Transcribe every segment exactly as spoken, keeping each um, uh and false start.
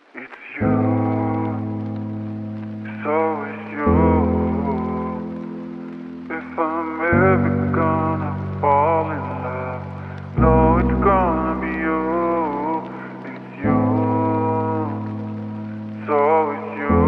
It's you, it's always you. If I'm ever gonna fall in love, no, it's gonna be you. It's you, it's always you.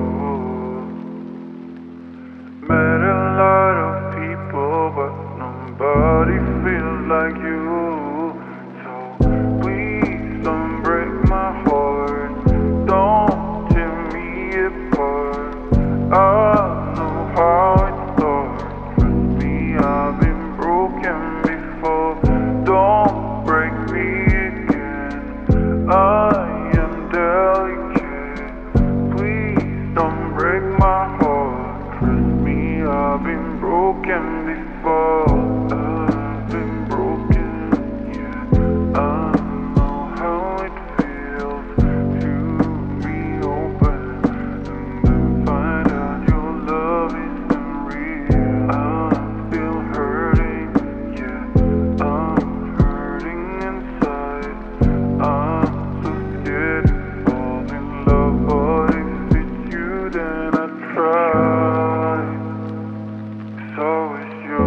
Met a lot of people, but nobody feels like you. So please don't break my heart, don't tear me apart. I know how it starts. Trust me, I've been broken before. Don't break me again, I am delicate. Please don't break my heart. Trust me, I've been broken before. I've been broken, yeah. I know how it feels to be open and then find out your love isn't real. I'm still hurting, yeah. I'm hurting inside. I'm so scared to fall in love, but if it's you, then I try. It's always you.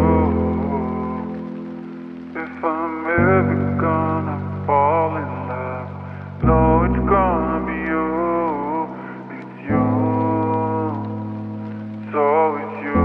If I'm ever gonna fall in love, no, it's gonna be you. It's you. It's always you.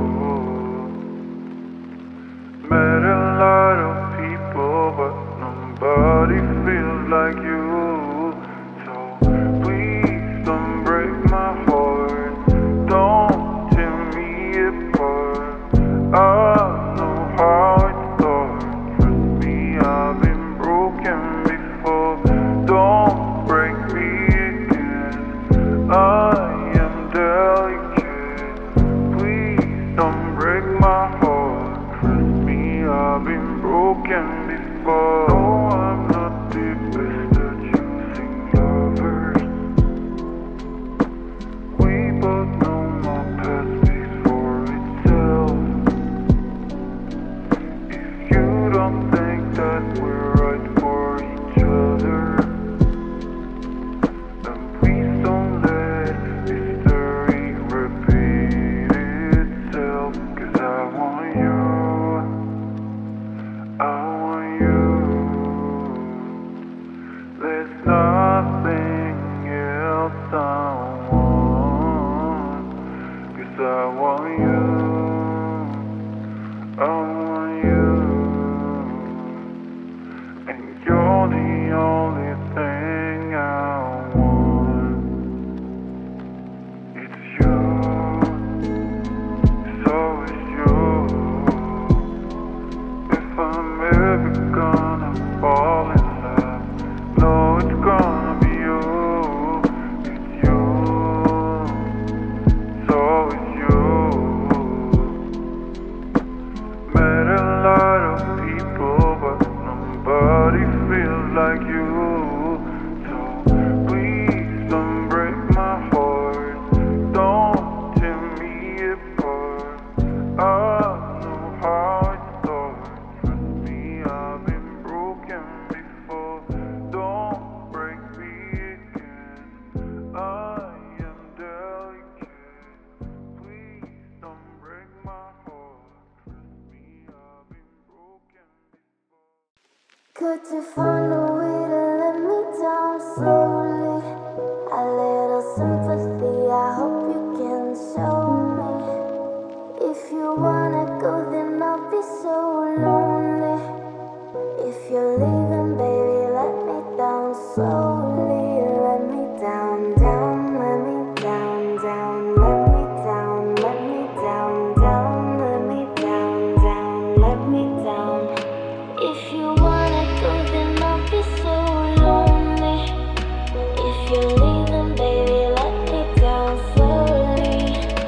Met a lot of people, but nobody feels like you. So please don't break my heart, don't tear me apart. I know how it starts. Trust me, I've been broken before. Don't break me again, I am delicate. Please don't break my heart. Trust me, I've been broken before. No, I'm not the best at choosing lovers. We both know my past speaks for itself. If you don't think that we're right for each other, then please don't let history repeat itself. 'Cause I want you, I want you. There's nothing else I want. 'Cause I want you, I want you. And you're the only thing I want. It's you, it's always you. If I'm ever gonna fall in love, no, it's gonna be you. It's you, it's always you. Met a lot of people, but nobody feels like you. So please don't break my heart, don't tear me apart. I know how it starts. Trust me, I've been broken before. Don't break me again, I am delicate. Please don't break my heart. Trust me, I've been broken before. Could you find a way to let me down slowly? A little sympathy, I hope you can show me. If you wanna go, then I'll be so lonely. If you're leaving, baby, let me down slowly. Let me down, down, let me down, down, let me down, let me down, down, let me down, down, let me down. If you wanna go, then I'll be so lonely. If you're leaving, baby, let me down slowly.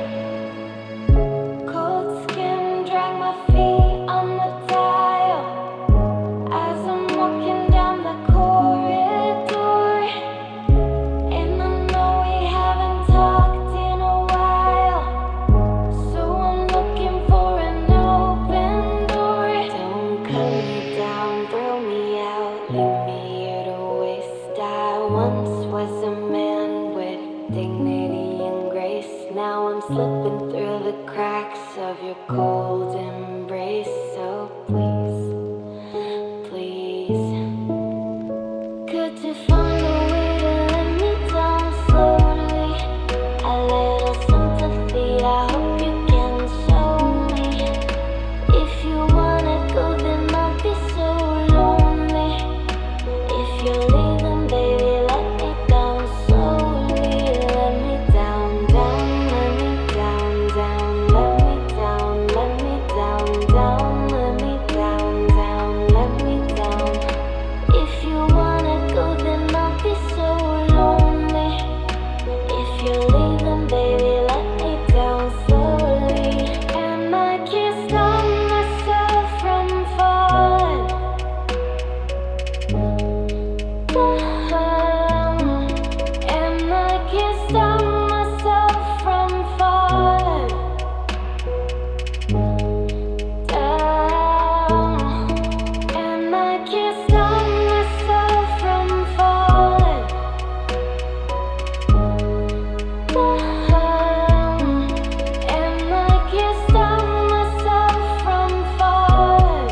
Cold skin, drag my feet on the tile as I'm walking down the corridor. And I know we haven't talked in a while, so I'm looking for an open door. Don't cut me down, throw me out, leave me here to waste. I once was a man. dignity and grace. Now I'm slipping through the cracks of your cold embrace. So please, please, could you find a way to let me down slowly? A little sympathy, I hope you can show me. If you wanna go, then I'll be so lonely. If you're leaving, baby, let me down slowly. Let me down, down, let me down, down. Let me down, let me down, down. Let me down, down, let me down. If you wanna go, then I'll be so lonely. If you're leaving, baby, let me down slowly. And I can't stop myself from falling. And I can't stop myself from falling down. And I can't stop myself from falling down. And I can't stop myself from falling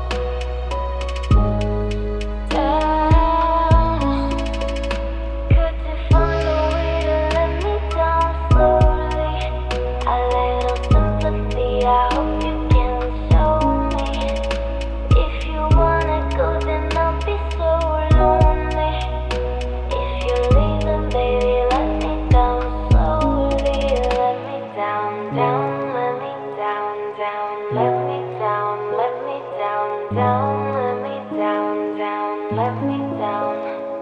down. Could you find a way to let me down slowly? A little sympathy, I hope you can show me. If you wanna go, then I'll be so lonely. If you're leaving, baby, let me down slowly. Let me down, down, let me down, down. Let me down, let me down, down. Let me down, down, let me down.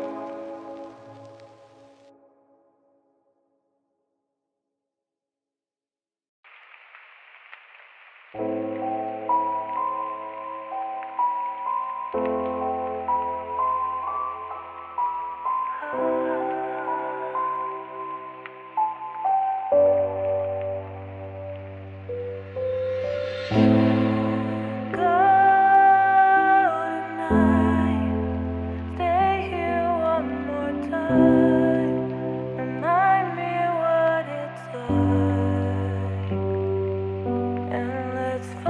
Go tonight, stay here one more time. Remind me what it's like, and let's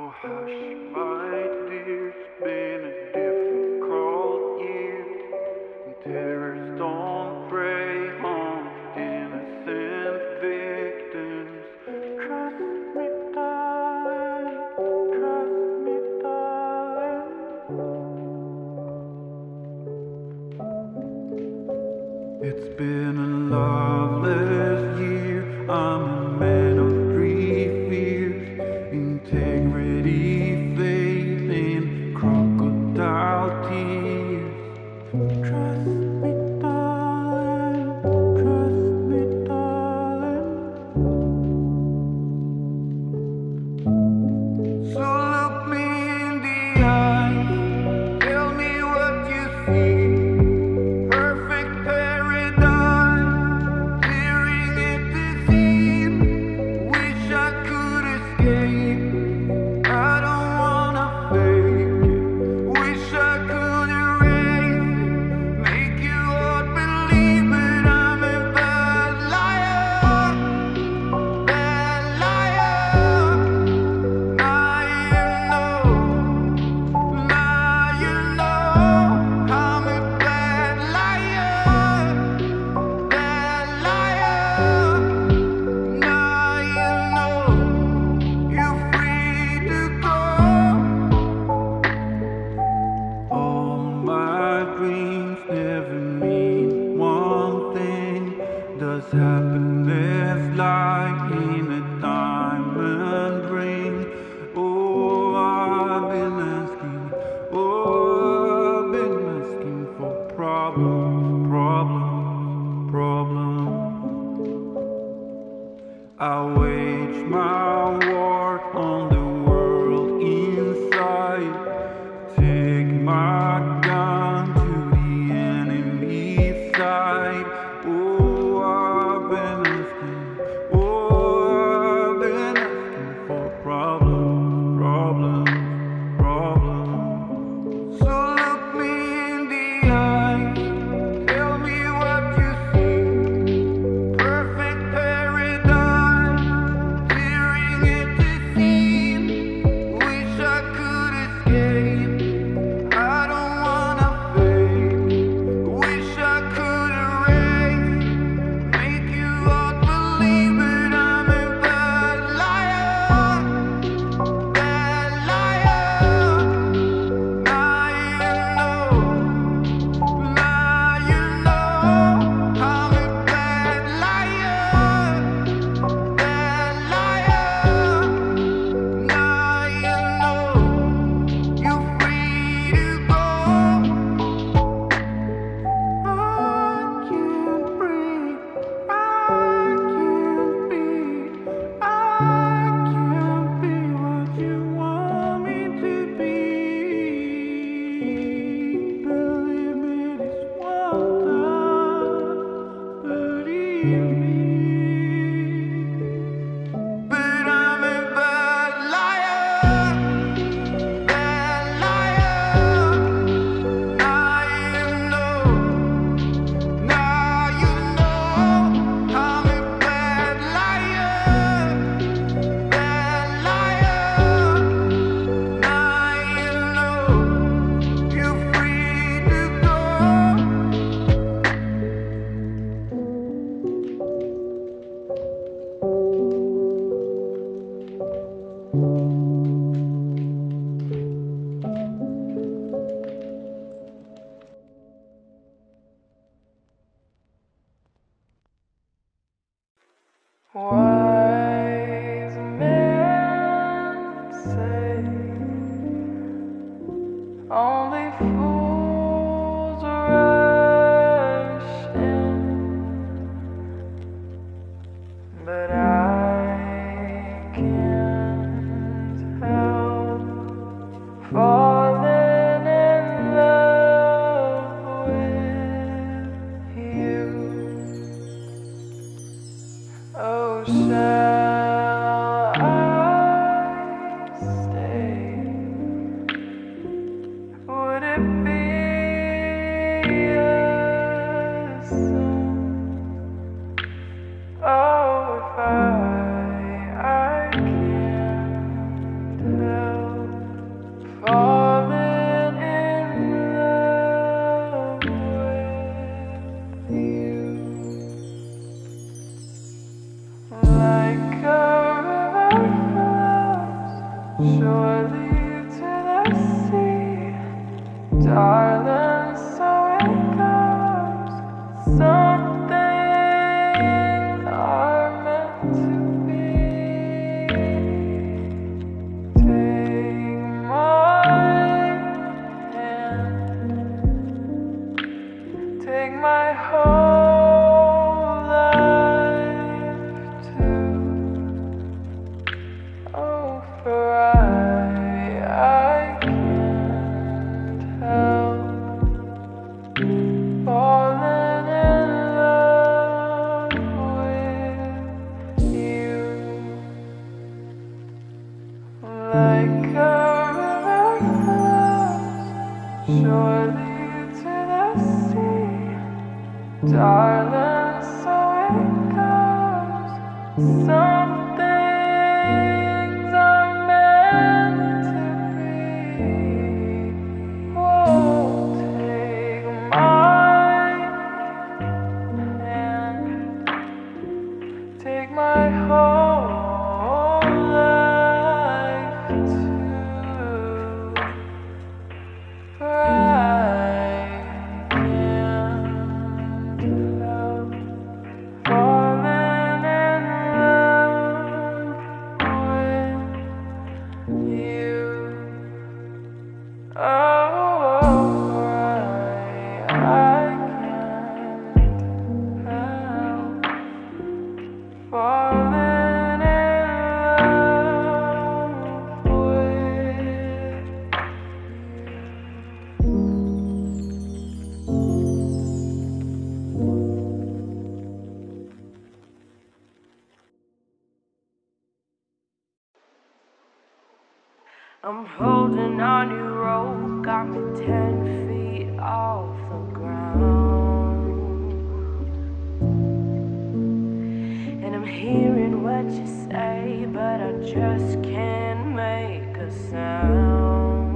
Oh hush, my dear, it's been a difficult year, and terrorists don't prey on innocent victims. Trust me, darling, trust me, darling. It's been a loveless year. I'm a man of three fears: integrity, faith, and crocodile tears. Trust me, darling, trust me, darling. So look me in the eye, tell me what you see. Perfect paradise, tearing at the seam. Wish I could escape. I don't wanna fake it. Wish I could erase it. Make you all believe, but I'm a bad liar, bad liar. Now you know, now you know I'm a bad liar, bad liar. Now you know you're free to go. All my dreams never mean one thing. Does happiness lie in a diamond ring? Oh, I've been asking, oh, I've been asking for problems, problems, problems. I wage my war on the world inside. Take my gun to the enemy's side. Oh, I've been asking, oh, I've been asking for problems, problems, problems. So look me in the eye, tell me what you see. Perfect paradise, tearing at the seam. Wish I could escape. I don't wanna fake. Wish I could erase it. Make you all believe, but I'm a bad liar, bad liar. Now you know, now you know I'm a bad liar, bad liar. Now you know you're free to go. I can't breathe, I can't be, I can't be what you want me to be. Believe me this one time, believe me. But I'm a bad liar, bad liar. Now you know, now you know I'm a bad liar, bad liar. Now you know you're free to go. Wise men say only fools rush in, but I can't help falling in love with you. Oh, shall I stay? Would it be a sin? Oh, if I, I can't help Like a river flows surely to the sea, darling, so it goes. Some things are meant to be. Take my hand, take my whole life too. Oh, for I, I can't help falling in love with you. Like a river flows surely to the sea, darling, so it goes. Some things are meant to be. Whoa, take my hand, take my whole life too. For I can't help falling in love with you. Oh, for I, I can't help falling in love with I'm holding on your rope, got me ten feet off the ground. And I'm hearing what you say, but I just can't make a sound.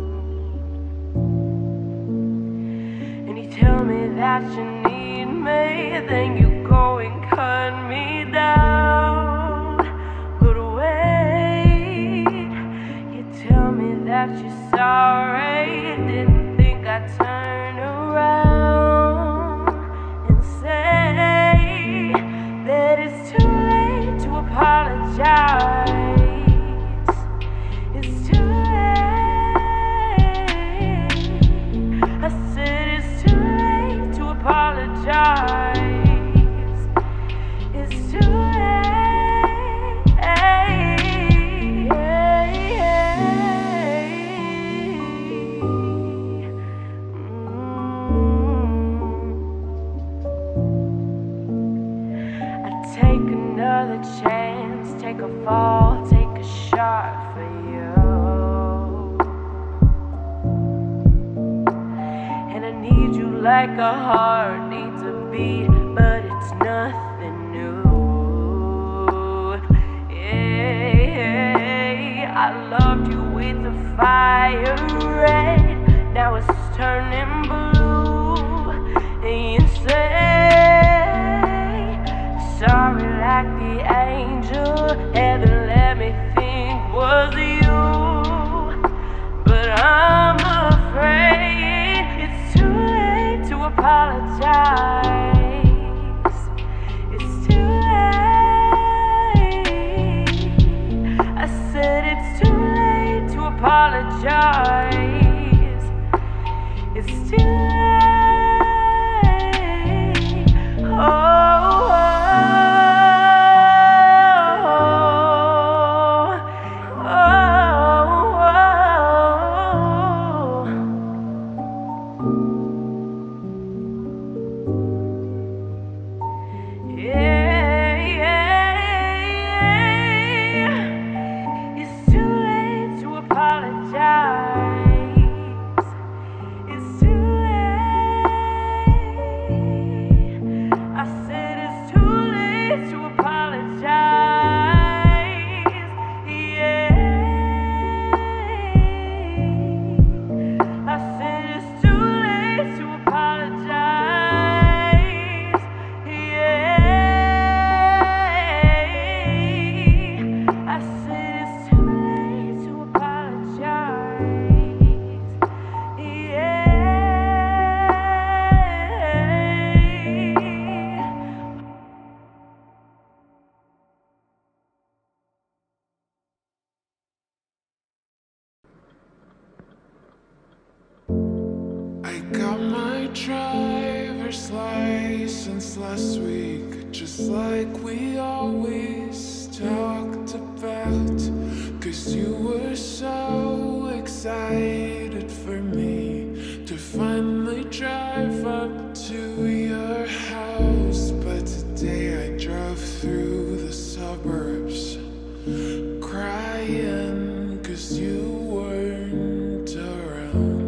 And you tell me that you need me, then you go and cut me down. But wait, you tell me that you're sorry, didn't think I'd turn around and say that it's too late to apologize. It's too late. I said it's too late to apologize. It's too late. I take another chance, take a fall, take a shot for you. And I need you like a heart needs a beat, but it's nothing new. Yeah, I loved you with the fire red, now it's turning blue. And you say sorry like the angel heaven let me think was you. But I'm afraid it's too late to apologize. It's too late. I said it's too late to apologize. It's too late. Oh, driver's license last week, just like we always talked about. Cause you were so excited for me to finally drive up to your house. But today I drove through the suburbs crying cause you weren't around.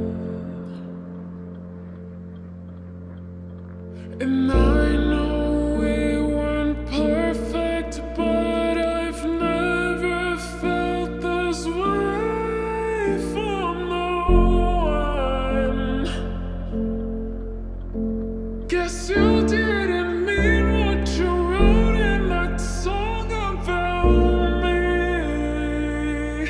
And I know we weren't perfect, but I've never felt this way for no one. Guess you didn't mean what you wrote in that song about me.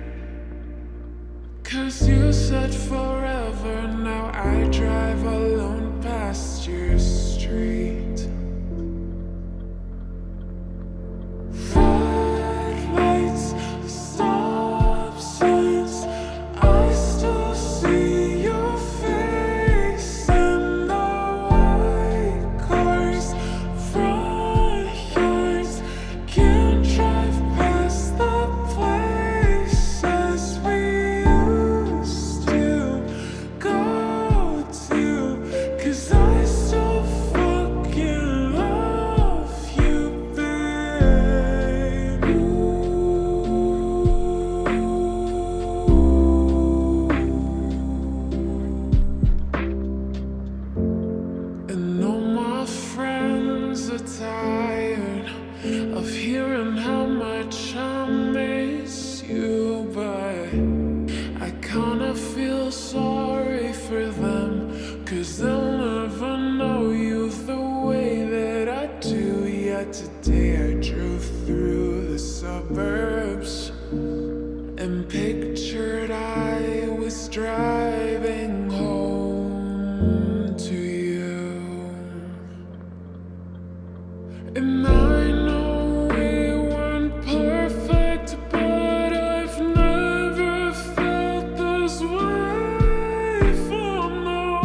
Cause you said forever, now I drive alone past your street. Red lights, stop signs, I still see your face in the white cars, front yards. Can't drive past the places we used to go to, cause I still fucking love you, babe. And all my friends are tired of hearing how much I miss you, but I kinda feel sorry for them, cause they'll never know you the way that I do. Yet today I drove through the suburbs and pictured I was driving home to you. And I know we weren't perfect, but I've never felt this way for no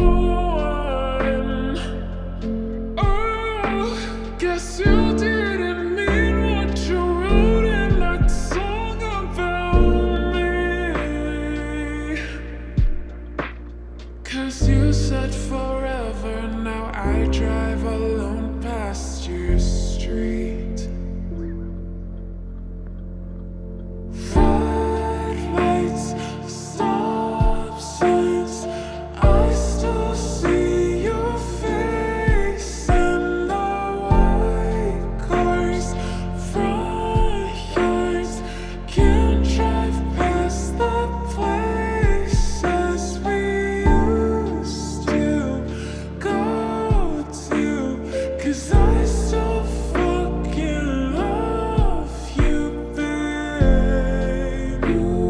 one. Oh, guess you didn't mean what you wrote in that song about me. Cause you said forever, now I drive alone past your street. Red lights, stop signs, I still see your face in the white cars, front yards. Can't drive past the places we used to go to, cause I still fucking love you, babe.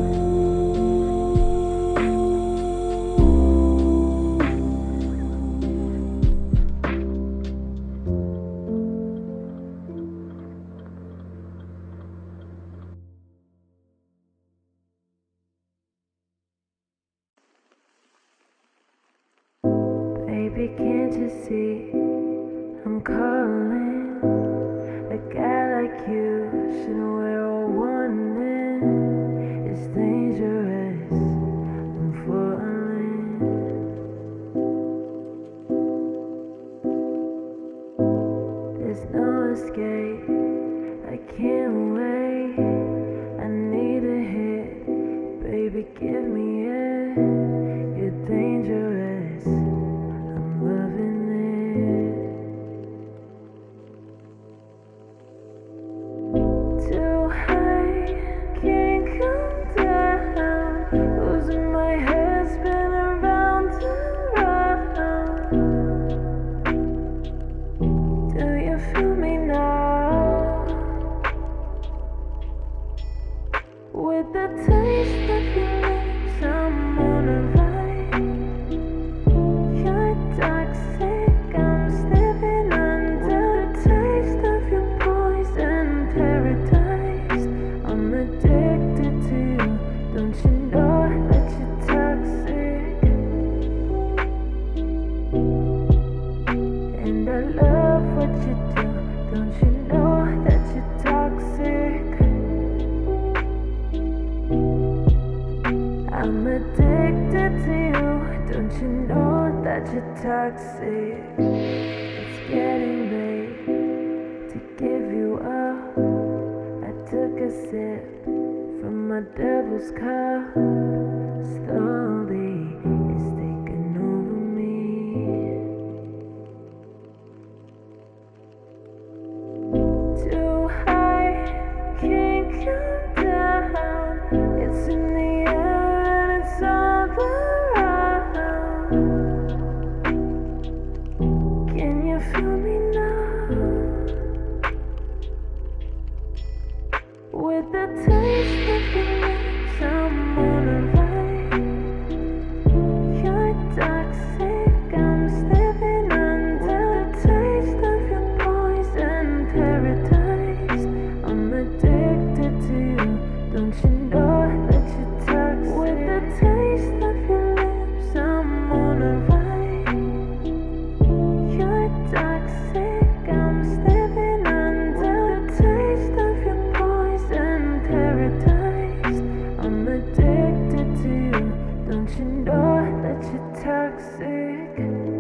Baby, can't you see I'm calling? A guy like you shouldn't wear a warning. It's dangerous, I'm falling. There's no escape, I can't wait. I need a hit, baby, give me it. You're dangerous, I'm loving it. Too high, can't come down. Losing my head, spinning around and round. Do you feel me now? toxic. It's getting late to give you up. I took a sip from my devil's cup. Slowly, it's taking over me. Too high, can't come down. It's in the air and it's all around. Can you feel me now? With the taste of your lips, I'm on a ride. You're toxic, I'm slipping under the taste of your poison paradise. I'm addicted to you, don't you know that you're toxic? With the taste of your lips, I'm on a ride. You're toxic, I'm slipping under the taste of your poison paradise. I'm addicted to you, don't you know that you're toxic?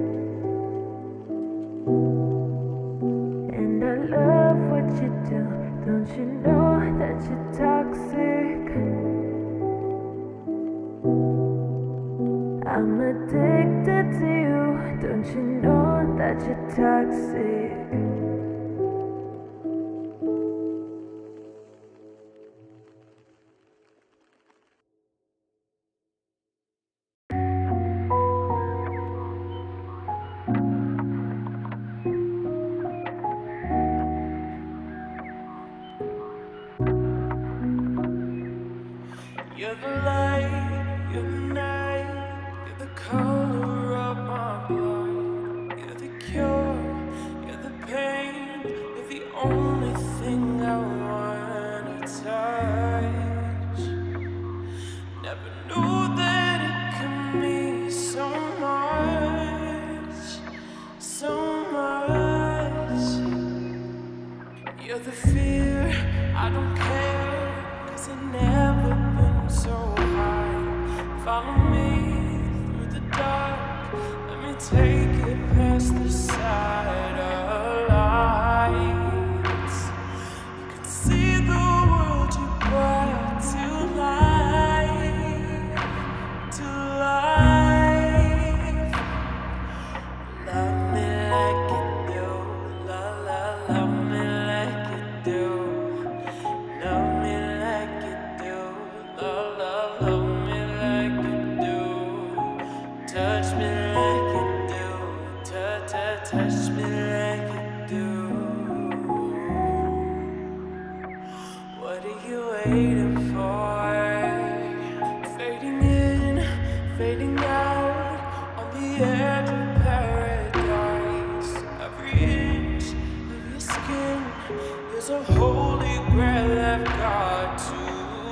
And I love what you do, don't you know that you're toxic? I'm addicted to you, don't you know that you're toxic? You're the light, you're the night, you're the color of my blood. You're the cure, you're the pain, you're the only thing I wanna touch. Never knew that it could mean so much, so much. You're the fear, I don't care, 'cause I never been so high. Follow me through the dark, let me take it past the side of lights. You can see the world you brought to life, to life. Love me like you do, la la, love me like you do. Love me like you do, love, love, love me like you do. Touch me like you do, touch, touch, touch me like you do. What are you waiting for? Fading in, fading out, on the edge of paradise. Every inch of your skin is a holy grail I've got to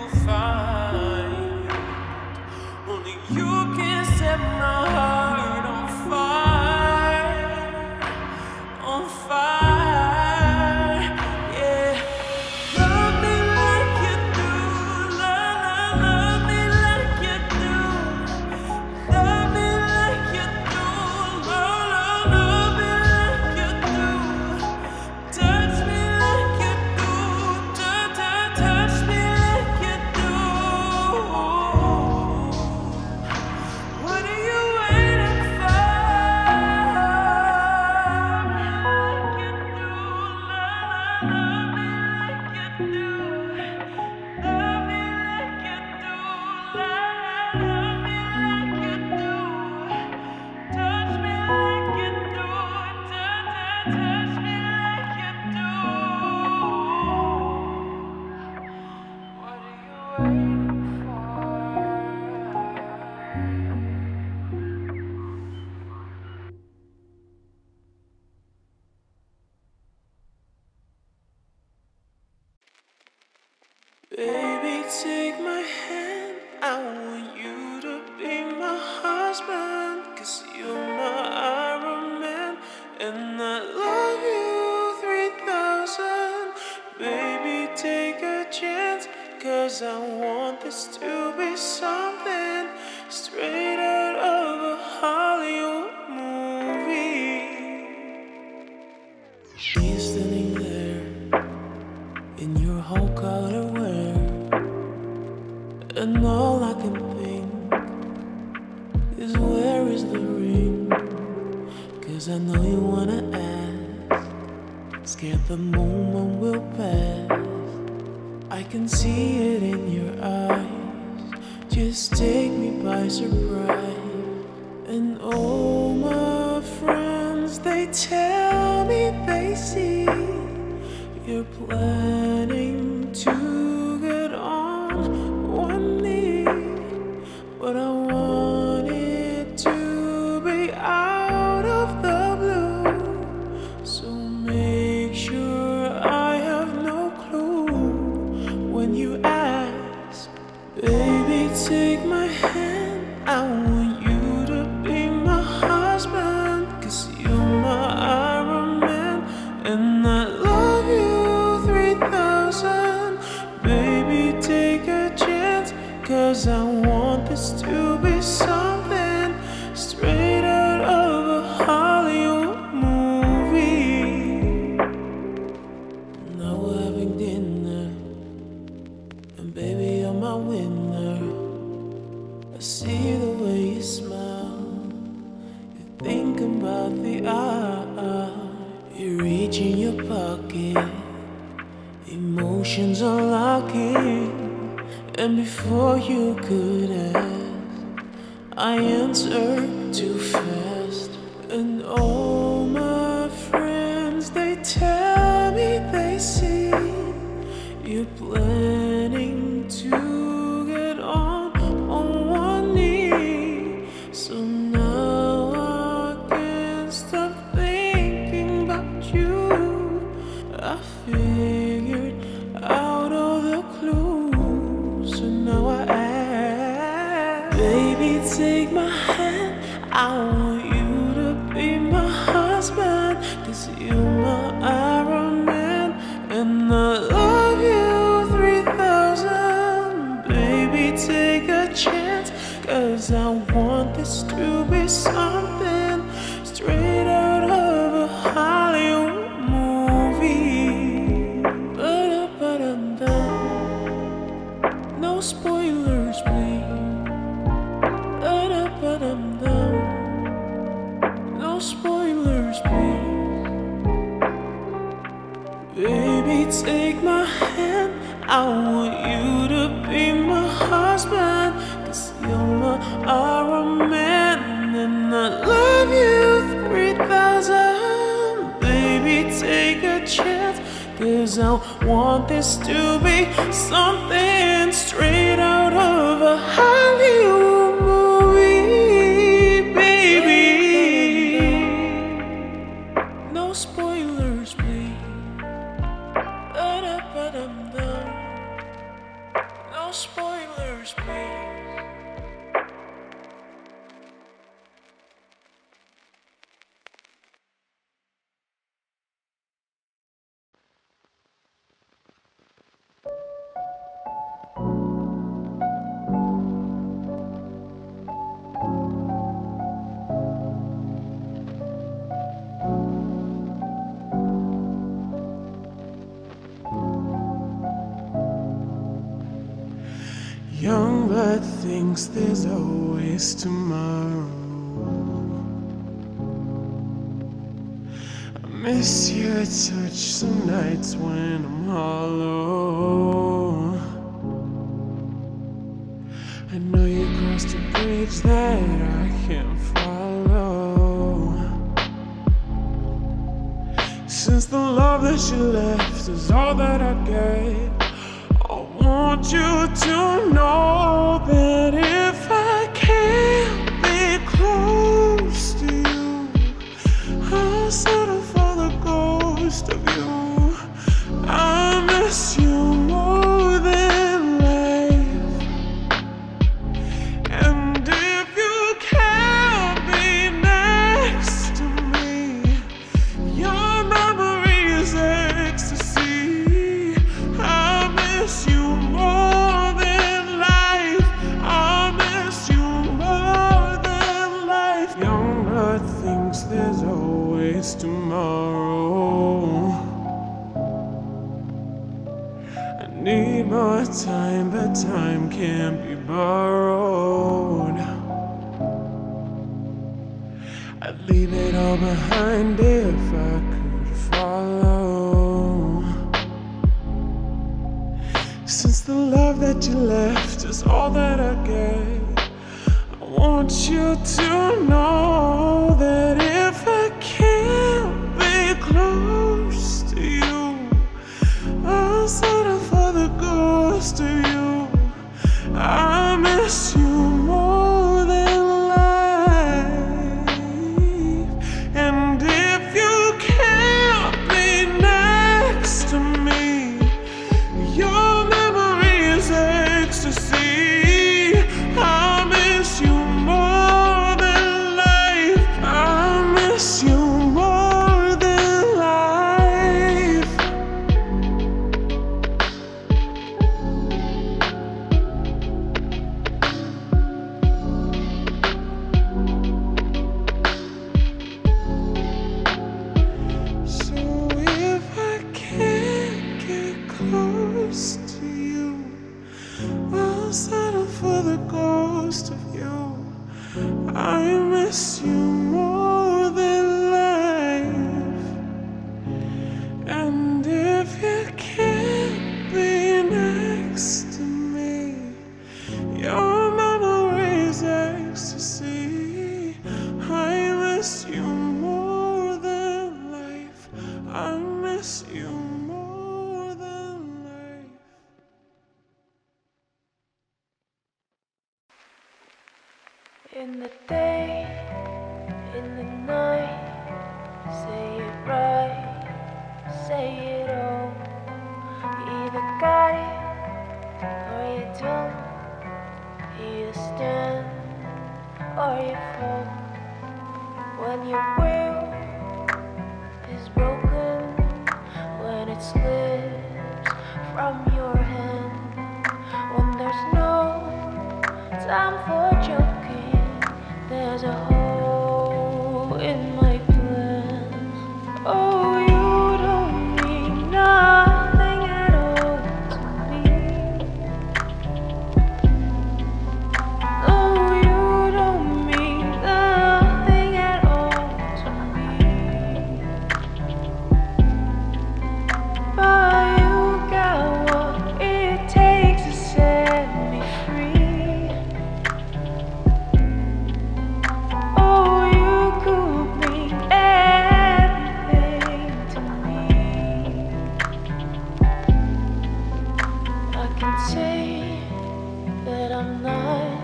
find. Only you can set my heart on fire, on fire, yeah. Love me like you do, love, love, love me like you do. Love me like you do, love, love, love me like you do. Touch me like you do, touch, touch, touch me like you do. What are you waiting for? Like you do, love, love me like you do. Love me like you do, love, love me like you do. Touch me like you do, touch, touch, touch me like you do. What are you waiting for? Baby, take my hand, I want you to be my husband. 'Cause you're my Iron Man, and I love you three thousand. Baby, take a chance, 'cause I want this to be something straight out of a Hollywood movie. And all I can think is where is the ring? Cause I know you wanna ask, scared the moment will pass. I can see it in your eyes, just take me by surprise. And all my friends, they tell me they see you're planning to get on one knee. But I want it to be out of the blue, so make sure I have no clue when you ask. Baby, take my hand, I want you to be my husband, cause you're my Iron Man, and I love you three thousand. Baby, take a chance, cause I want this to be something straight out of a Hollywood movie. Now we're having dinner, and baby, you're my winner. I see the way you smile, you think about the hour. You reach in your pocket, emotions unlocking, and before you could ask, I answered too fast. And all my friends, they tell me they see you're planning to get on on one knee. So now I can't stop thinking about you. I figured out all the clues, so now I ask. Baby, take my hand, I want you to be my husband, cause you're my Iron Man, and I love you three thousand. Baby, take a chance, cause I want this to be something straight out of a Hollywood movie. Ba-da-ba-dum-dum. No spoilers, please. Ba-da-ba-dum-dum. No spoilers, please. Baby, take my hand, I want you to be my husband, cause you're my Iron Man, and I love you three thousand. Baby, take a chance, cause I want this to be something straight out of a Hollywood movie, baby. No spoilers, please. Da-da-ba-dum-dum. No spoilers, please. Young blood thinks there's always tomorrow. I miss your touch some nights when I'm hollow. I know you crossed a bridge that I can't follow. Since the love that you left is all that I get, I want you to know that if I can't be close to you, I'll settle for the ghost of you. I miss you more than life, and if you can't be next to me, your memory is ecstasy. I miss you more than life. Need more time, but time can't be borrowed. I'd leave it all behind if I could follow. Since the love that you left is all that I get, I want you to know that if I can't be close to you, I'll settle for the ghost of you. I miss you more than life. And if you can't be next to me, your memory is ecstasy. I miss you more than life. I miss you more than life. So if I can't get close to you, I'll settle for the ghost of you. I miss you more than life. And if you can't be next to me, your memory's ecstasy. I miss you more than life. I miss you more than life. In the day, in the night, say it right, say it all. You either got it or you don't. You either stand or you fall. When your will is broken, when it slips from your hand, when there's no time for joking, there's a hole in my plans. Oh, you don't mean nothing at all to me. Oh, you don't mean nothing at all to me. But you got what it takes to set me free. Oh, you could mean everything to me. I can say that I'm not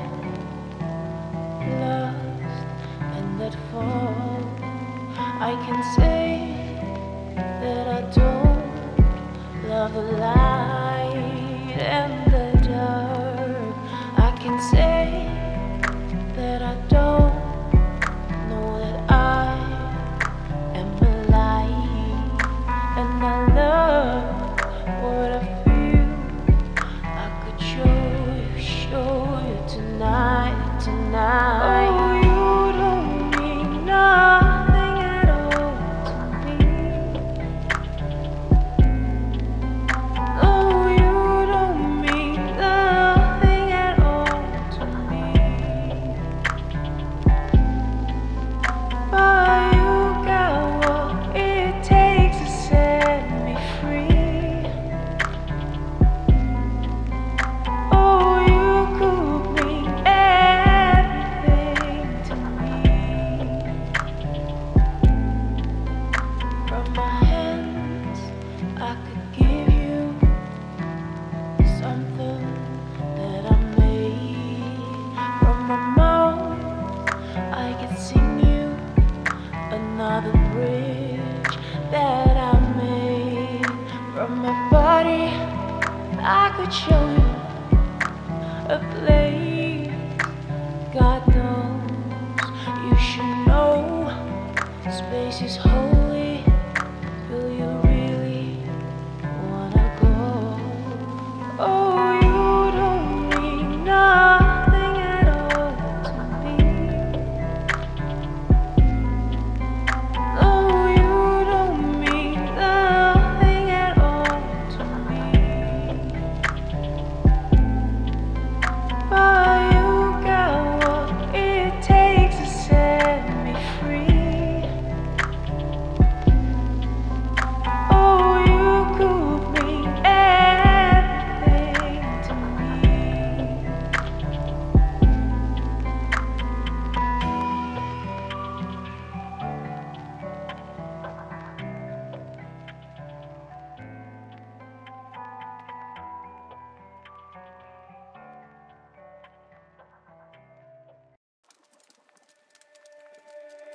lost and at fault. I can say that I don't love the light and the dark. I can say that I don't know that I am alive, and I love what I feel. I could show you, show you tonight, tonight. Oh, you don't mean nothing at all to me. Oh, you don't mean nothing at all to me. But you got what it takes to set me free. Oh, you could mean everything to me. From my hands, I could give you something that I made. From my mouth, I could sing you another bridge that I made. From my body, I could show you a place. God knows you should know space is holy. Will you really wanna go? Oh, you don't mean nothing at all to me. Oh, you don't mean nothing at all to me.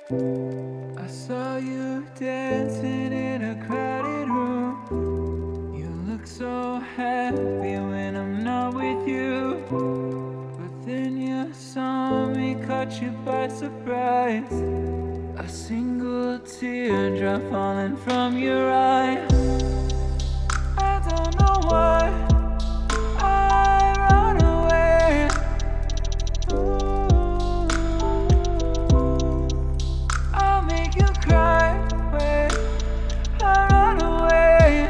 I saw you dancing in a crowded room. You look so happy when I'm not with you. But then you saw me, caught you by surprise. A single teardrop falling from your eye. I don't know why I run away. Ooh, I'll make you cry when I run away.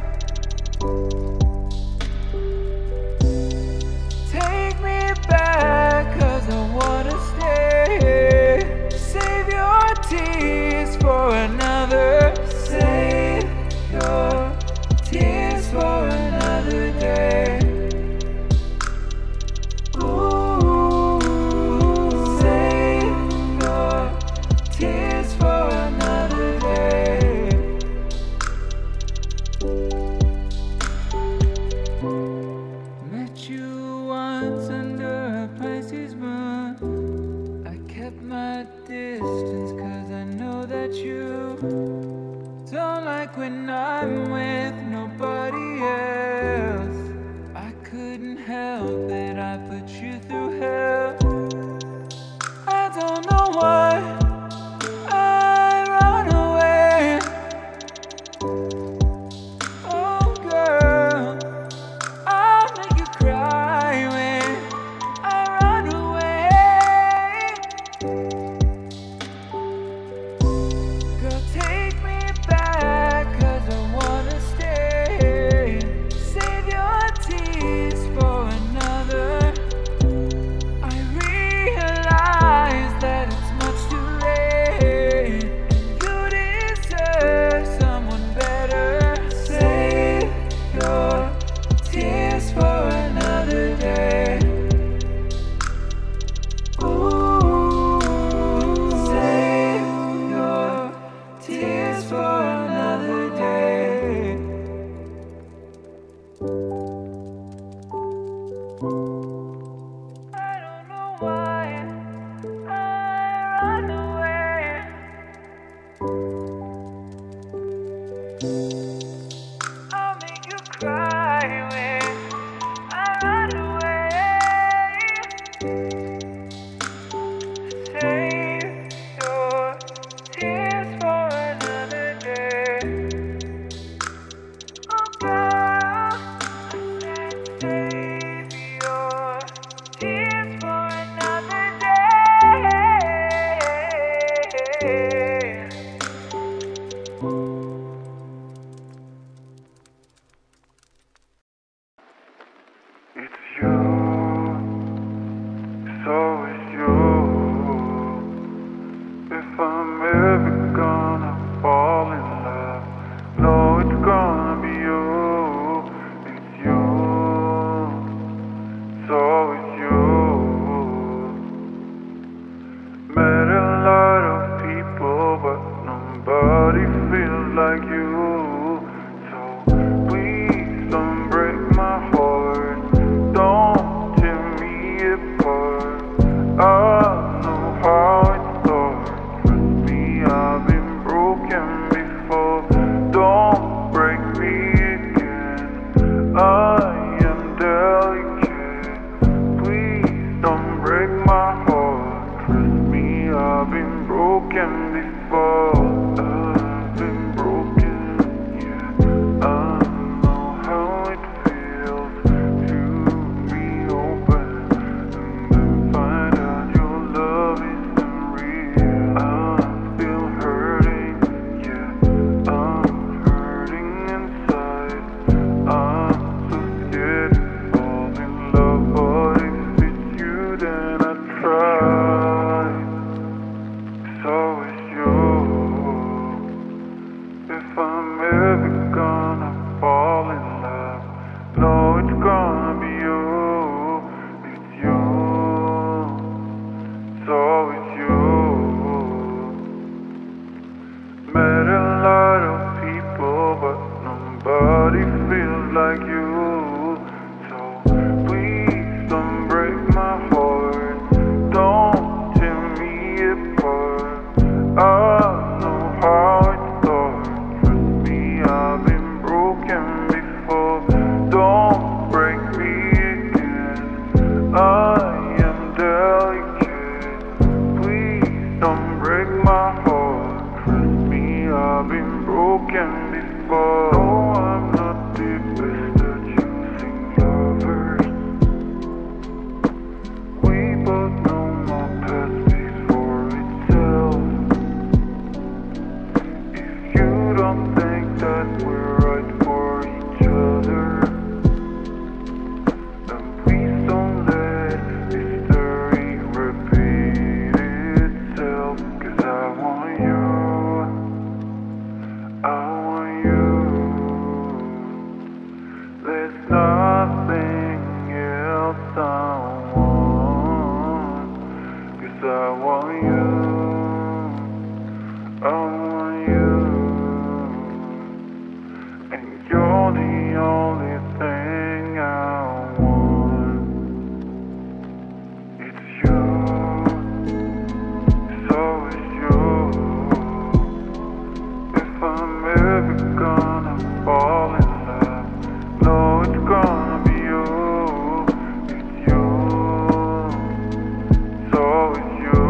Take me back, 'cause I wanna stay. Save your tears for another. Save your tears for another day. Ooh, save your tears for another day. Met you once under a Pisces moon. I kept my distance 'cause I know that you don't like when I'm with nobody else. I couldn't help it, I put you through hell. I don't know why I run away. Oh girl, I'll make you cry when I run away. Girl, take me back, 'cause I wanna stay. Save your tears for another. I realize that it's much too late, and you deserve someone better. Save your tears for another day. Ooh, save your tears for another day. I don't know why I run away. I'll make you cry when I run away. Save your tears for another day. Oh girl, I said save your tears for another day. It's you, it's always you. If I'm ever gonna fall in love, no, it's gonna be you. It's you, it's always you. Met a lot of people, but nobody feels like you. So please don't break my heart. There's nothing else I want, 'cause I want you, I want you, and you're the only thing I want. It's you, it's always you. If I'm ever gonna fall in love, no, it's gonna be you. It's you, it's always you.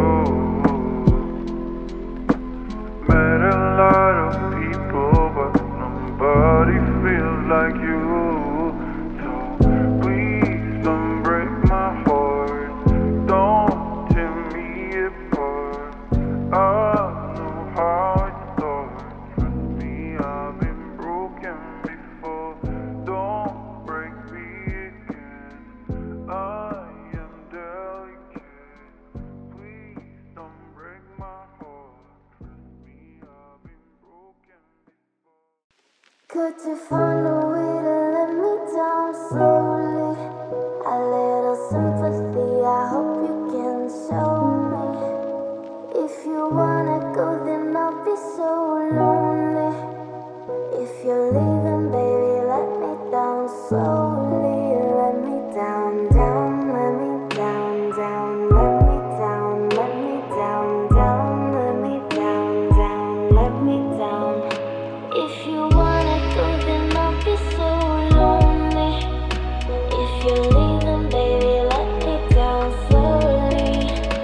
Met a lot of people, but nobody feels like you. So please don't break my heart, don't tear me apart. I know how it starts. Trust me, I've been broken before. Don't break me again. I am delicate. Please don't break my heart. Trust me, I've been broken before. Could you find a way to let me down slowly? A little sympathy, I hope you can show me. If you wanna go, then I'll be so lonely. If you're leaving, baby, let me down slowly. Let me down, down, let me down, down, let me down, let me down, down, let me down, down, let me down. If you wanna go, then I'll be so lonely. If you're leaving, baby, let me down slowly.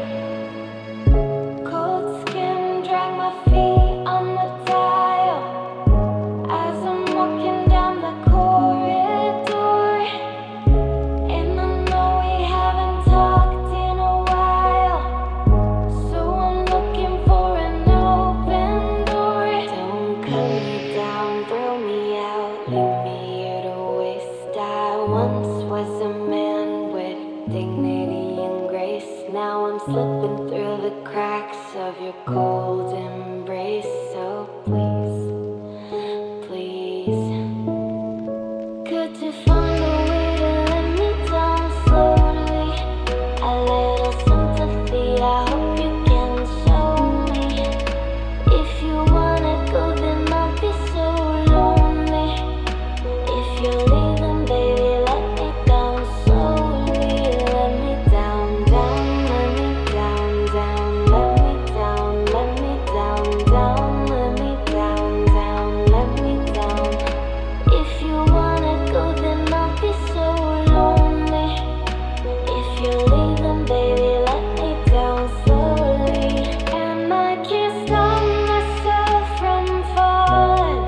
Cold skin, drag my feet on the tile as I'm walking down the corridor. And I know we haven't talked in a while, so I'm looking for an open door. Don't cut me down, throw me out, leave me here to waste. I once was a man with dignity and grace. Now I'm slipping through the cracks of your cold embrace. So please, please, could you find a way to let me down slowly? A little sympathy, I hope you can show me. If you wanna go, then I'll be so lonely. If you're leaving, baby, let me down slowly. Let me down, down, let me down, down, let me down, let me down, down, let me down, down, let me down. If you wanna go, then I'll be so lonely. If you're leaving, baby, let me down slowly. And I can't stop myself from falling.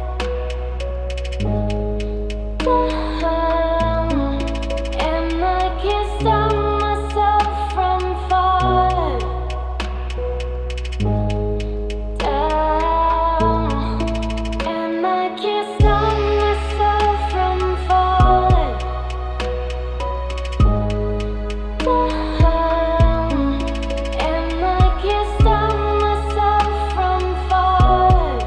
And I can't stop myself from falling down. And I can't stop myself from falling down. And I can't stop myself from falling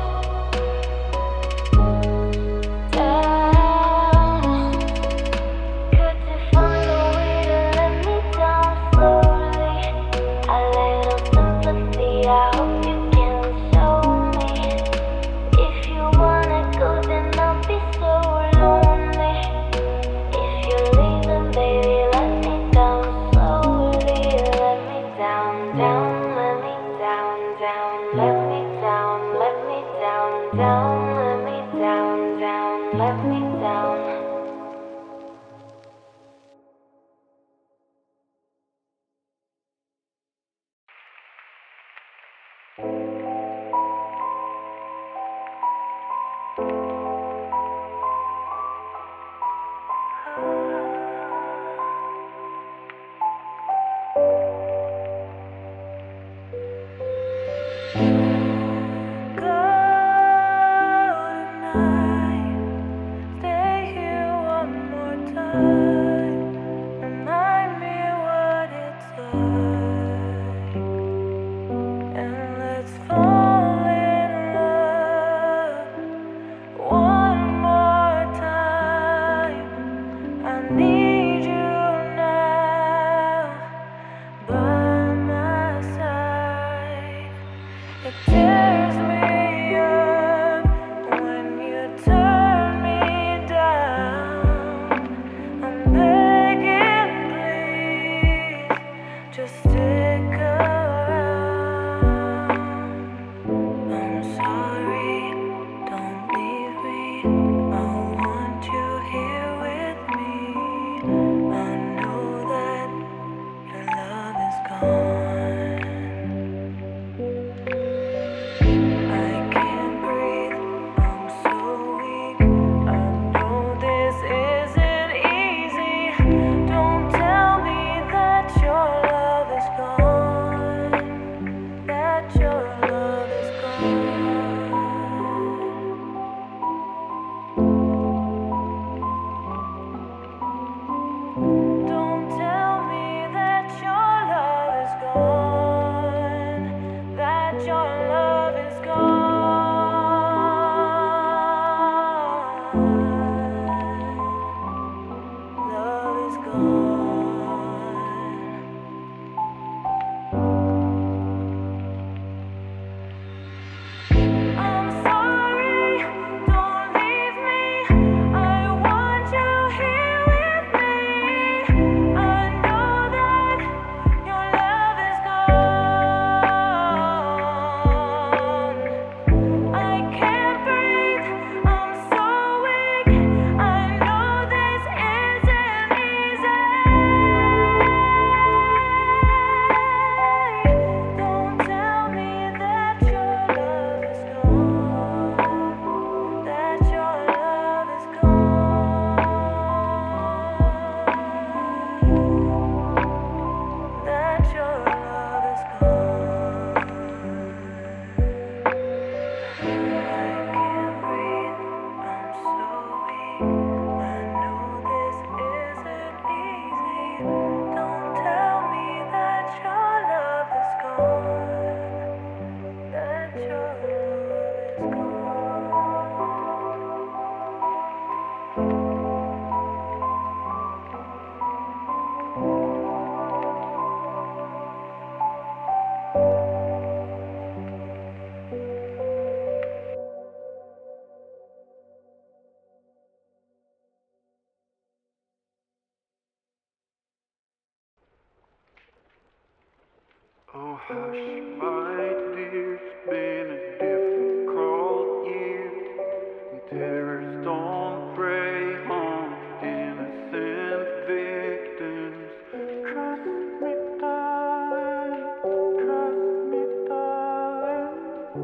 down. Could you find a way to let me down slowly? A little sympathy, I hope you can show me. If you wanna go, then I'll be so lonely. If you're leaving, baby, let me down slowly. Let me down, down, let me down, down, let me down, let me down, down, let me down, down, let me down. Go tonight, stay here one more time. Remind me what it's like, and let's fall in love one more time. Oh hush, my dear, it's been a difficult year, and terrorists don't prey on innocent victims. Trust me, darling, trust me, darling.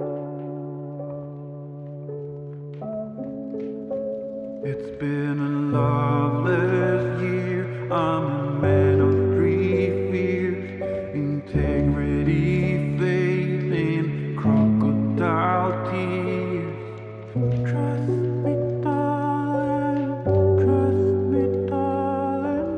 It's been a loveless year. I'm a man of three fears: integrity, faith, and crocodile tears. Trust me, darling, trust me, darling.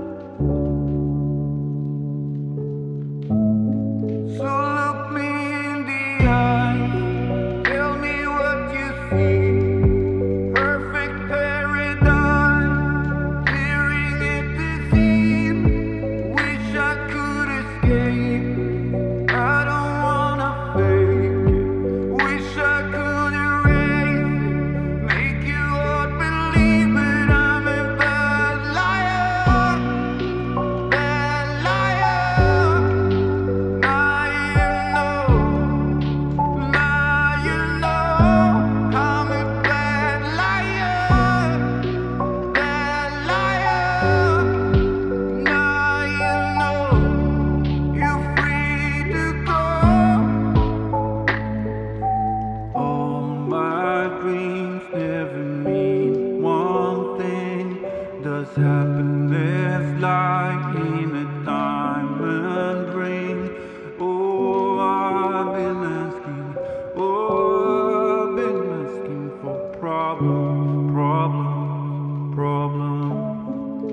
So look me in the eye, tell me what you see. Perfect paradise, tearing at the seam. Wish I could escape. I don't wanna fake it. Wish I could erase it. Make you all believe it. I'm a bad liar, bad liar. Now you know, now you know. I'm a bad liar, bad liar. Now you know, you're free to go. All my dreams never mean one thing. Does happiness lie in a diamond ring? Oh, I've been asking, oh, I've been asking for problems, problems, problems.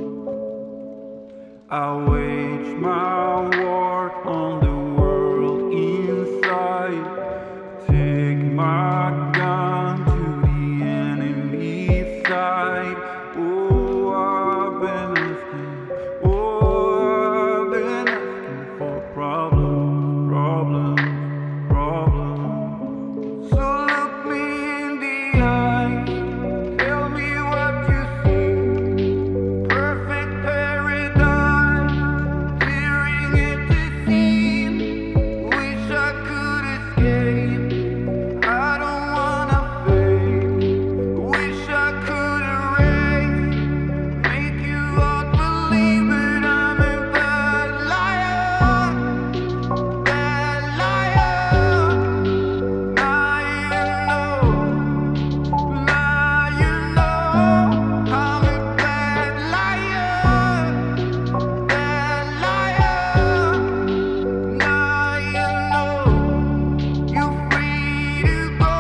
I wage my war on the world inside. Take my gun to the enemy's side. Oh, I've been asking, oh, I've been asking for problems, problems, problems. So look me in the eye, tell me what you see. Perfect paradise, tearing at the seam. Wish I could escape. I don't wanna fake. Wish I could erase. Make you all believe it. I'm a bad liar, bad liar. Now you know, now you know. I'm a bad liar, bad liar. Now you know, you're free to go.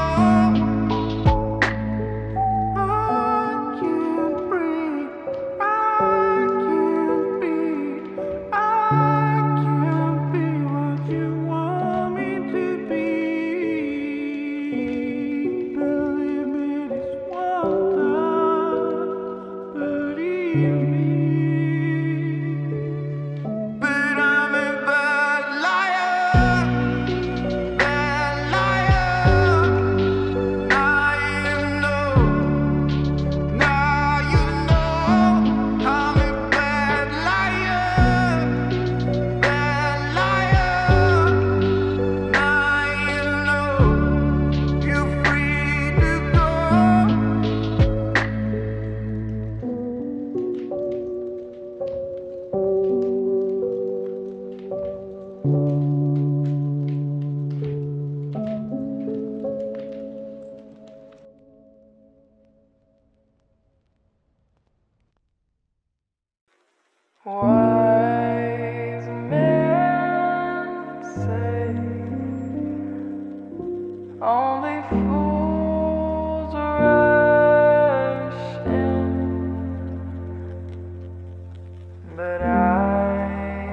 I can't breathe, I can't be, I can't be what you want me to be. Believe me this one time, believe me. But I'm a bad liar, bad liar. Now you know, now you know. I'm a bad liar, bad liar. Now you know, you're free to go. Wise men say only fools rush in, but I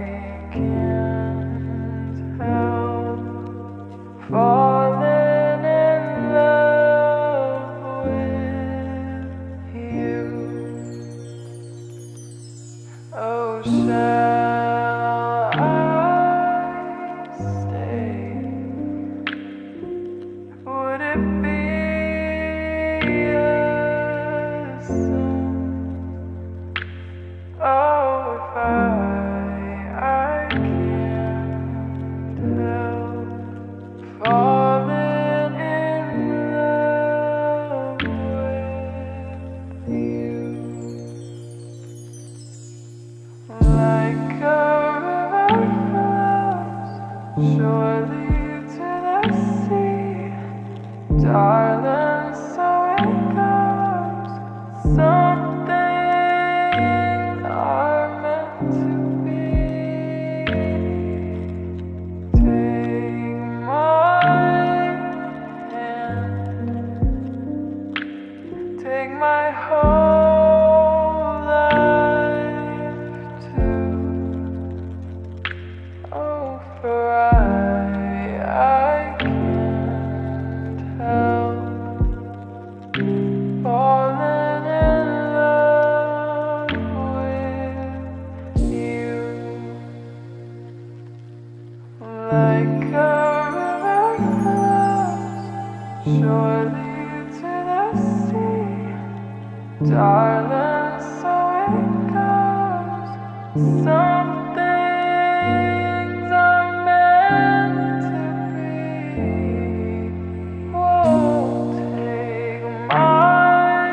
can't help falling in love with you. Oh, shall I stay? Would it be a sin? Oh, if I, I can't help silence, so it goes. Some things are meant to be. Won't take my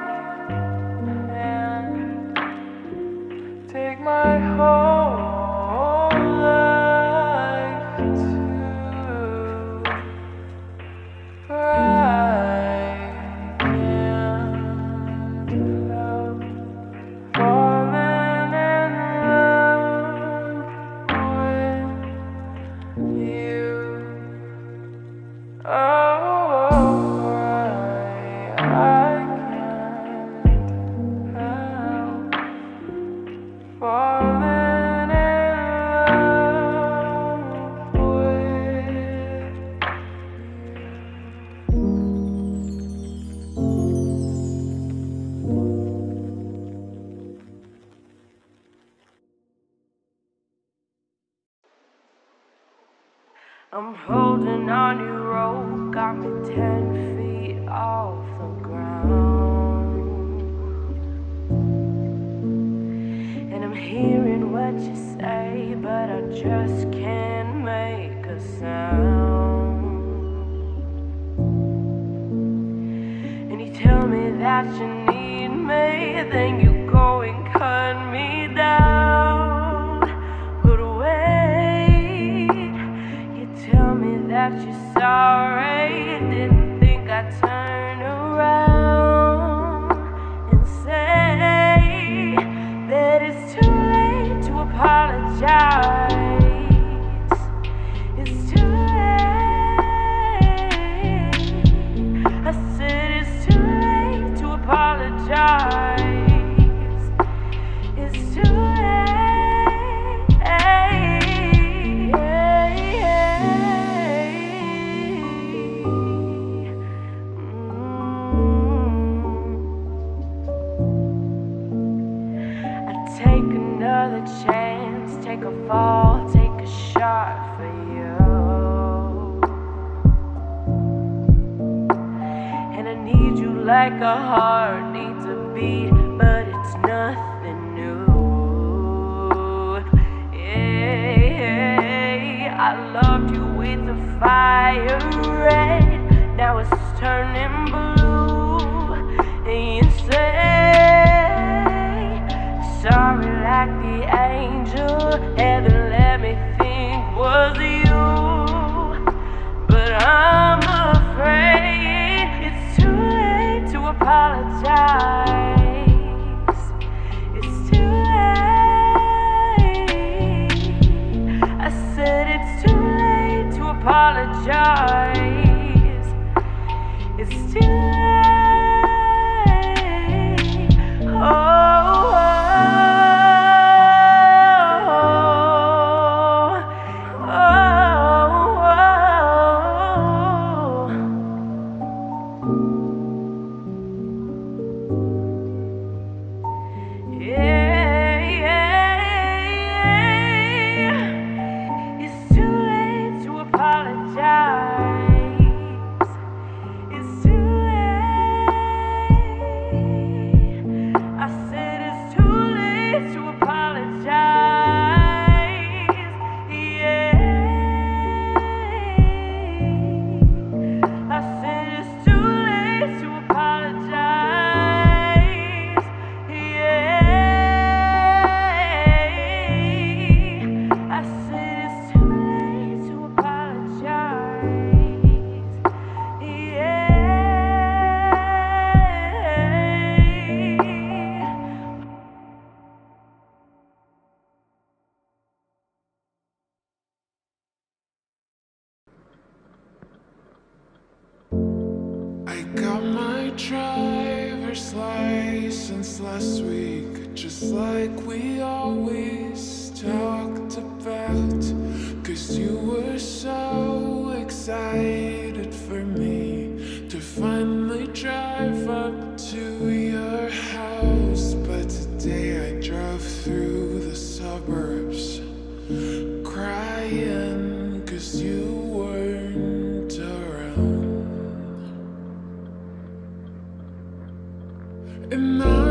hand, take my whole life too. Right and love, falling in love with you. Oh, right, I can't help falling in love with I'm holding on your rope, got me ten feet off the ground. And I'm hearing what you say, but I just can't make a sound. And you tell me that you need me, then you go and cut me down. But wait, you tell me that you're sorry, didn't think I'd turn around and say that it's too late to apologize. It's too late. I said it's too late to apologize. It's too late. I take another chance, take a fall, take a shot for you. And I need you like a heart needs a beat, but it's nothing new. Yeah, I loved you with the fire red, now it's turning blue. And you say sorry like the angel heaven let me think was you. But I'm afraid it's too late to apologize. It's too late. I said it's too late to apologize. It's too late. Oh, driver's license last week, just like we always talked about. Cause you were so excited for me to finally drive up to your house. But today I drove through the suburbs crying cause you weren't around. And I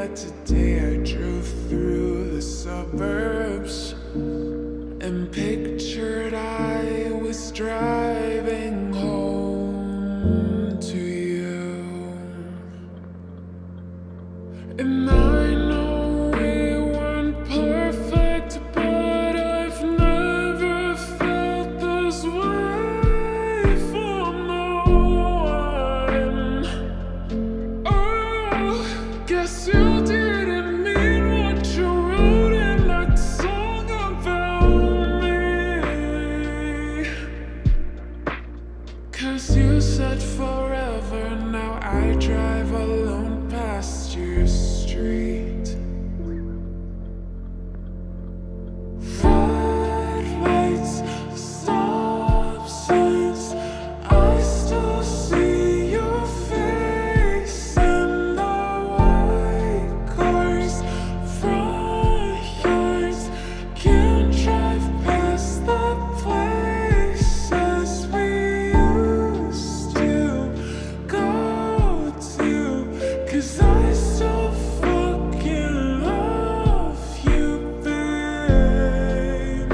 that today I drove through the suburbs and pictured I was driving home to you. And I know we weren't perfect, but I've never felt this way for no one. Oh, guess you didn't mean what you wrote in that song about me. 'Cause you said forever, now I drive alone past your street. Red lights, stop signs, I still see your face in the white cars, front yards. Can't drive past the places we used to go to, 'cause I still fucking love you, babe.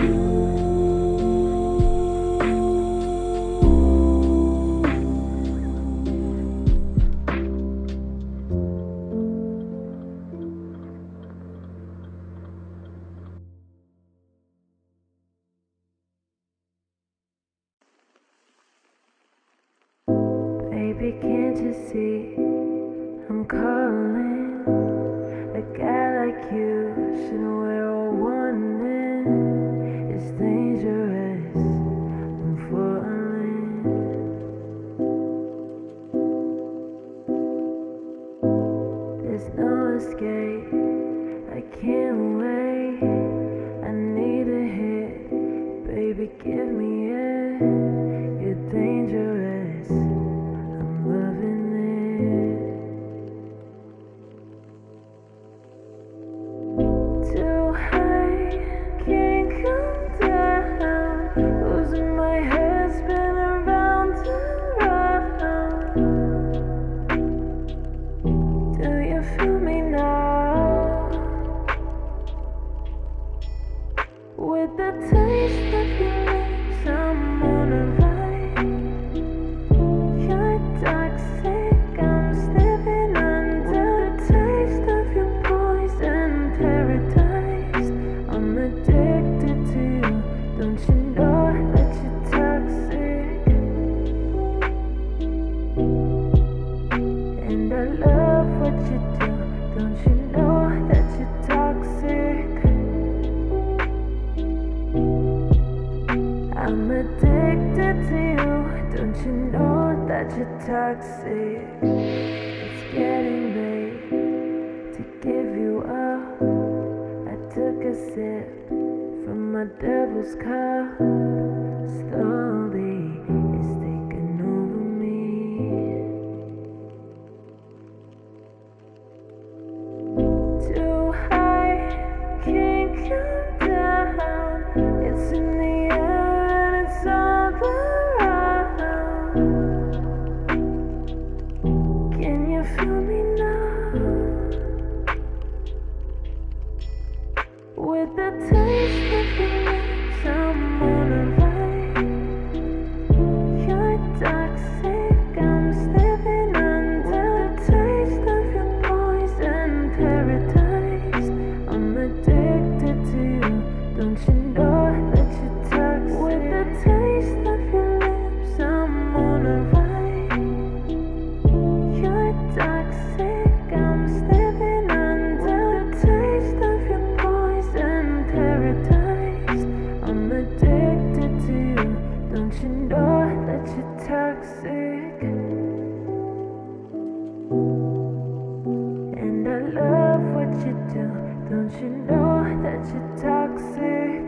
Baby, can't you see I'm calling? A guy like you shouldn't wear a warning. It's dangerous, I'm falling. There's no escape, I can't wait. I need a hit, baby, give me it. You're dangerous, I'm loving it. Too high, can't come down. Losing my head, spin around and round. Do you feel me now? With the taste of your lips, I'm on a ride. You're toxic, I'm slipping under the taste of your poison paradise. I'm addicted to you, don't you know that you're toxic? And I love what you do, don't you know that you're toxic? I'm addicted to you, don't you know that you're toxic? It's getting late to give you up. I took a sip from my devil's cup. Slowly, it's taking over me. Too high, can't come down. It's in the air and it's all around. Can you feel me now? With the taste of your lips, I'm on a ride. You're toxic, I'm slipping under the taste of your poison paradise. I'm addicted to you, don't you know that you're toxic? With the taste of your lips, I'm on a ride. You're toxic, I'm slipping under the taste of your poison paradise. I'm addicted to you, don't you know that you're toxic? And I love what you do, don't you know that you're toxic?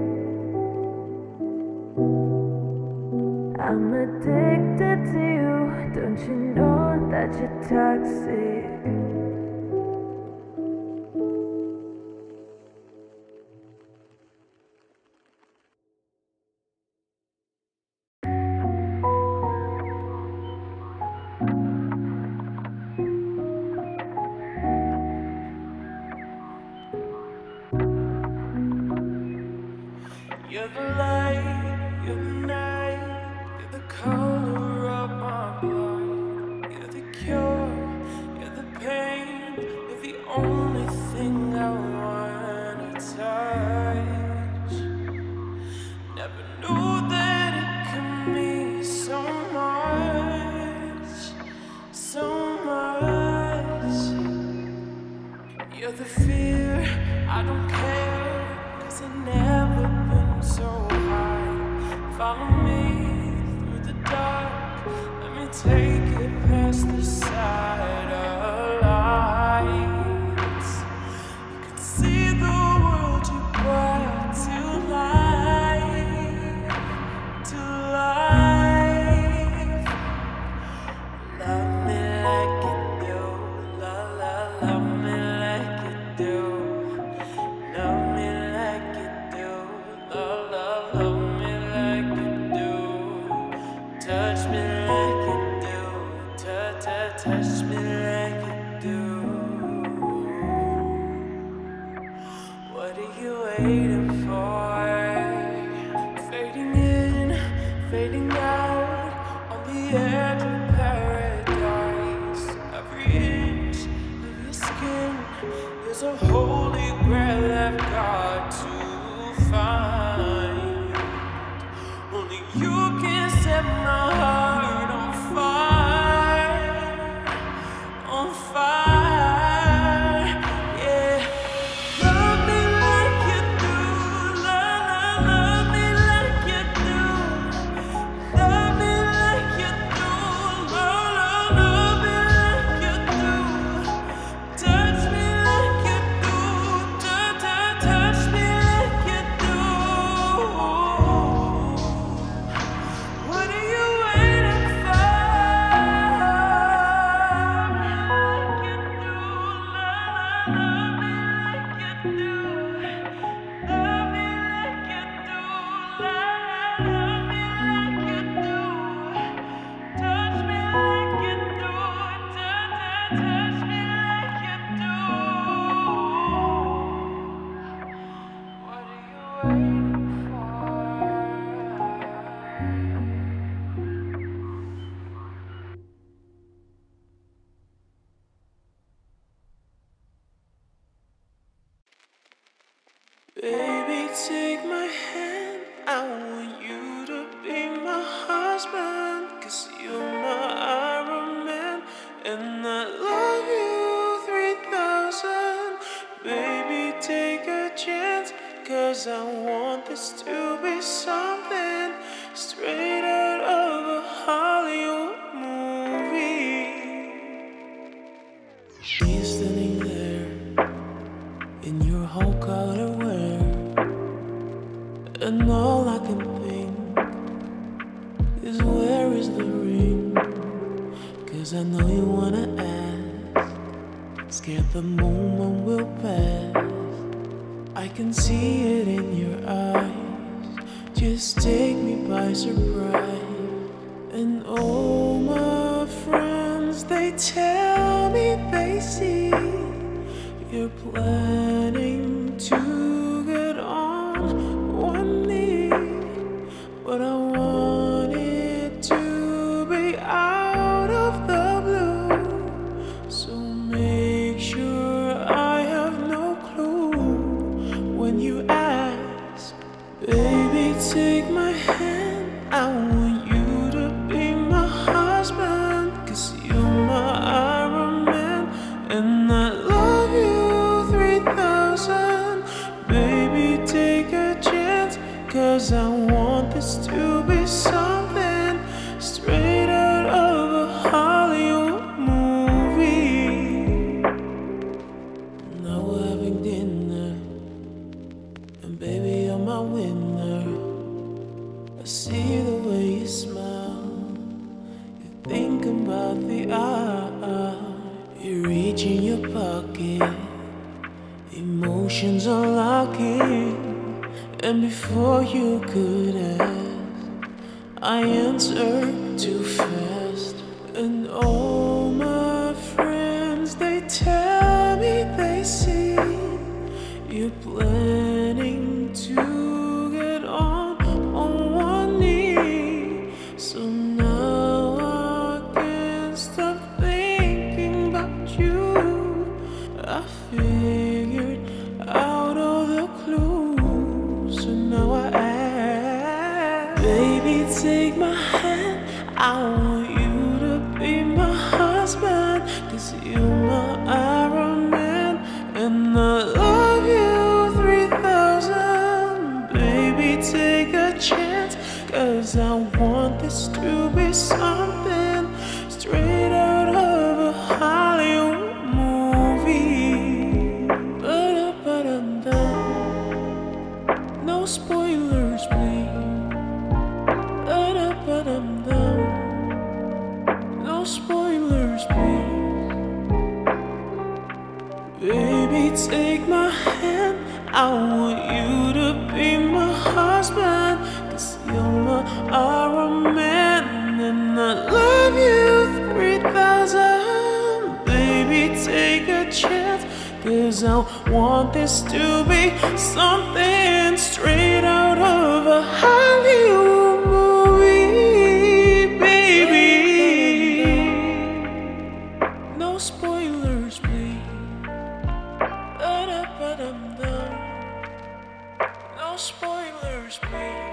I'm addicted to you, don't you know that you're toxic? You're the light, you're the night, you're the color of my blood. You're the cure, you're the pain, you're the only thing I wanna touch. Never knew that it could mean so much, so much. You're the fear, I don't care, 'cause I've never been so high. Follow me through the dark, let me take it past the side of lights. You can see the world you brought to life, to life. Love me like you do, la la, love me like you do. Love me like you do, love, love, love me like you do. Touch me like you do, touch, touch, touch me like you do. What are you waiting for? Fading in, fading out, on the edge of paradise. Every inch of your skin is a holy grail I've got to find. Only you can set my heart on fire, on fire, yeah. Love me like you do, love, love, love me like you do. Love me like you do, love, love, love me like you do. Touch me like you do, touch, touch, touch me like you do. What are you waiting for? Like you do, love, love me like you do. Love me like you do, love, love me like you do. Touch me like you do, touch, touch, touch me like you do. What are you waiting for? Baby, take my hand, I want you to be my husband, 'cause you're my Iron Man, and I love you three thousand. Baby, take a chance, 'cause I want this to be something straight out of a Hollywood movie. She's standing there in your Hulk outerwear, and all I can think is where is the ring? 'Cause I know you wanna ask, scared the moment will pass. I can see it in your eyes, just take me by surprise. And all my friends, they tell me they see you're planning to get on one knee, but I want it to be out of the blue. So make sure I have no clue when you ask. Baby, take my hand, I want you to be my husband, 'cause you're my Iron Man, and I love you three thousand. Baby, take a chance, 'cause I want this to be something straight out of a Hollywood movie. Now we're having dinner, and baby, you're my winner. I see the way you smile, you think about the hour. You reach in your pocket, emotions unlocking, and before you could ask, I answer too fast. And all my friends, they tell me they see you're planning to get on figured out all the clues, so now I ask, baby, take my hand. I want you to be my husband, 'cause you're my Iron Man, and I love you three thousand. Baby, take a chance, 'cause I want this to be something straight out of a Hollywood movie. Ba-da-ba-dum-dum. No spoilers, please. Ba-da-ba-dum-dum. No spoilers, please. Baby, take my hand. I want you to be my husband, 'cause you're my Iron Man, and I love you three thousand. Baby, take a chance, 'cause I want this to be something straight out of a Hollywood movie, baby. No spoilers, please. Ba-da-ba-dum-dum. No spoilers, please.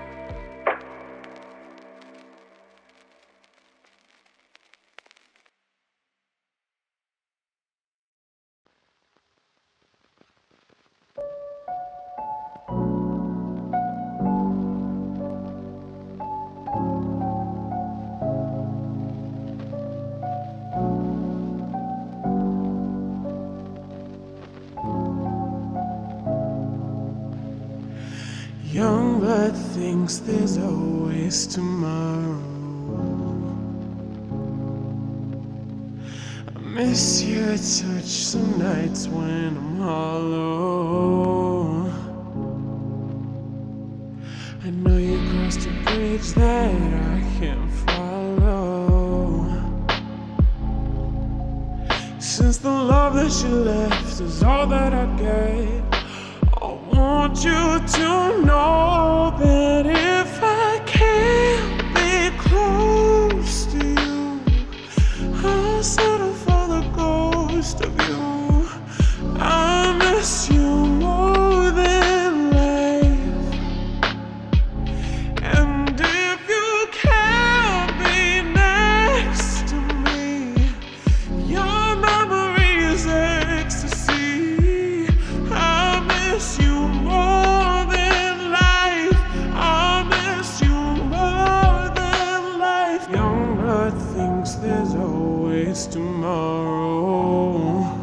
Young blood thinks there's always tomorrow. I miss your touch some nights when I'm hollow. I know you crossed a bridge that I can't follow. Since the love that you left is all that I get, I want you to know that if I can't be close to you, I'll settle for the ghost of you. I miss you more than life, and if you can't be next to me, your memory is ecstasy. I miss you more than life. I miss you more than life. Young blood thinks there's always tomorrow.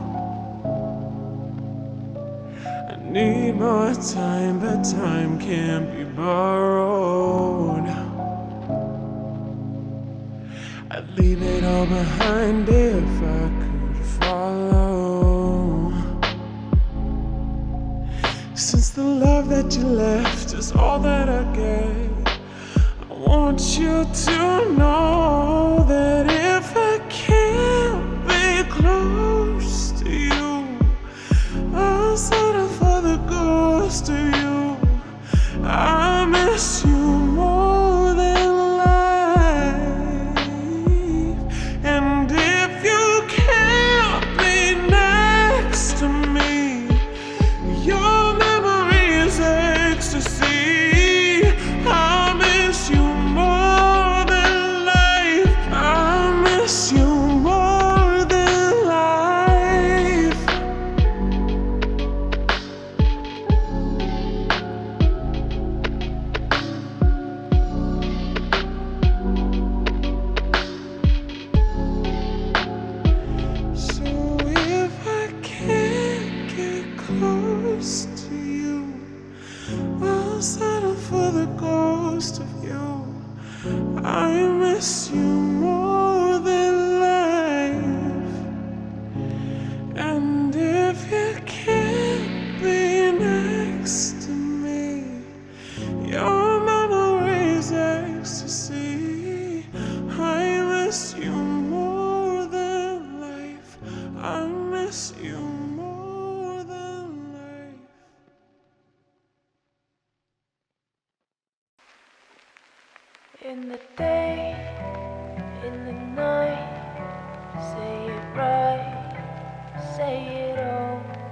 I need more time, but time can't be borrowed. I'd leave it all behind if I could follow. Since the love that you left is all that I get, I want you to know that if I can't be close to you, I'll settle for the ghost of you. I miss you more than life, and if you can't be next to me, your memory is ecstasy. I miss you more than life. I miss you more than life. So if I can't get close to you, I'll settle for the ghost of you. I miss you more than life, and if you can't be next to me, your memory is ecstasy. I miss you more than life. I miss you more than life. In the day, in the night, say it right, say it over.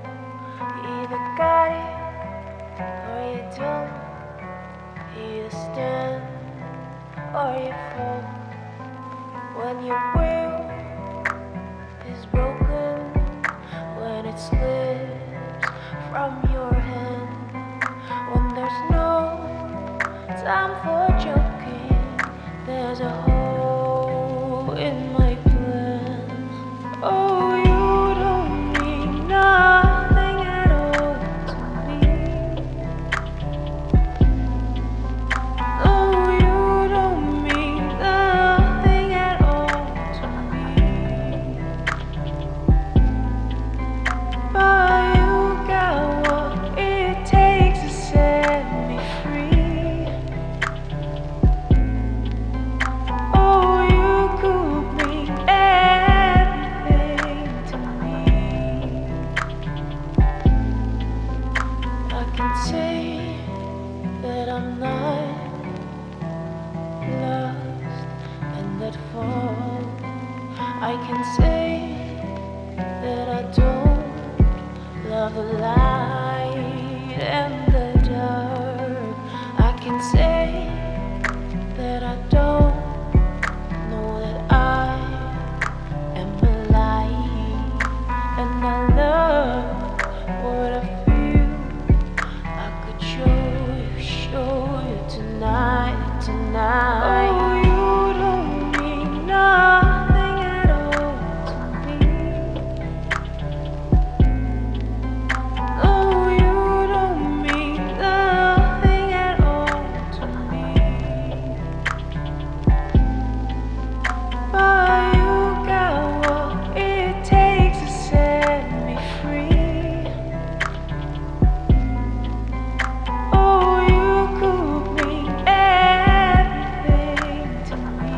can say that I'm not lost and that fall. I can say that I don't love the light and the dark. I can say that I don't know that I am alive, and I love what I feel. I could show you, show you tonight, tonight. Oh, you don't mean nothing at all to me. Oh, you don't mean nothing at all to me. But you got what it takes to set me free. Oh, you could mean everything to me.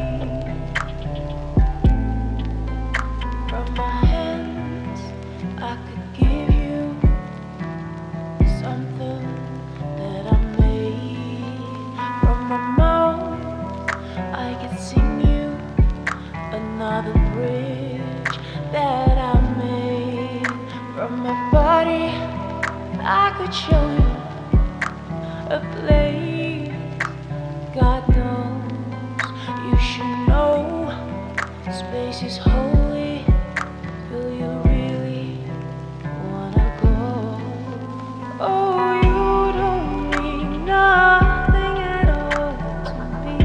From my hands, I could give you something that I made. From my mouth, I could sing you another bridge that I made. From my body, I could show you a place. God knows you should know space is holy. Will you really wanna go? Oh, you don't mean nothing at all to me.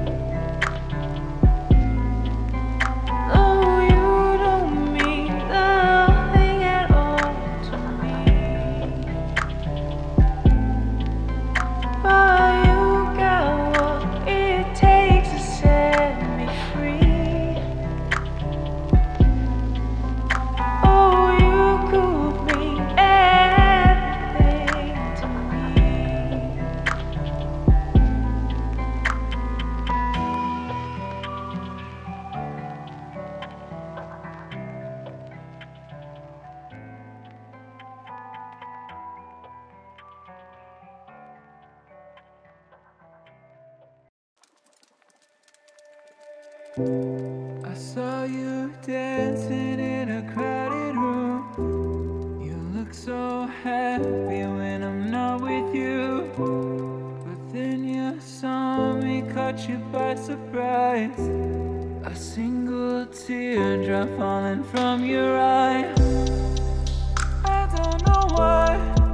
Oh, you don't mean nothing at all to me. But you got what it takes to set me free. Oh, you could mean everything to me. I saw you dancing in a crowded room. You look so happy when I'm not with you. But then you saw me, caught you by surprise. A single teardrop falling from your eye. I don't know why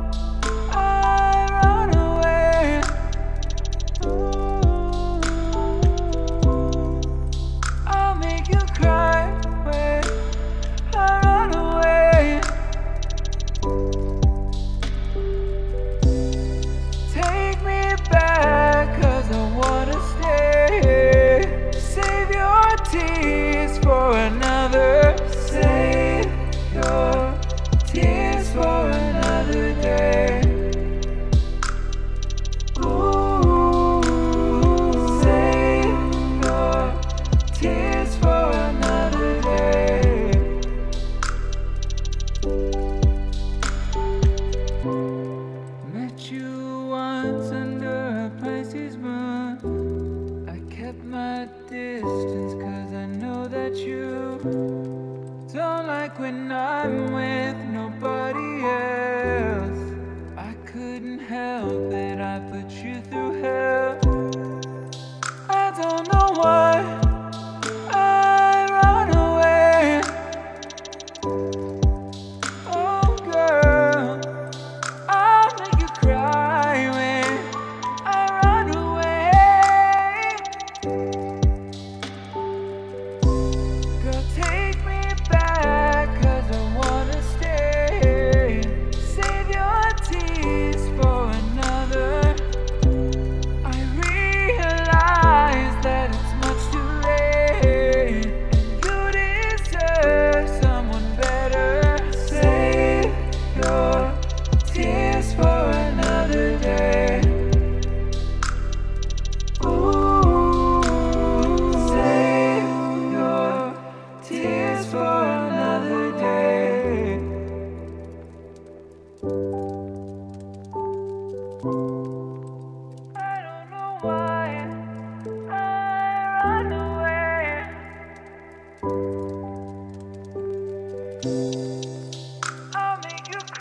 I run away. Ooh, I'll make you cry when I run away. Take me back, 'cause I wanna stay. Save your tears for another. Save your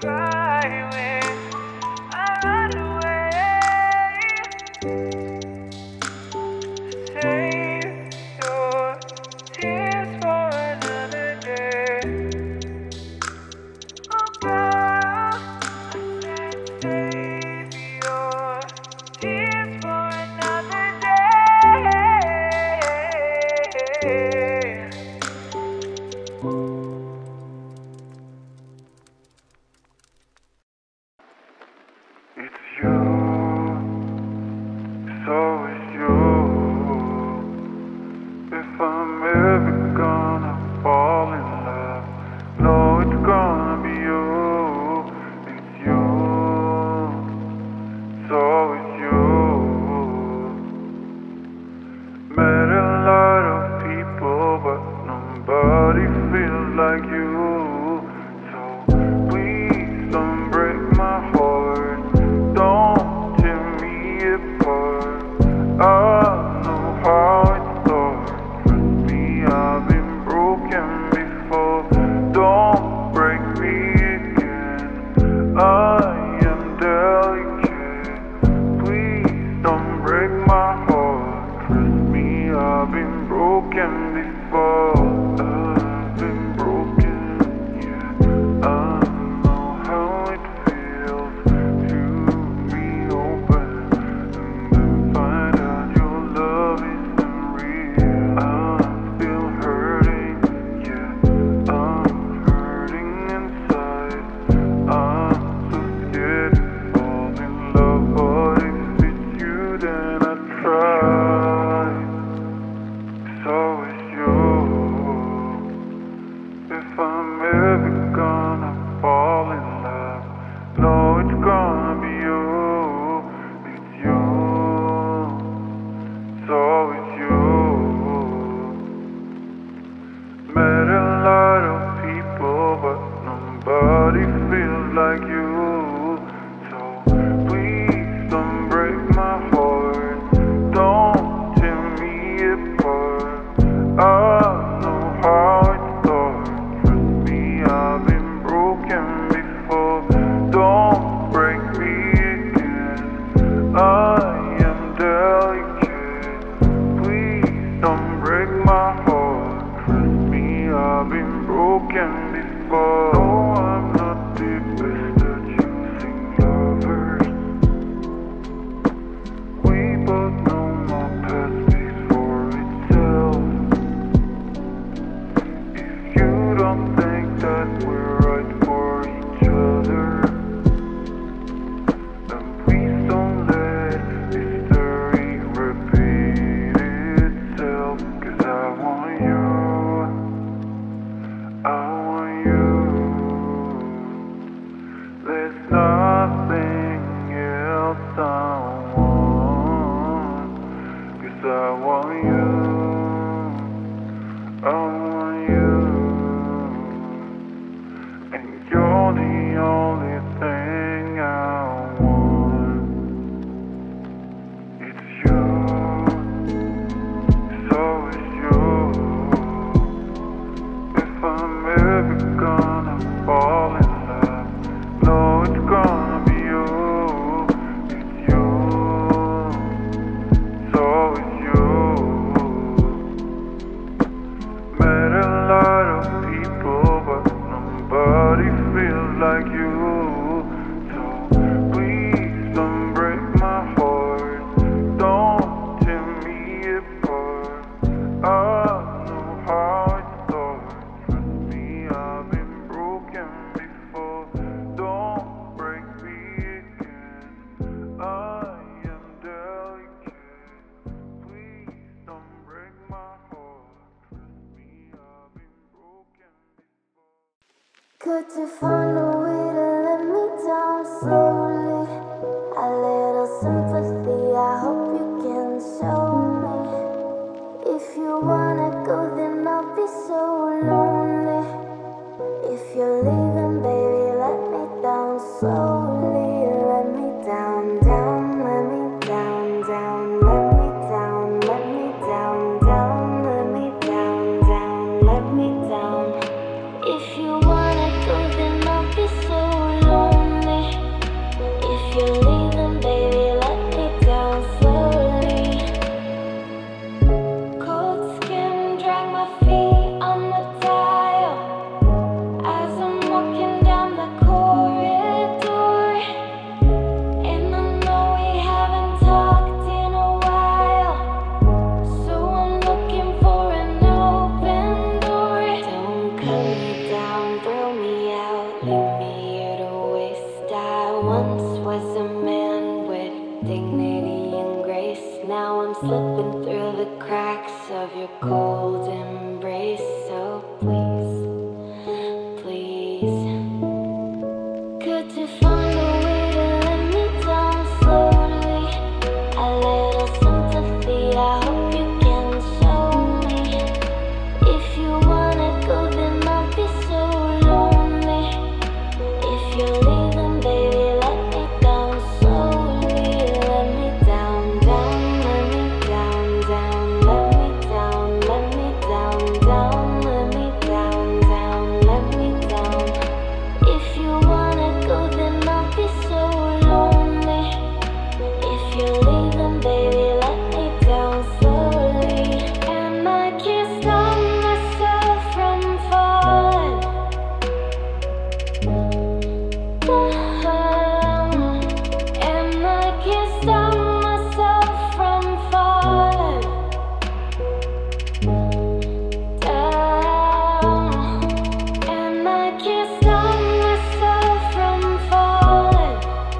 cry when I run away. Save your tears for another day. Oh girl, I said save your tears for another day. It's you, it's always you. If I'm ever gonna fall in love, no, it's gonna be you. It's you, it's always you. Met a lot of people, but nobody feels like you. So please don't break my heart. Don't tear me apart. I know how it starts. Trust me, I've been broken before. Don't break me again. I am delicate. Please don't break my heart. Trust me, I've been broken before. I've been broken, yeah. I know how it feels to be open and then find out your love isn't real. I'm still hurting, yeah. I'm hurting inside. I'm so scared to fall in love, but if it's you, then I try. It's always you. If I'm ever gonna fall in love, no, it's gonna be you. It's you. It's always you. Met a lot of people, but nobody feels like you. So please don't break my heart. Don't tear me apart. I know how it starts. Trust me, I've been broken before. Don't break me again. I am delicate. Please don't break my heart. Trust me, I've been broken before. No, I'm not the best at choosing lovers. We both know my past speaks for itself. If you don't think that we're right for each other, then please don't let history repeat itself. 'Cause I want you, I want you. There's nothing else I want. 'Cause I want you, I want you. And you're the only thing I want. It's you, it's always you. If I'm ever gonna fall in love, no, it's gonna be you. It's you, it's always you. Met a lot of people, but nobody feels like you. So please don't break my heart. Don't tear me apart. I know how it starts. Trust me, I've been broken before. Don't break me again. I am delicate. Please don't break my heart. Trust me, I've been broken before. Could you find a way to let me down slowly? A little sympathy, I hope you can show me. If you wanna go, then I'll be so lonely. If you're leaving, baby, let me down slowly. Let me down, down, let me down, down, let me down, let me down, down, let me down, down, let me down. If you wanna go, then I'll be so lonely. slipping through the cracks of your cold embrace. So please, please, could you find a way to let me down slowly? A little sympathy, I hope you can show me. If you wanna go, then I'll be so lonely. If you're leaving, baby, let me down slowly. Let me down, down, let me down, down, let me down, let me down, down, let me down, down, let me down. If you wanna go, then I'll be so lonely. If you're leaving, baby, let me down slowly. And I can't stop myself from falling. And I can't stop myself from falling down. And I can't stop myself from falling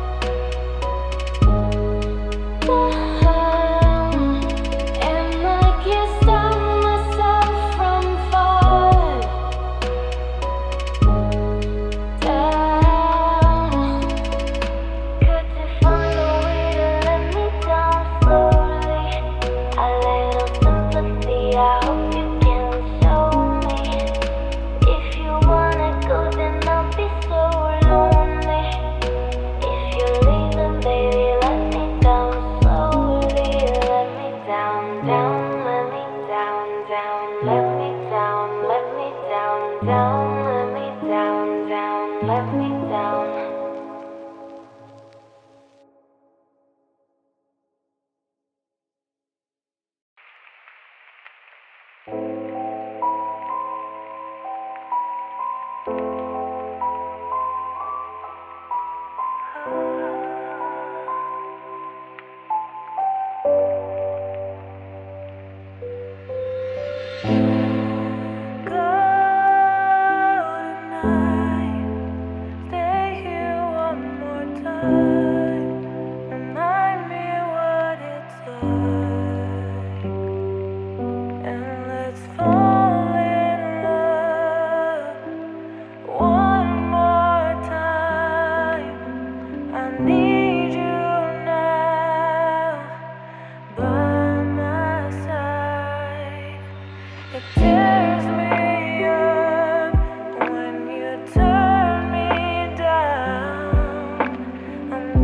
down. And I can't stop myself from falling down. Could you find a way to let me down slowly? A little sympathy, I hope you can show me. If you wanna go, then I'll be so lonely. If you're leaving, baby, let me down slowly. Let me down, down, let me down, down, let me down, let me down, down, let me down, down, let me down. Go tonight, stay here one more time. Remind me what it's like, and let's fall in love one more time. I need you now by my side. It tears me up when you turn me down. I'm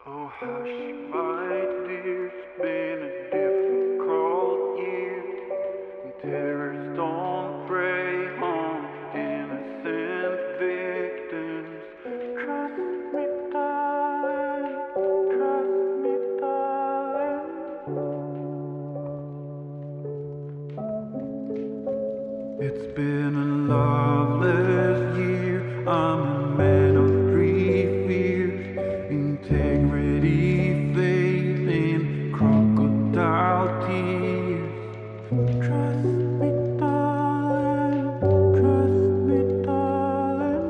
Oh hush, my dear, it's been a difficult year, and terrorists don't prey on innocent victims. Trust me, darling, trust me, darling. It's been a loveless year. I'm a man of three fears: integrity, faith, and crocodile tears. Trust me, darling, trust me, darling.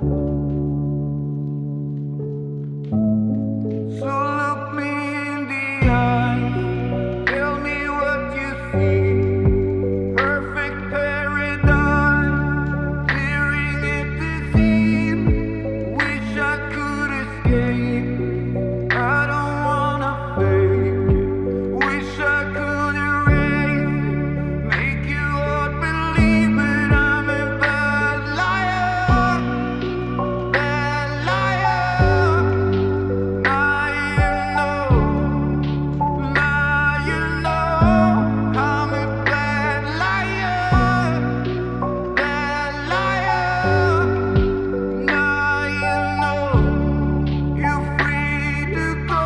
So look me in the eye, tell me what you see. Perfect paradise, tearing at the seam. Wish I could escape. I don't wanna fake it. Wish I could erase it. Make you all believe, but I'm a bad liar, bad liar. Now you know, now you know I'm a bad liar, bad liar. Now you know you're free to go.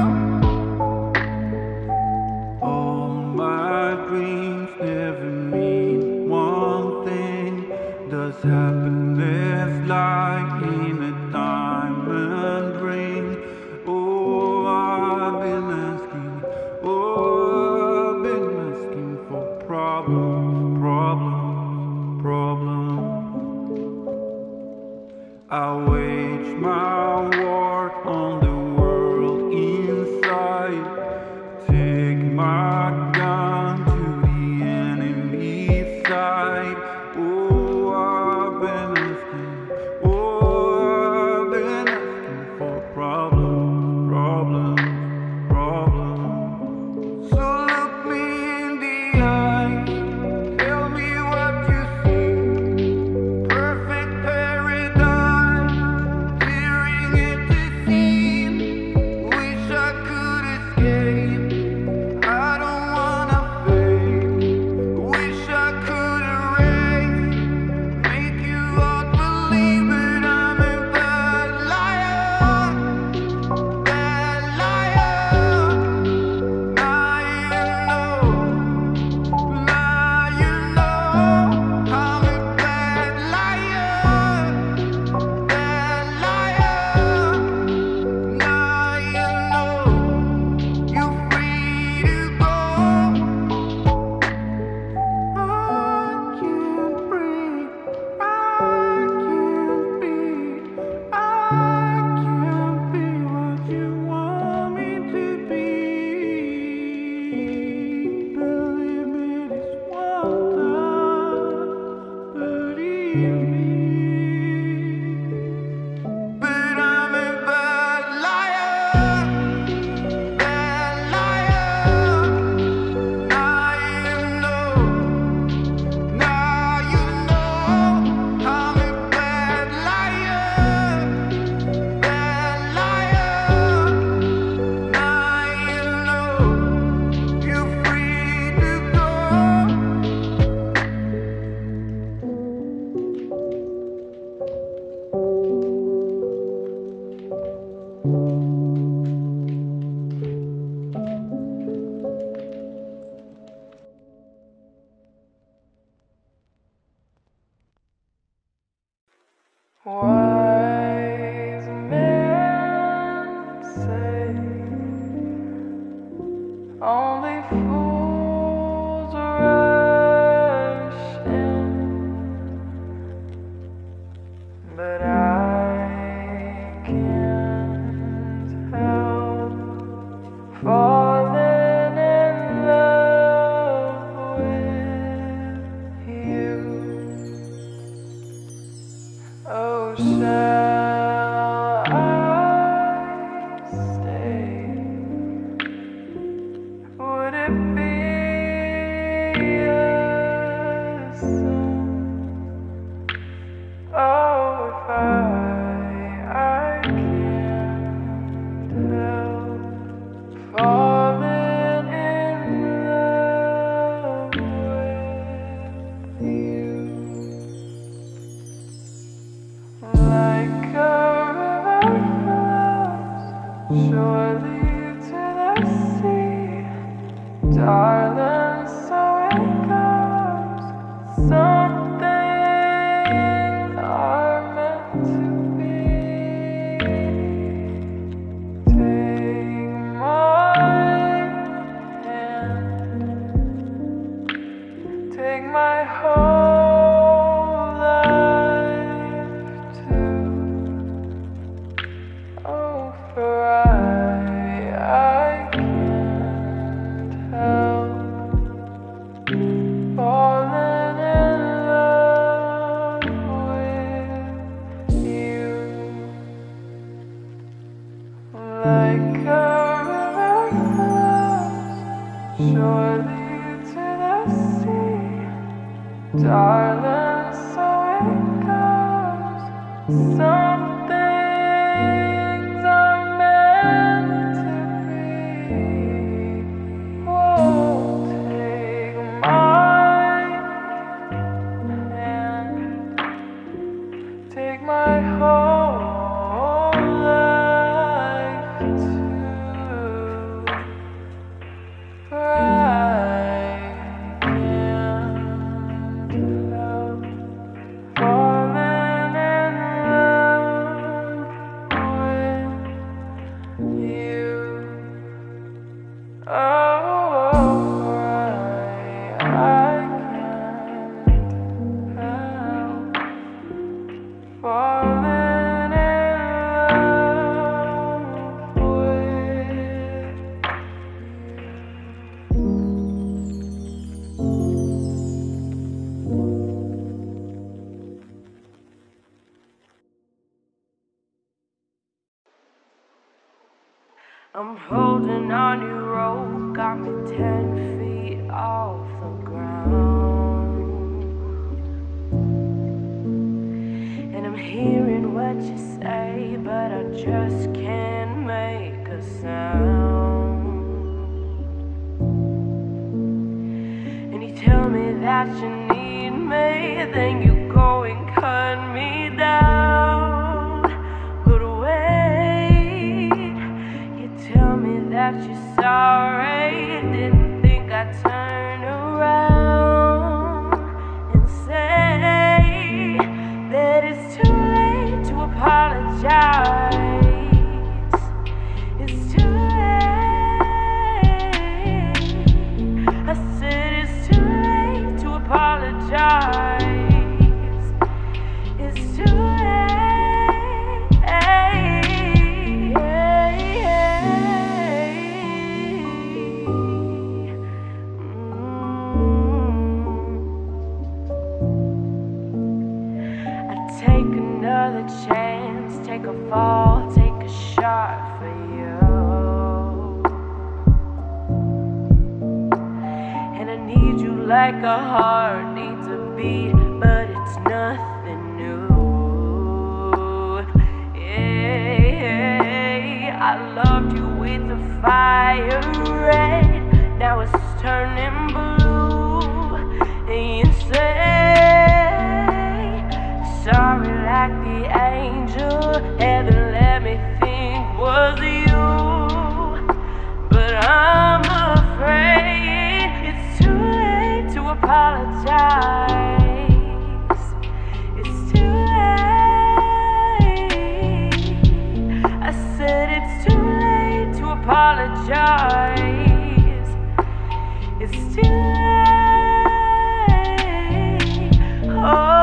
All my dreams never mean one thing. Does happiness lie in a diamond ring? Oh, I've been asking, oh, I've been asking for problems, problems, problems. I wage my war on the world inside. Take my gun to the enemy's side. Oh, I've been asking, oh, I've been asking for problems, problems, problems. So look me in the eye, tell me what you see. Perfect paradise, tearing at the seam. Wish I could escape. I don't wanna fake. Wish I could erase it. Make you all believe, but I'm a bad liar, bad liar. Now you know, now you know I'm a bad liar, bad liar. Now you know you're free to go. I can't breathe, I can't be, I can't be what you want me to be. Believe me this one time, believe me. But I'm a bad liar, bad liar. Now you know, now you know I'm a bad liar, bad liar. Now you know you're free to go. Wise men say only fools rush in, but I can't help falling in love with you. Oh, shall I stay? Would it be a sin? Oh, if I, I can't help silence, so it goes. Some things are meant to be. Won't take my hand, take my whole life too. Right hand love, falling in love with you. Oh, right, I can't help falling in love with I'm holding on your rope, got me ten feet off the ground. And I'm hearing what you say, but I just can't make a sound. And you tell me that you need me, then you go and cut me down. But wait, you tell me that you're sorry, didn't think I'd turn around and say that it's too late to apologize. It's too late. I said it's too late to apologize. It's too late. I take another chance, take a fall, take a shot for you. And I need you like a heart needs a beat, but it's nothing new. Yeah, I loved you with the fire red, now it's turning blue. And you say sorry like the angel heaven let me think was you. But I'm afraid it's too late to apologize. It's too late. I said it's too late to apologize. It's too late. Oh,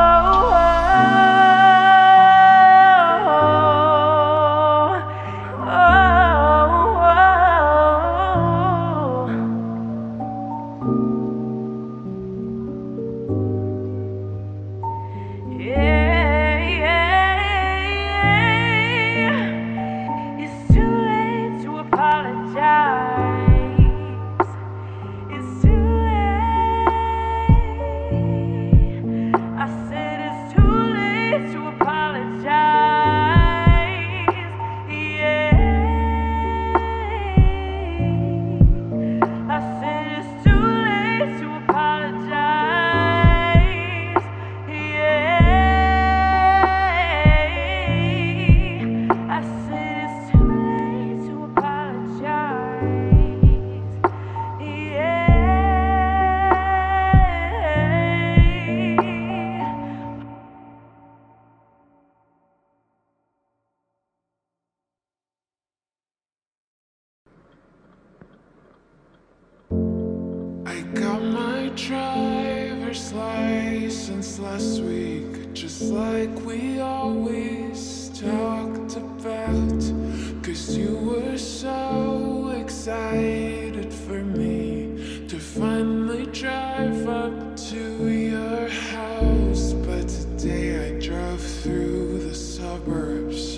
driver's license last week, just like we always talked about. Cause you were so excited for me to finally drive up to your house. But today I drove through the suburbs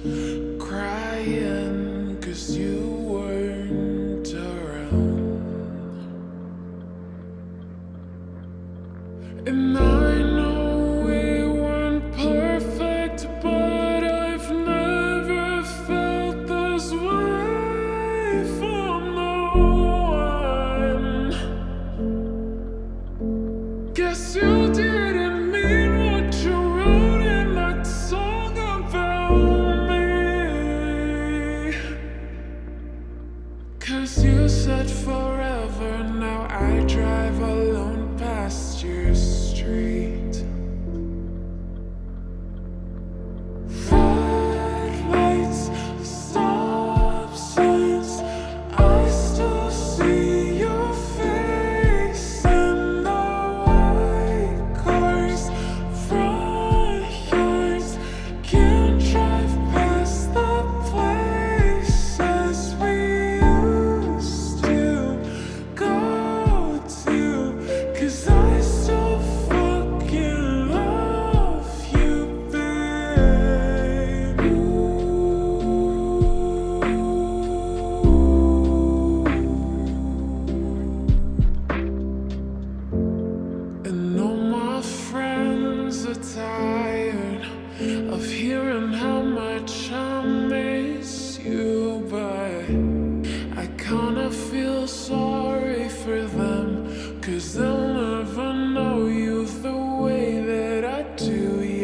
crying cause you weren't around. And I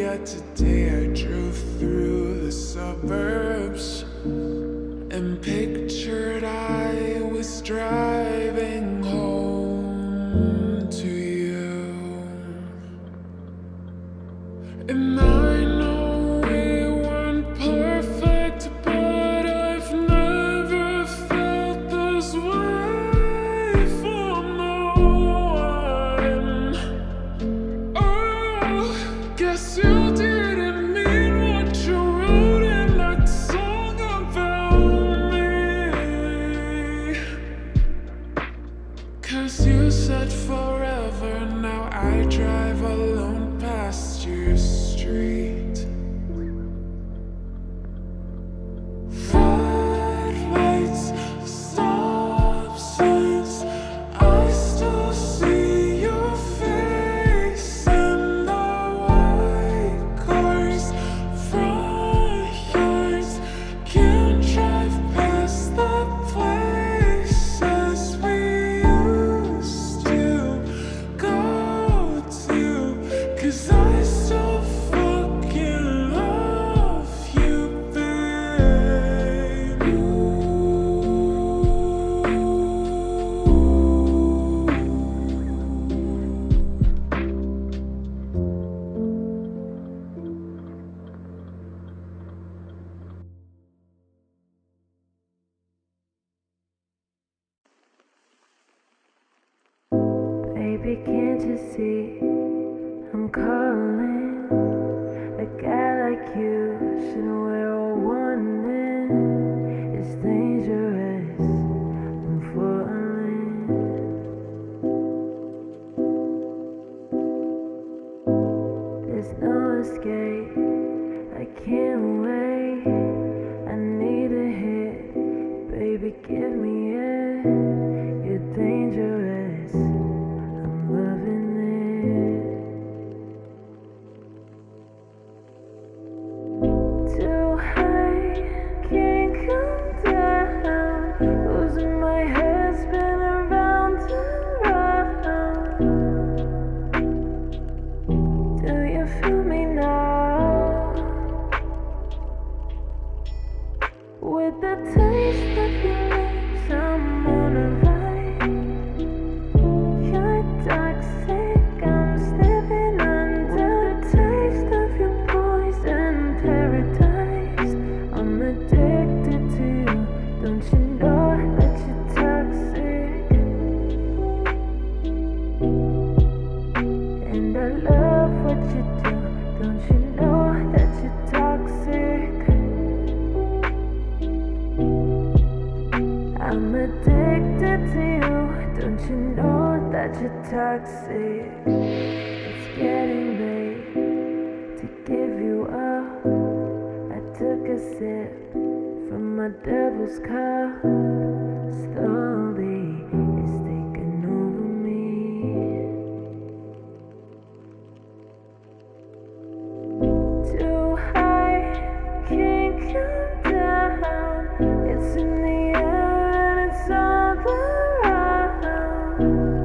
yet today I drove through the suburbs and pictured I was driving home to you. And I know we weren't perfect, but I've never felt this way for no one. Oh, guess you didn't mean what you wrote in that song about me. 'Cause you said forever, now I drive alone past your street. Red lights, stop signs, I still see your face in the white cars, front yards. Can't drive past the places we used to go to, 'cause I still fucking love you, babe. Baby, can't you see I'm calling? A guy like you shouldn't wear a warning. It's dangerous, I'm falling. There's no escape, I can't wait. I need a hit, baby, give me it. You're dangerous, I'm loving it. Too high, can't come down. Losing my head, spin around and round. Do you feel me now? With the taste of your lips, I'm on a ride. You're toxic, I'm slipping under the taste of your poison paradise. I'm addicted to you, don't you know that you're toxic? And I love what you do, don't you know that you're toxic? I'm addicted to you, don't you know that you're toxic? It's getting late to give you up. I took a sip from my devil's cup. Slowly, it's taking over me. Too high, can't come down. It's in the air and it's all around.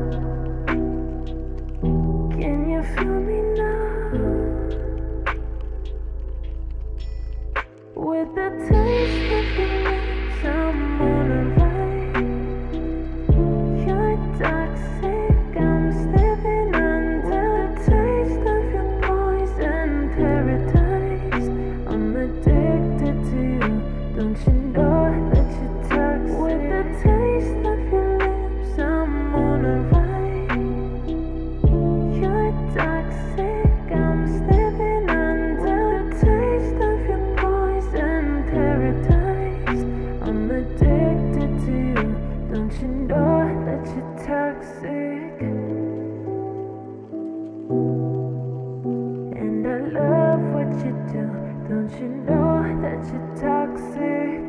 Can you feel me now? With the taste of your lips, I'm on a ride. You're toxic, I'm slipping under the taste of your poison paradise. I'm addicted to you, don't you know that you're toxic? With the taste of your lips, I'm on a ride. You're toxic, I'm slipping under the taste of your poison paradise. I'm addicted to you, don't you know that you're toxic? And I love what you do, don't you know that you're toxic?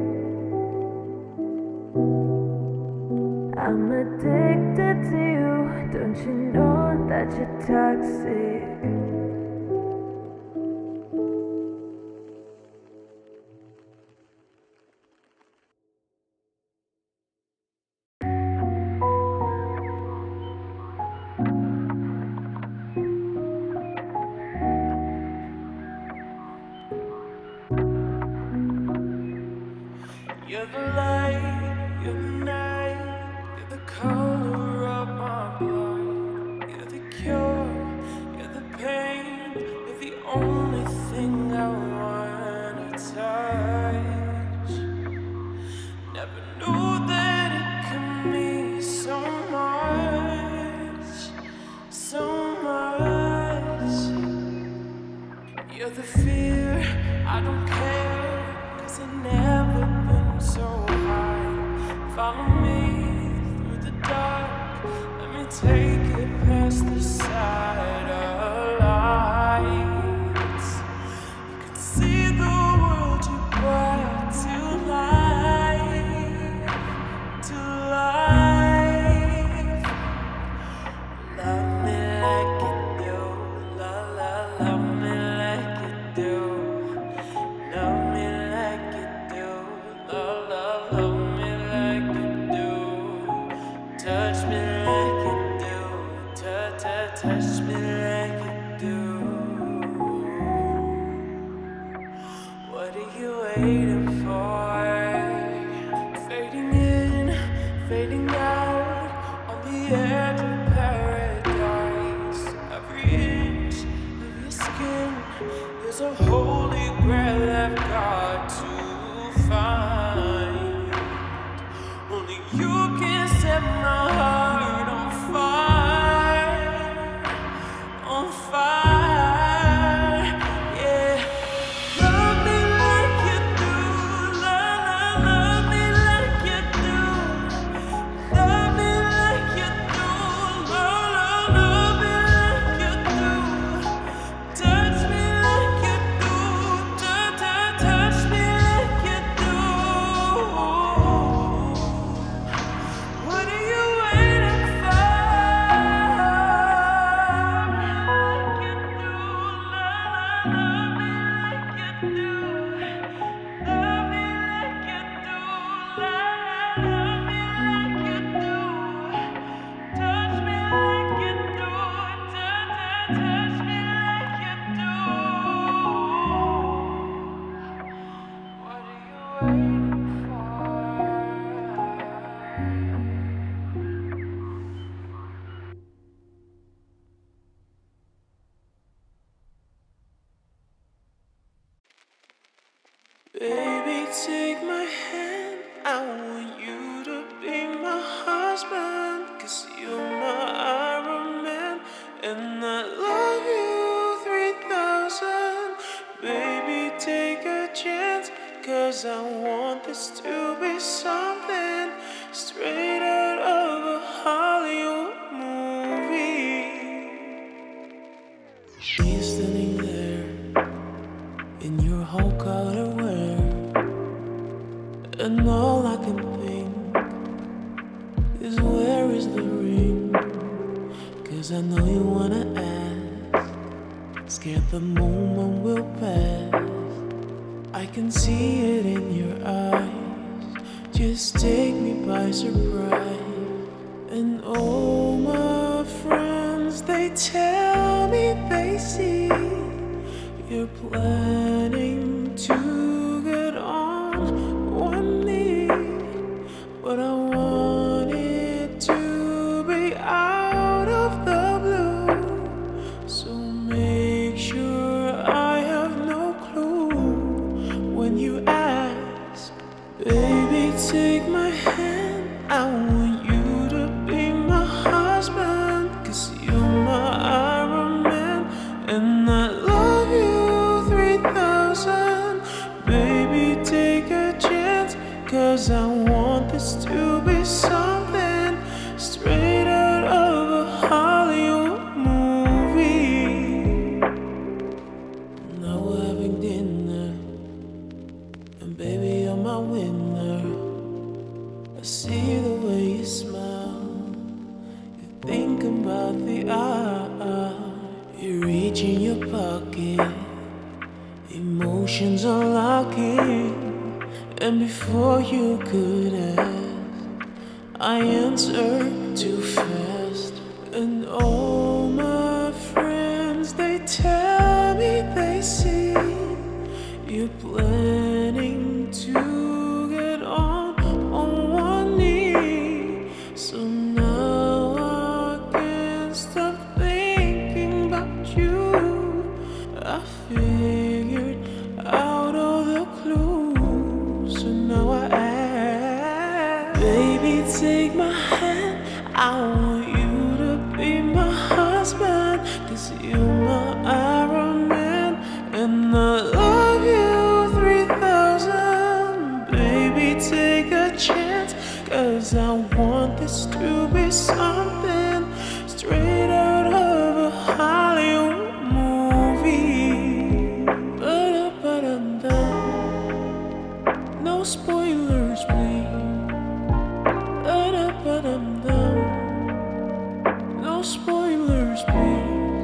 I'm addicted to you, don't you know that you're toxic? You're the light, you're the night, you're the color of my blood. You're the cure, you're the pain, you're the only thing I wanna touch. Never knew that it could mean so much, so much. You're the fear, I don't care, 'cause I've never been so high. Follow me through the dark, let me take it past the side of lights. You can see the world you brought to life, to life. Love me like you do, love, love, love me like you do. Love me like you do, love, love, love me like you do. Touch me like you do, touch, touch, touch me like you do. What are you waiting for? Fading in, fading out, on the edge of paradise. Every inch of your skin is a holy grail I've got to find. Only you can set my heart on fire, on fire, yeah. Love me like you do, love, love, love me like you do. Love me like you do, love, love, love me like you do. Touch me like you do, touch, touch, touch me like you do. What are you waiting for? Like you do, love, love me like you do. Love me like you do, love, love me like you do. Touch me like you do, touch, touch, touch me like you do. What are you waiting for? Baby, take my hand, I want you to be my husband, 'cause you're my Iron Man, and I love you three thousand. Baby, take a chance, 'cause I want this to be something straight out of a Hollywood movie. She's standing there in your Hulk outerwear, and all I can think is, where is the ring? 'Cause I know you wanna ask, scared the moment will pass. I can see it in your eyes, just take me by surprise. And all my friends, they tell me they see you're planning to get on one knee, but I want it to be out of the blue. So make sure I have no clue when you ask. Baby, take my hand, I want you to be my husband, 'cause you're my Iron Man, and I love you three thousand. Baby, take a chance, 'cause I want this to be something straight out of a Hollywood movie. Now we're having dinner, and baby, you're my winner. I see the way you smile, you think about the eye. You reach in your pocket, emotions unlocking, and before you could ask, I answered too fast. And all my friends, they tell me they see you're planning to get on figured out all the clues, and now I ask, baby, take my hand. I want you to be my husband, 'cause you're my Iron Man, and I love you three thousand. Baby, take a chance, 'cause I want this to be something straight out of a Hollywood movie. Ba-da-ba-dum-dum. No spoilers, please. Ba-da-ba-dum-dum. No spoilers, please.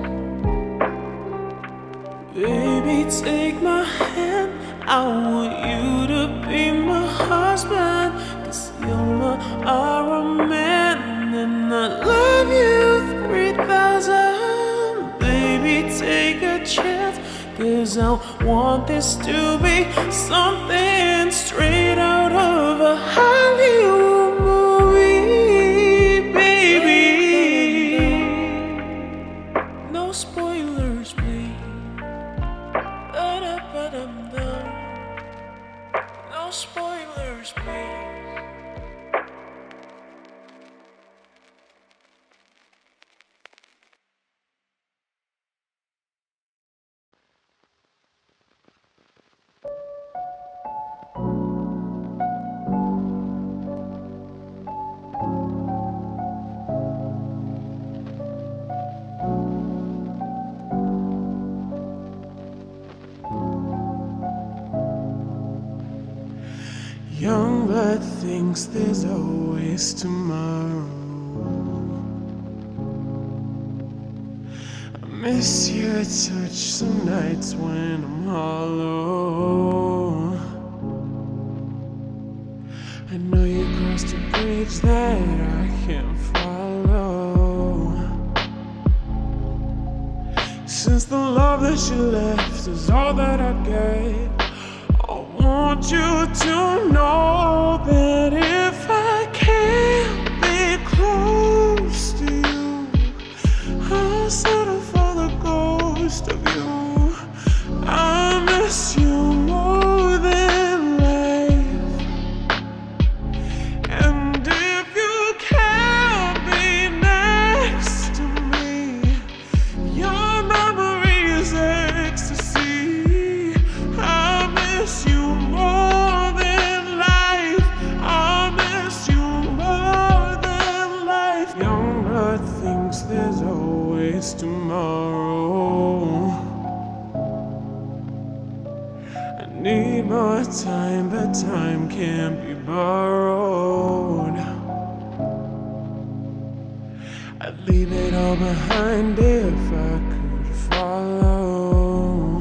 Baby, take my hand. I want you to be my husband, 'cause you're my Iron Man, and I love you three thousand. Baby, take a chance, 'cause I want this to be something straight out of a Hollywood movie, baby. No spoilers, please. Ba-da-ba-dum-dum. No spoilers, please. Young blood thinks there's always tomorrow. I miss your touch some nights when I'm hollow. I know you crossed a bridge that I can't follow. Since the love that you left is all that I get, I want you to know that if I can't be close to you, I'll settle for the ghost of you. I miss you more than life, and if you can't be next to me, your memory is ecstasy. I miss you more than life. I miss you more than life. Young blood thinks there's always tomorrow. I need more time, but time can't be borrowed. I'd leave it all behind if I could follow.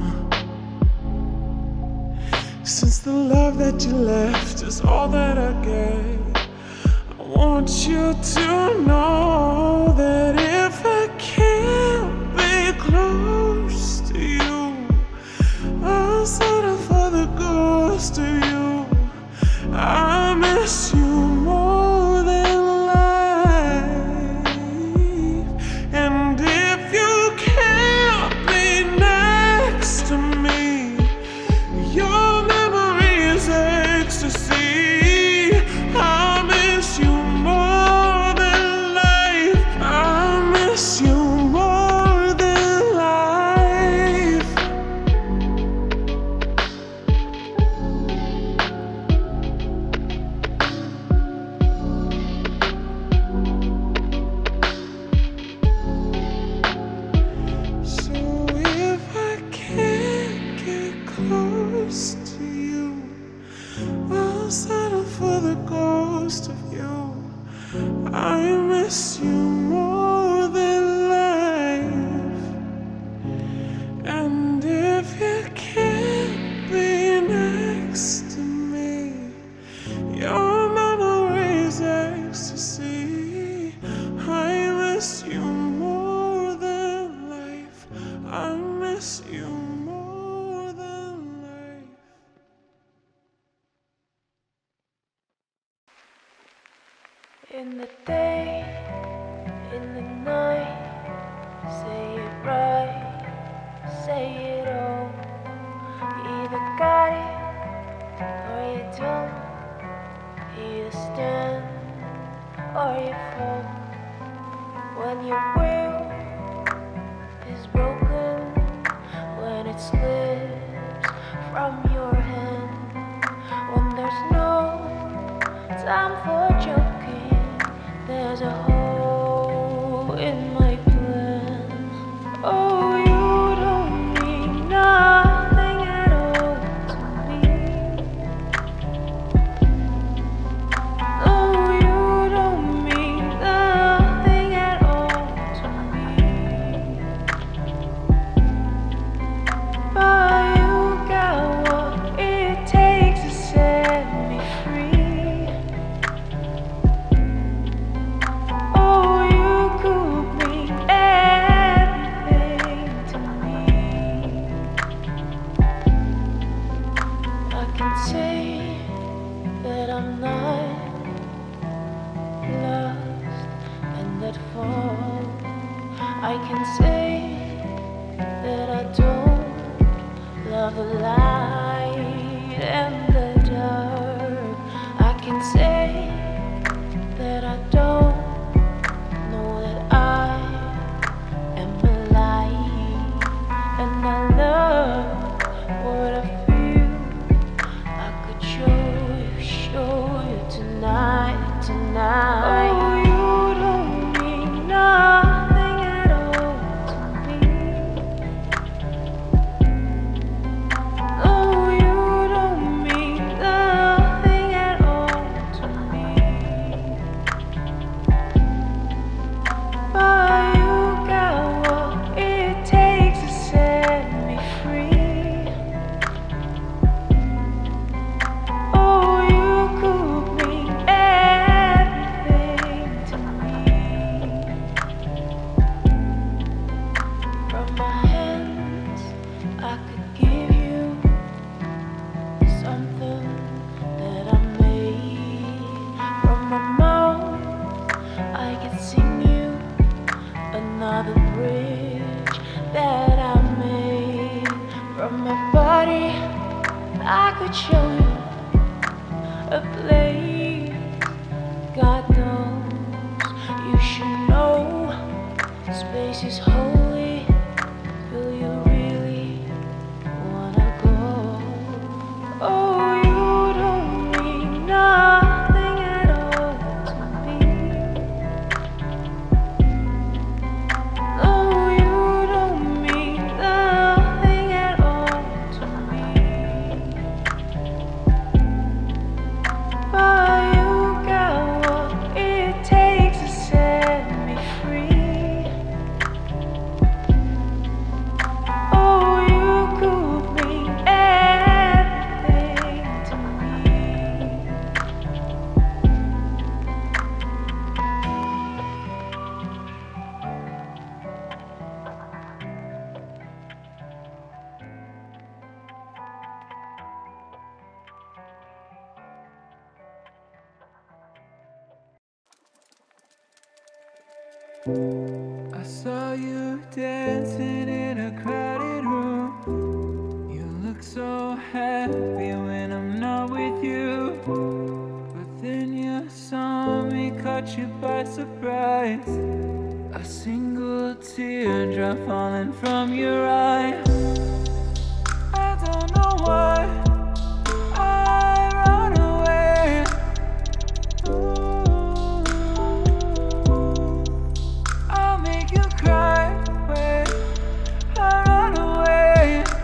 Since the love that you left is all that I get, I want you to know that if I can't be close to you, I'll settle for the ghost of you. I miss you more than life, and if you can't be next to me, your memory is ecstasy. I miss you more than life. I miss you more than life. So if I can't get close to you, I'll settle for the ghost of you. I miss you more than life, and if you can't be next to me, your memory is ecstasy. I miss you more than life. I miss you more than life. In the day, in the night, say it right, say it all. it slips from your hand when there's no time for joking. There's a hole in my plan. Oh, you don't mean nothing at all to me. Oh, you don't mean nothing at all to me. But you got what it takes to set me free. Oh, you could mean everything to me. I can say that I'm not lost and that fall. I can say that I don't love the light and the dark. I can say that I don't know that I am alive, and I love what I feel. I could show you, show you tonight, tonight. Oh, you don't mean nothing at all to me. Oh, you don't mean nothing at all to me. But you got what it takes to set me free. Oh, you could mean everything to me. From my hands, I could give you something that I made. From my mouth, I could sing you another bridge that I made. From my body, I could show you a place. God knows you should know space is holy. Will you really wanna go? Oh, you don't mean nothing at all to me. Oh, you don't mean nothing at all to me. But you got what it takes to set me free. Oh, you could mean everything to me. I saw you dancing in a crowded room. You look so happy when I'm not with you. But then you saw me, caught you by surprise. A single teardrop falling from your eye. I don't know why I run away. Ooh, I'll make you cry when I run away.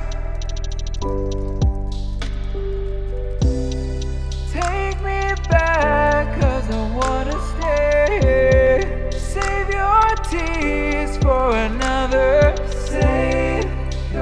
Take me back, 'cause I wanna stay. Save your tears for another. Save your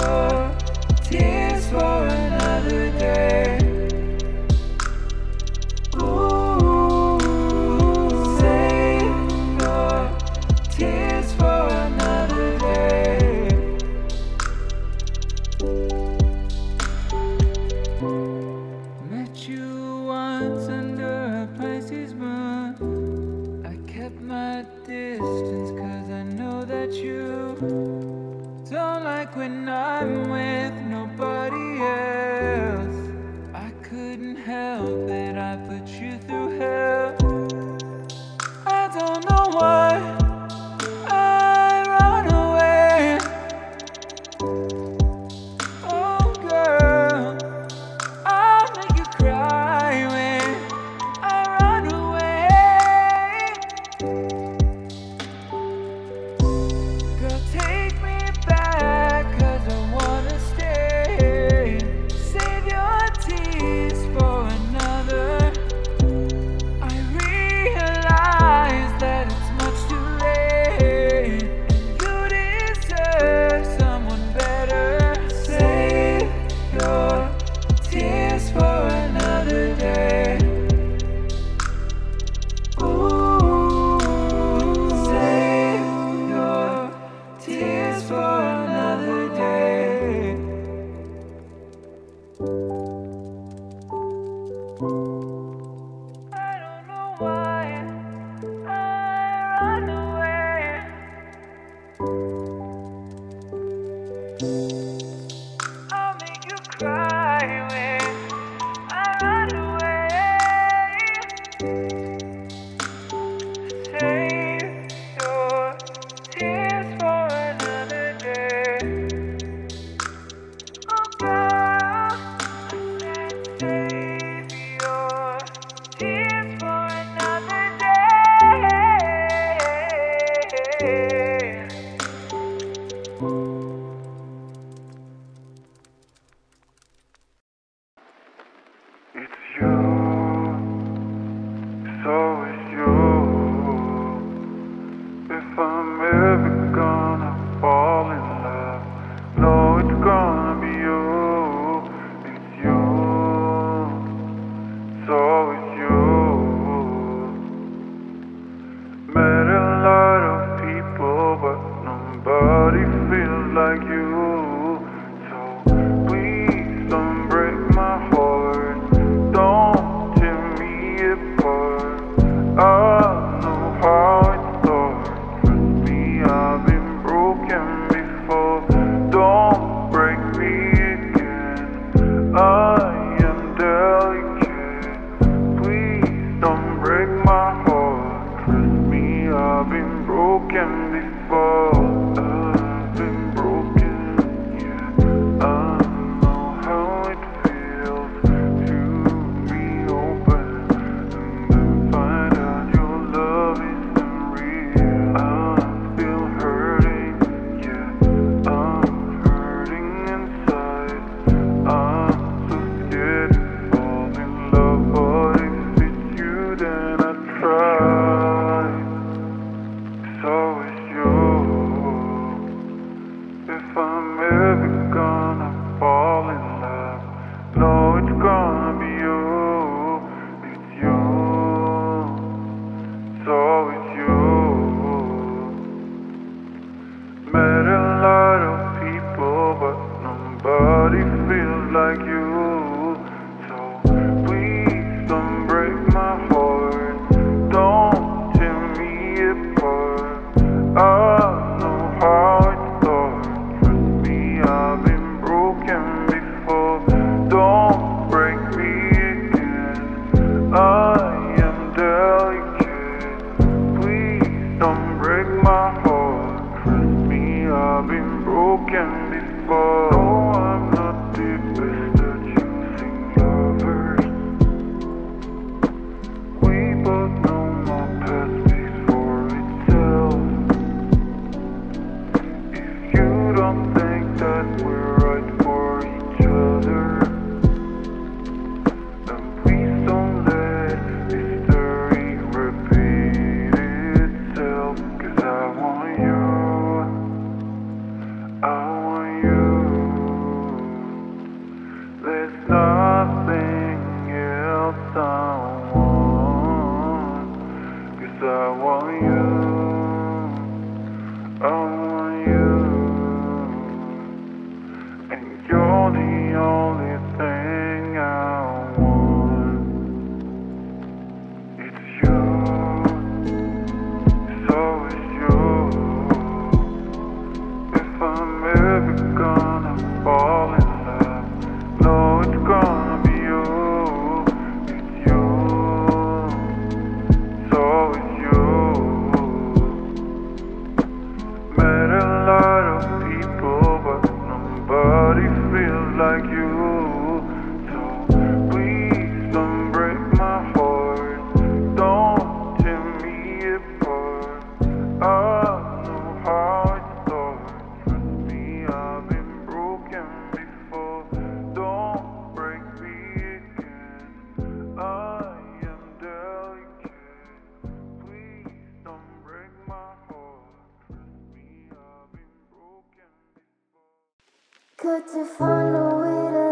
I don't know why I run away. I'll make you cry when I run away. Save your tears for another day. Oh girl, I said save your tears for another day. It's you, it's always you. If I'm ever gonna fall in love, no, it's gonna be you. It's you, it's always you. Met a lot of people, but nobody feels like you. So please don't break my heart. Don't tear me apart. I know how it starts. Trust me, I've been broken before. Don't break me again. I am delicate. Please don't break my heart. Trust me, I've been broken before. I've been broken, yeah. I know how it feels to be open and then find out your love isn't real. I'm still hurting, yeah. I'm hurting inside. I'm so scared to fall in love, but if it's you, then I try. It's always you. If I'm ever gonna fall in love, no, it's gonna be you. It's you. It's always you. Met a lot of people, but nobody feels like you. So please don't break my heart. Don't tear me apart. I know how it starts. Trust me, I've been broken before. Don't break me again. I am delicate. Please don't break my heart. Trust me, I've been broken before. No, I'm not the best at choosing lovers. We both know my past speaks for itself. If you don't think that we're right for each other, then please don't let history repeat itself. 'Cause I want you, I want you. There's nothing else I want. 'Cause I want you, I want you. And you're the only thing I want. It's you, it's always you. If I'm ever gonna fall in love, no, it's gonna be you. It's you, it's always you. Met a lot of people, but nobody feels like you. So please don't break my heart. Don't tear me apart. I know how it starts. Trust me, I've been broken before. Don't break me again. I am delicate. Please don't break my heart. Trust me, I've been broken before. Good to find a way to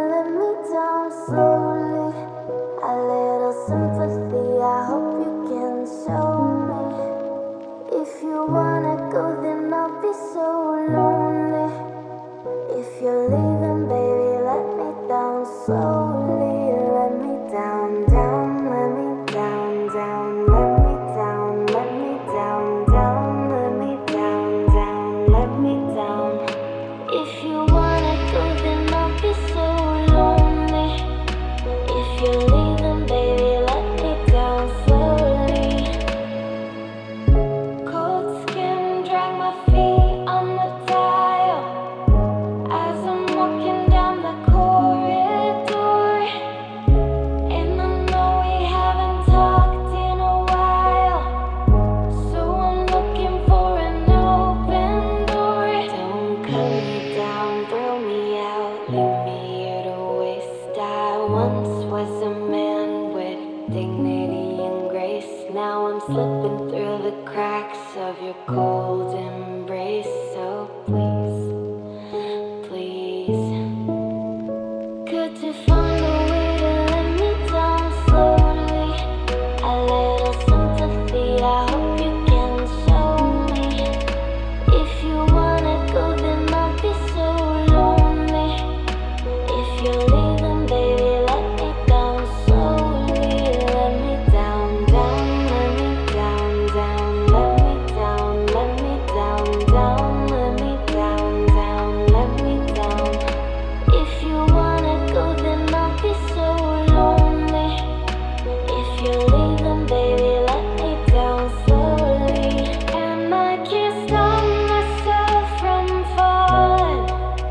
your cold embrace. So please, please, could you find a way to let me down slowly? A little sympathy, I hope you can show me. If you wanna go, then I'll be so lonely. If you're leaving, baby, let me down slowly. Let me down, down, let me down, down, let me down, let me down, down, let me down, down, let me down. If you wanna go, then I'll be so lonely. If you're leaving, baby, let me down slowly. And I can't stop myself from falling.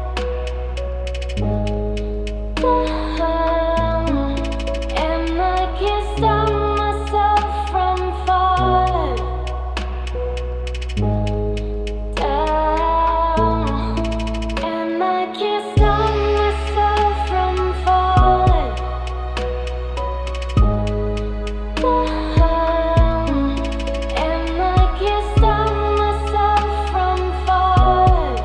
And I can't stop myself from falling down. And I can't stop myself from falling down. And I can't stop myself from falling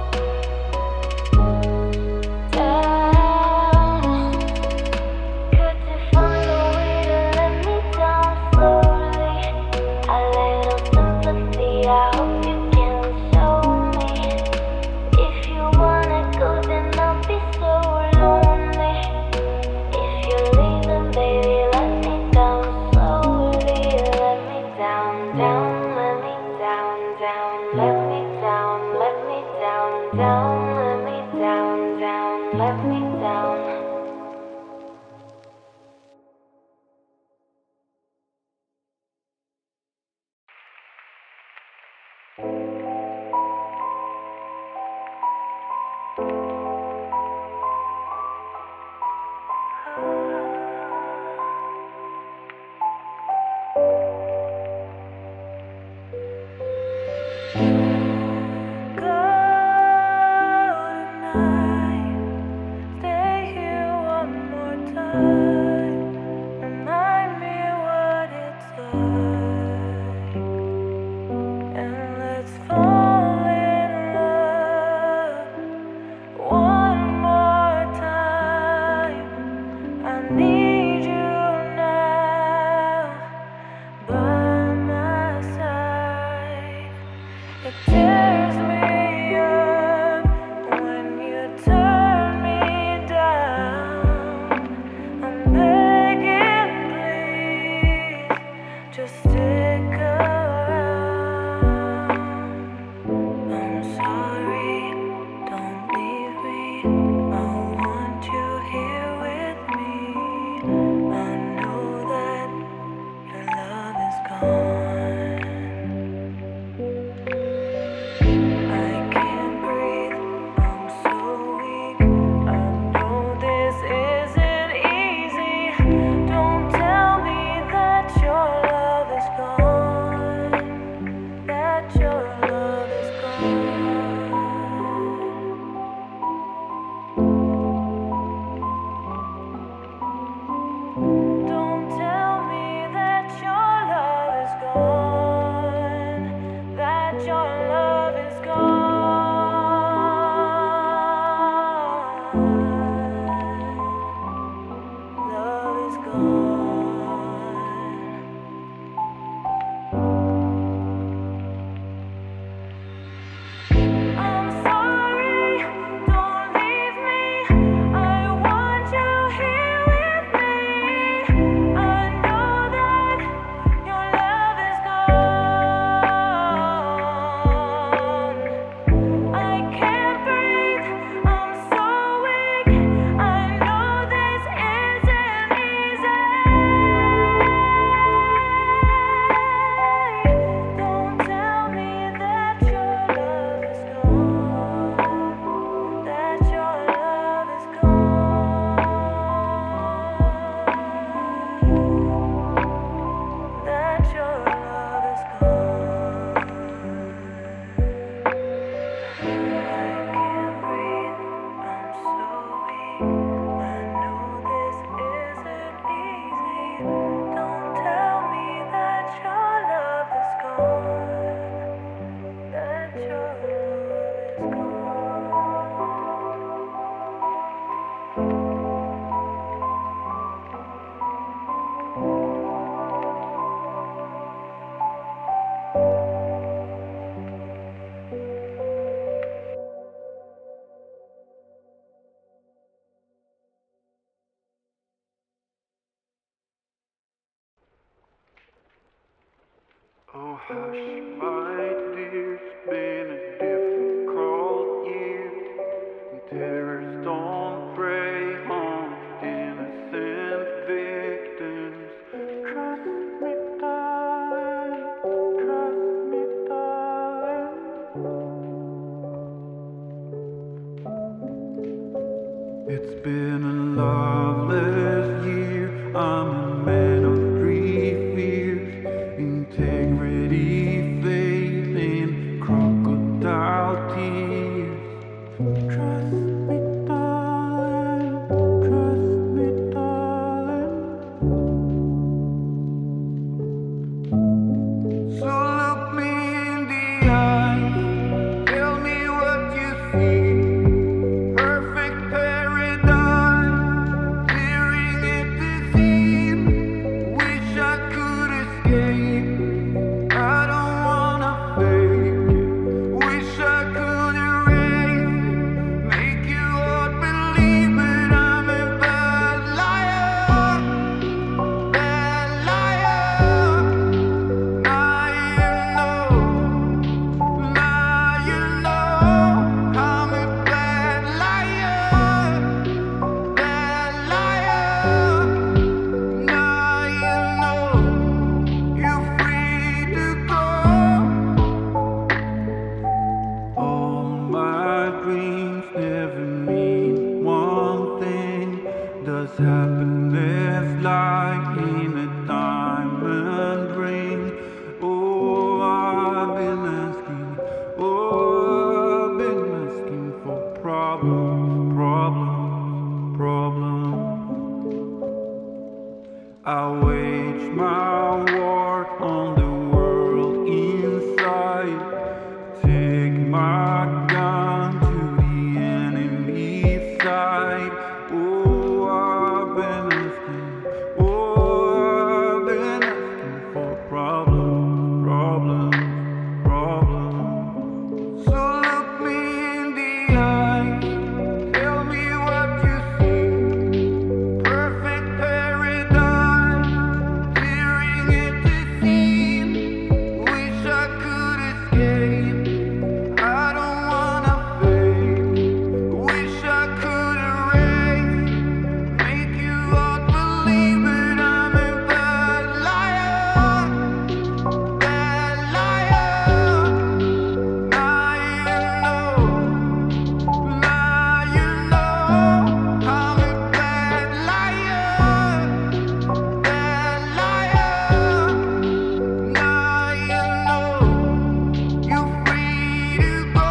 down. Could you find a way to let me down slowly? A little sympathy, I hope you can show me. If you wanna go, then I'll be so lonely. If you're leaving, baby, let me down slowly. Let me down, down, let me down, down, let me down, let me down, down, let me down, down, let me down. Go tonight, stay here one more time. Remind me what it's like, and let's fall in love one more time. I need you now by my side. It tears me up when you turn me down. I'm Oh hush, my dear, it's been a difficult year, and terrorists don't prey on innocent victims. Trust me, darling, trust me, darling. It's been a loveless year. I'm a man of three fears: integrity, faith, and crocodile tears. Trust me, darling, trust me, darling. So look me in the eye, tell me what you see. Perfect paradise, tearing at the seam. Wish I could escape. I don't wanna fake it. Wish I could erase it. Make you all believe, but I'm a bad liar, bad liar. Now you know, now you know I'm a bad liar, bad liar. Now you know you're free to go. All my dreams never mean one thing. Does happiness lie in a diamond ring? Oh, I've been asking, oh, I've been asking for problems, problems, problems. I wage my war on the world inside. Take my gun to the enemy's side. Oh, I've been asking, oh, I've been asking for problems, problems, problems. So look me in the eye, tell me what you see. Perfect paradise, tearing at the seam. Wish I could escape. I don't wanna fake. Wish I could erase it. Make you all believe, but I'm a bad liar, bad liar. Now you know, now you know I'm a bad liar, bad liar. Now you know you're free to go.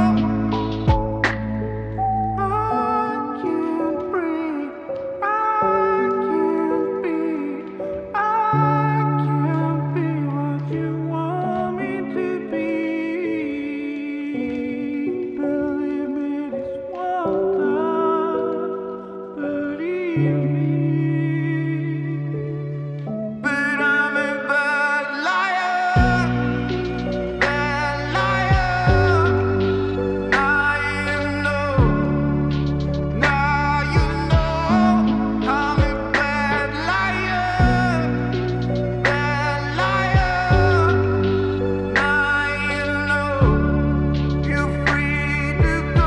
I can't breathe, I can't be, I can't be what you want me to be. Believe me this one time, believe me. But I'm a bad liar, bad liar. Now you know, now you know I'm a bad liar, bad liar. Now you know you're free to go.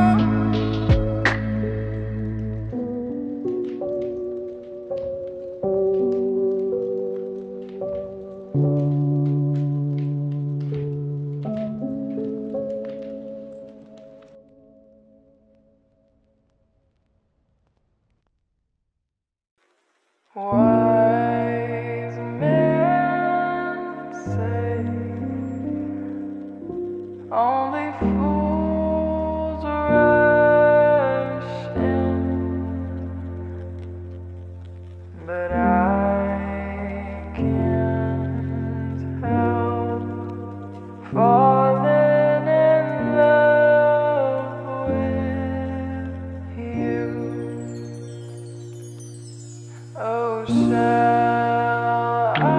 Wise men say only fools rush in, but I can't help falling in love with you. Oh, shall I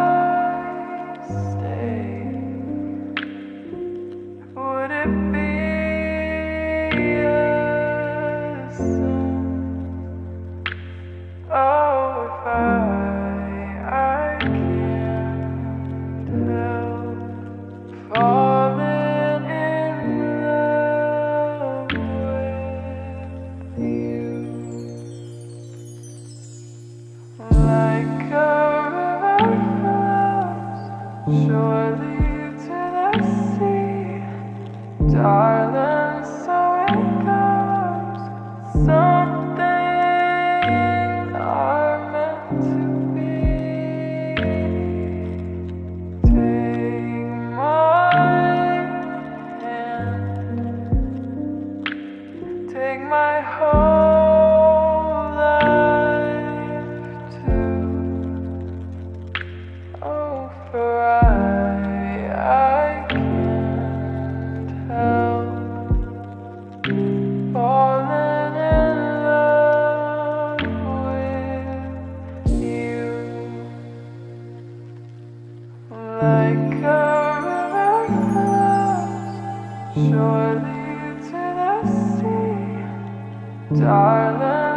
stay? Would it be a sin? Oh, if I, I can't help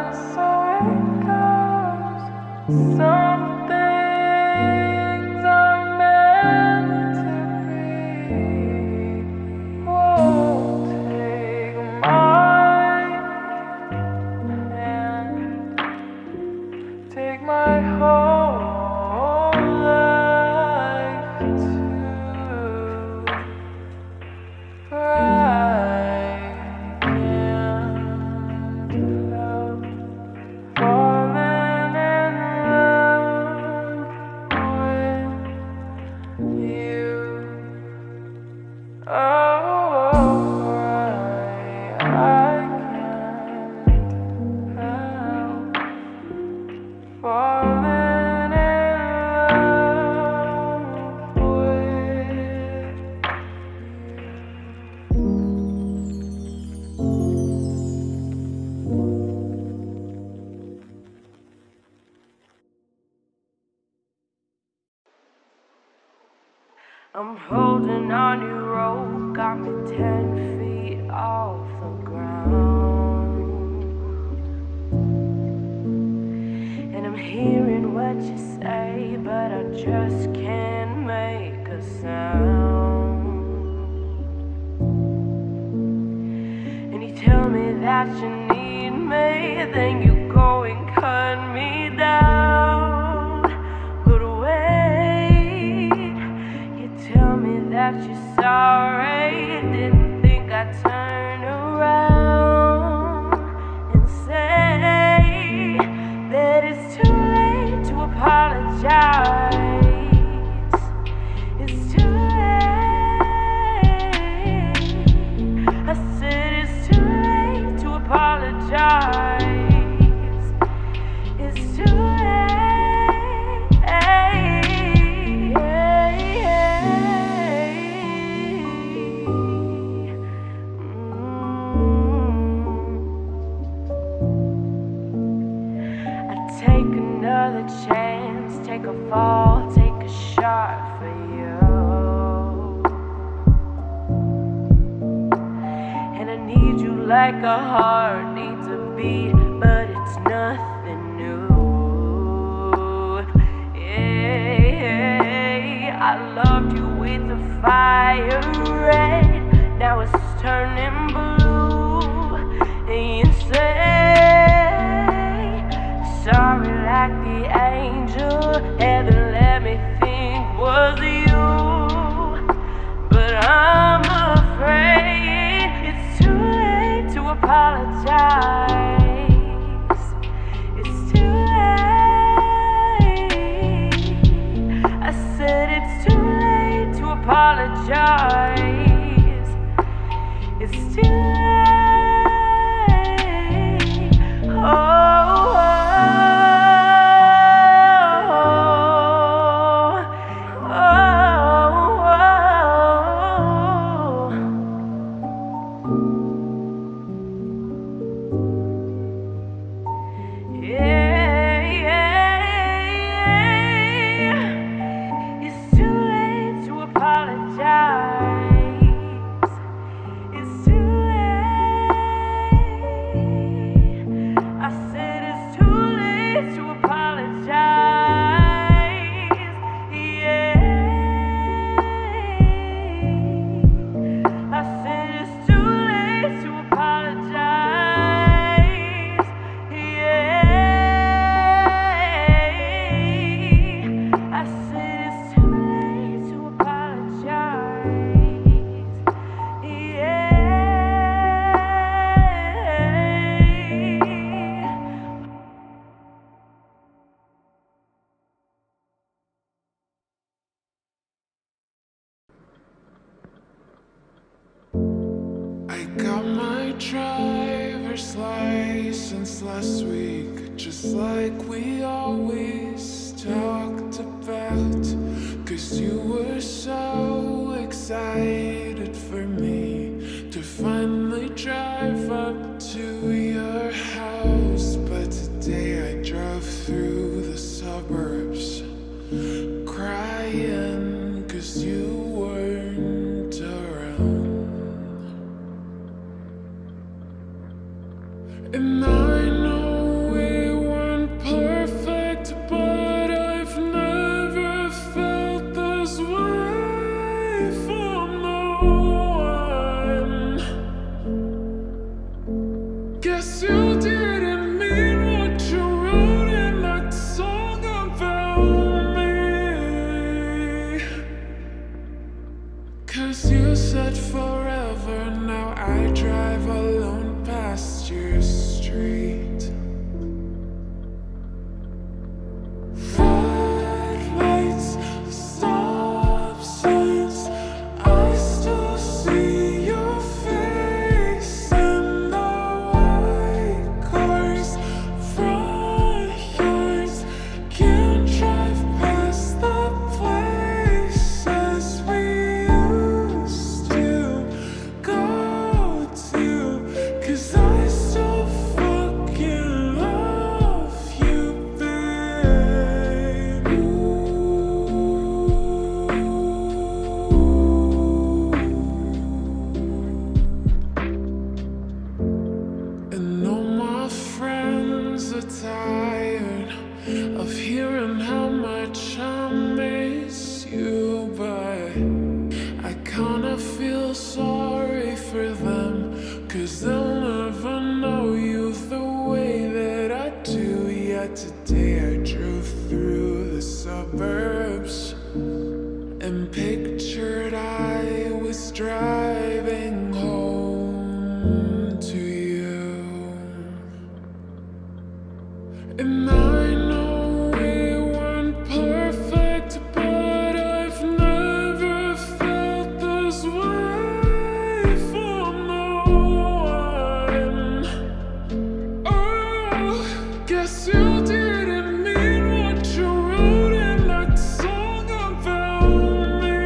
so it goes. Some things are meant to be. Won't take my hand, take my whole life too. Right and love, falling in love with you. Oh, right, I can't help falling in love with I'm holding on your rope, got me ten feet off the ground. And I'm hearing what you say, but I just can't make a sound. And you tell me that you need me, then you go and cut me down. But wait, you tell me that you're sorry, didn't think I'd turn around and say that it's too late to apologize. It's too late. I said it's too late to apologize. It's too late. I take another chance, take a fall, take a shot for you. And I need you like a heart needs a beat, but it's nothing new. Yeah, I loved you with the fire red, now it's turning blue. And you say sorry like the angel heaven let me think was you. But I'm afraid it's too late to apologize. It's too late. I said it's too late to apologize. It's too late. Oh, driver's license last week, just like we always talked about. Cause you were so excited for me to finally drive up to your house. But today I drove through the suburbs crying cause you weren't around. And I know tired of hearing how much I miss you, but I kinda feel sorry for them, 'cause they'll never know you the way that I do. Yet today I drove through the suburbs and pictured I was driving home to you. And I know we weren't perfect, but I've never felt this way for no one. Oh, guess you didn't mean what you wrote in that song about me.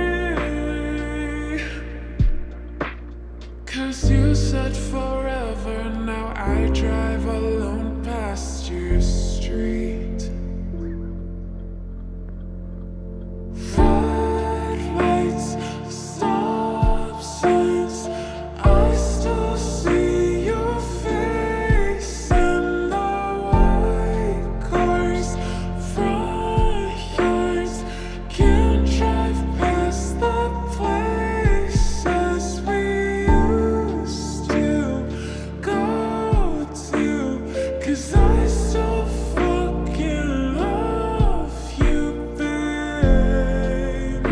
'Cause you said forever, now I drive alone past your street. Red lights, stop signs, I still see your face in the white cars, front yards. Can't drive past the places we used to go to, 'cause I still fucking love you, babe.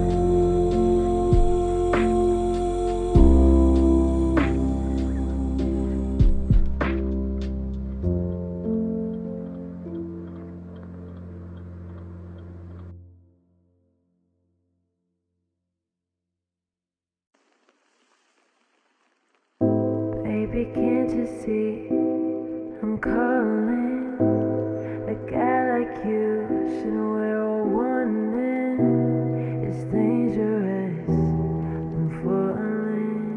Baby, can't you see I'm calling? A guy like you shouldn't wear a warning. It's dangerous, I'm falling.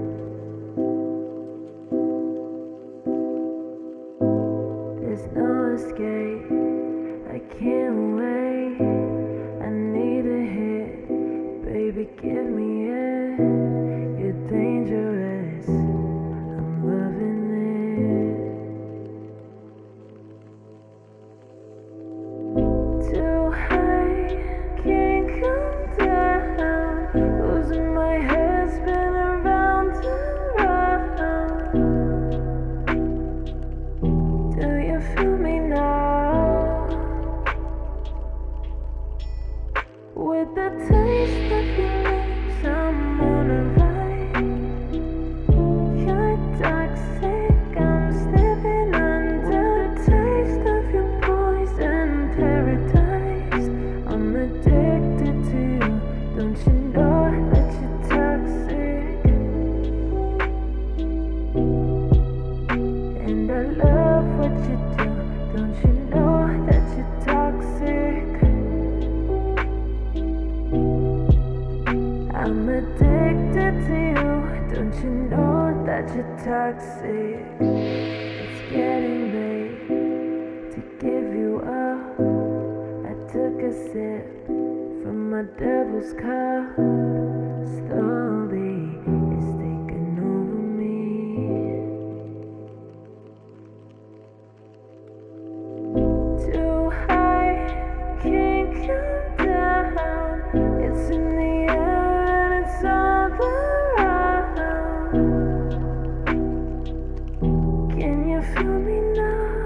There's no escape, I can't wait. I need a hit, baby, give me it. You're dangerous, I'm loving it. Too high, can't come down. Losing my head, spin around and round. Do you feel me now? With the taste of your lips, I'm on a ride. You're toxic, I'm sniffing under the taste of your poison paradise. I'm addicted to you, don't you know that you're toxic? And I love what you do, don't you know that you're toxic? I'm addicted to you, don't you know that you're toxic? It's getting late to give you up. I took a sip from my devil's cup. Slowly, it's taking over me. Too high, can't come down. It's in the air and it's all around. Can you feel me now?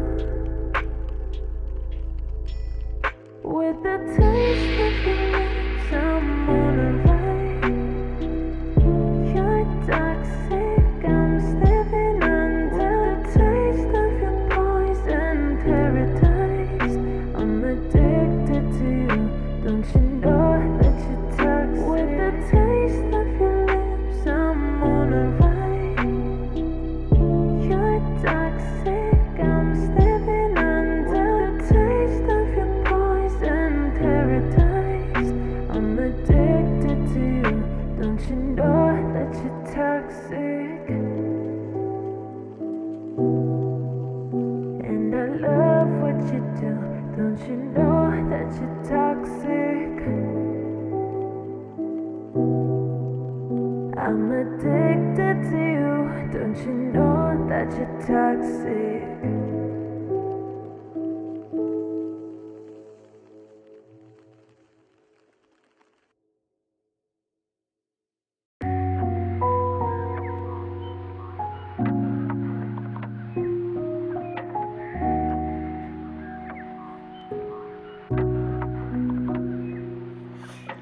With the taste of your lips, I'm on a ride. You're toxic, I'm sniffing under the taste of your poison paradise. I'm addicted to you, don't you know that you're toxic? With the taste of your lips, I'm on a ride. You're toxic, I'm sniffing under the taste of your poison paradise. I'm addicted to you, don't you know that you're toxic? And I love what you do, don't you know that you're toxic? I'm addicted to you, don't you know that you're toxic?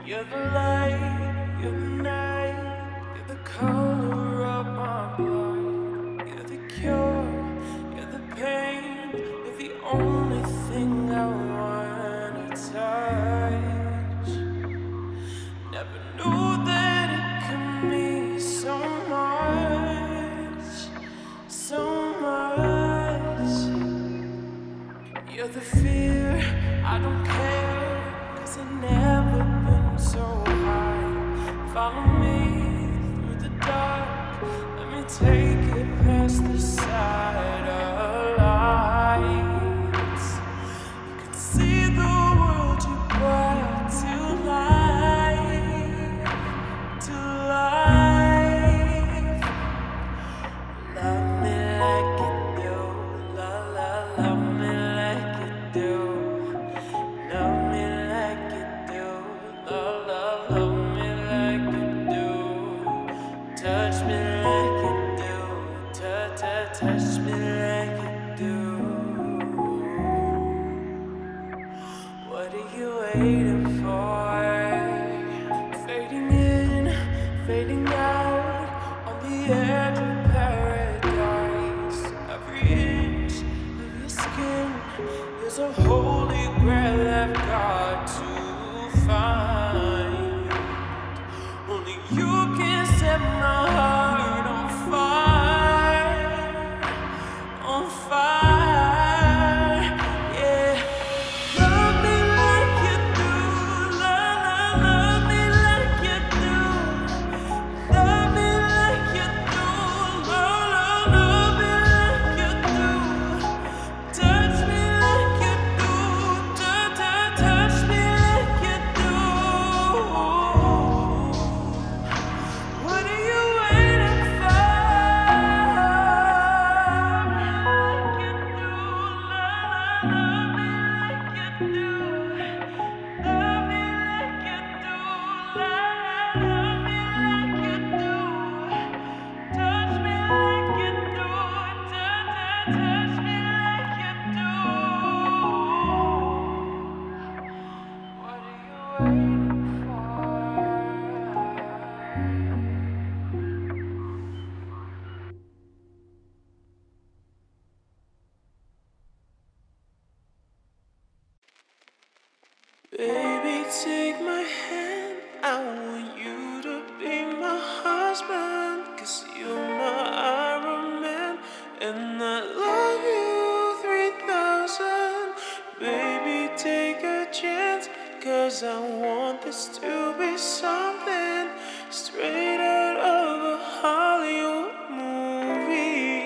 You're the light, you're the night, you're the color of my blood. You're the cure, you're the pain, you're the only thing I wanna touch. Never knew that it could mean so much, so much. You're the fear, I don't care, 'cause I've never been so high. Follow me through the dark, let me take it past the side of lights. You can see the world you brought to life, to life. Love me like you do, love, love, love me like you do. Love me like you do, love, love, love me like you do. Touch me like you do, touch, touch, touch me like you do. What are you waiting for? Fading in, fading out, on the edge of paradise. Every inch of your skin is a holy grail I've got to find. Only you can set my heart on fire, on fire, yeah. Love me like you do, love, love, love me like you do. Love me like you do, love, love, love me like you do. Touch me like you do, touch, touch, touch me like you do. What are you waiting for? Like you do, love, love me like you do. Love me like you do, love, love me like you do. Touch me like you do, touch, touch, touch me like you do. What are you waiting for? Baby, take my hand, I want you to be my husband, 'cause you're my Iron Man, and I love you three thousand. Baby, take a chance, 'cause I want this to be something straight out of a Hollywood movie.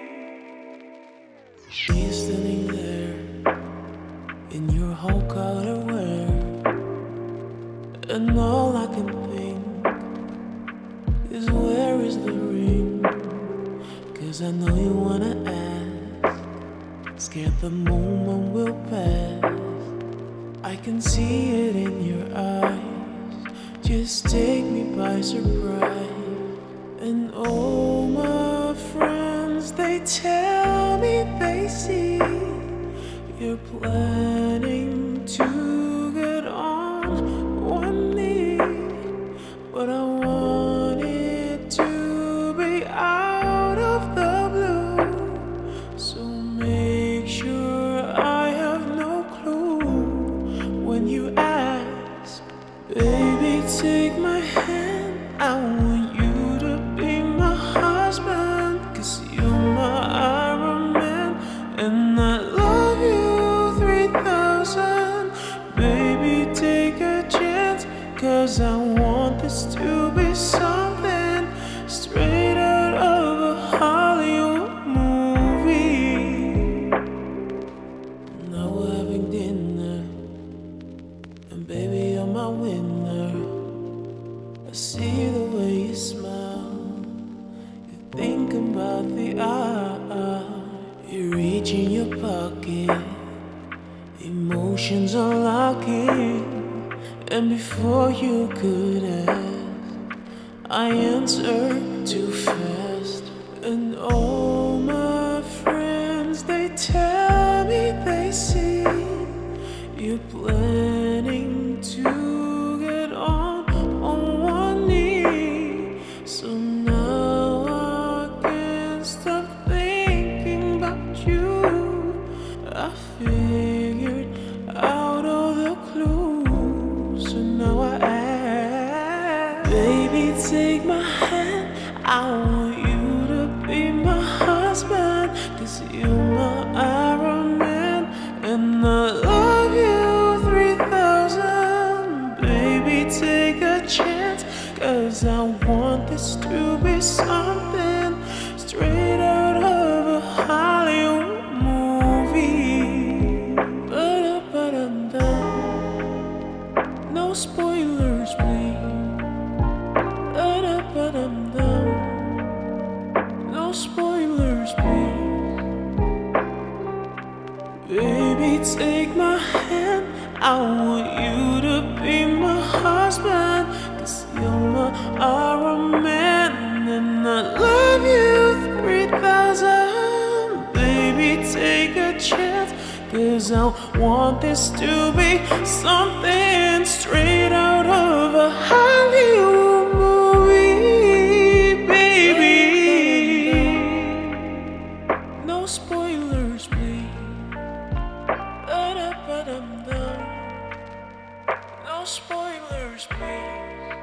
She's standing there in your Hulk outerwear, and all I can think is, where is the ring? 'Cause I know you wanna ask, scared the moment will pass. I can see it in your eyes, just take me by surprise. And all my friends, they tell me they see you're planning to get on one knee, but I want it to be out of the blue. So make sure I have no clue when you ask. Baby, take my hand, I want you to be my husband, 'cause you're my Iron Man, and I love you three thousand. Baby, take a chance, 'cause I want this to be something straight out of a Hollywood movie. Now we're having dinner, and baby, you're my winner. I see the way you smile, you think about the hour. You reach in your pocket, emotions unlocking, and before you could ask, I answer too fast. And all my friends, they tell me they see you're planning to get on I figured out all the clues, and now I ask, baby, take my hand. I want you to be my husband, 'cause you're my Iron Man, and I love you three thousand. Baby, take a chance, 'cause I want this to be something straight out of a Hollywood movie. Ba-da-ba-dum-dum. No spoilers, please. Ba-da-ba-dum-dum. No spoilers, please. Baby, take my hand. I want you to be my husband, 'cause you're my Iron Man, and I love you three thousand. Baby, take a chance, 'cause I want this to be something straight out of a Hollywood movie, baby. No spoilers, please. Ba-da-ba-dum-dum. No spoilers, please.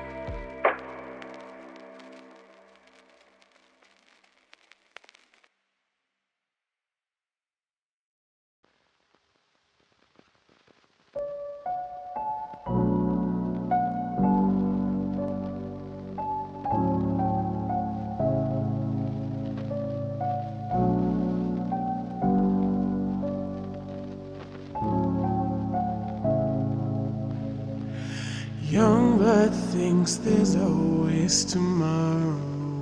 Young blood thinks there's always tomorrow.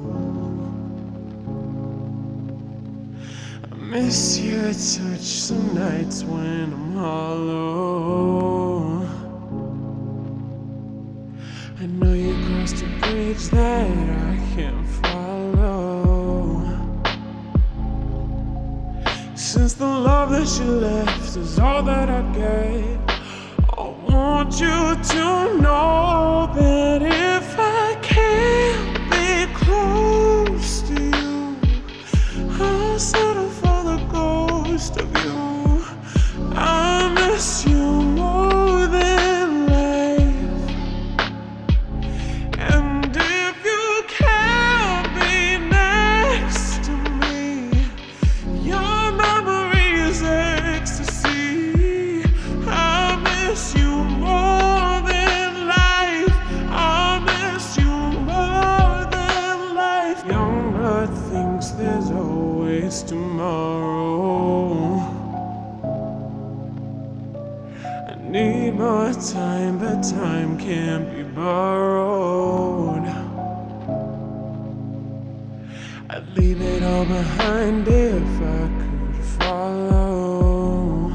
I miss your touch some nights when I'm hollow. I know you crossed a bridge that I can't follow. Since the love that you left is all that I get, I want you to know that if I can't be close to you, I'll settle for the ghost of you. I miss you more than life, and if you can't be next to me, your memory is ecstasy. I miss you more than life. I miss you more than life. Young blood thinks there's always tomorrow. I need more time, but time can't be borrowed. I'd leave it all behind if I could follow.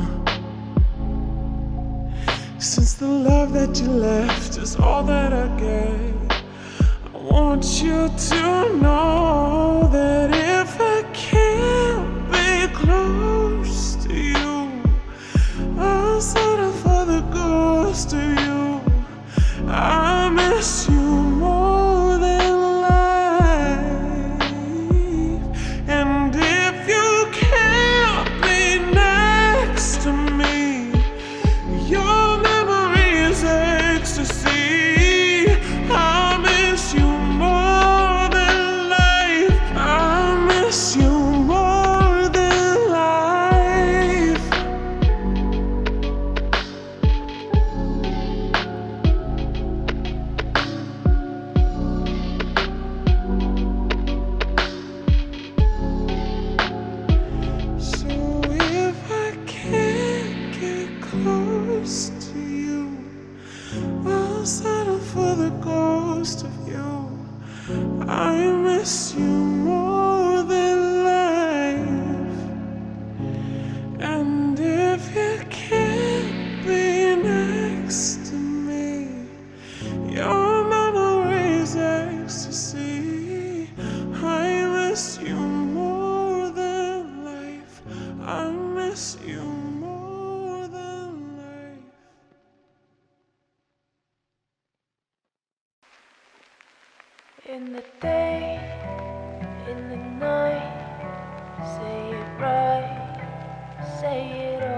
Since the love that you left is all that I get, I want you to know that if I can't be close to you, I'll settle for the ghost of you. I miss you more than life, and if you can't be next to me, your memory is ecstasy. I miss you more than life. I miss you more than life. So if I can't get close to you, I'll settle for the ghost of you. I miss you more than life, and if you can't be next to me, your memory is ecstasy. I miss you more than life. I miss you more than life. In the day, in the night, say it right, say it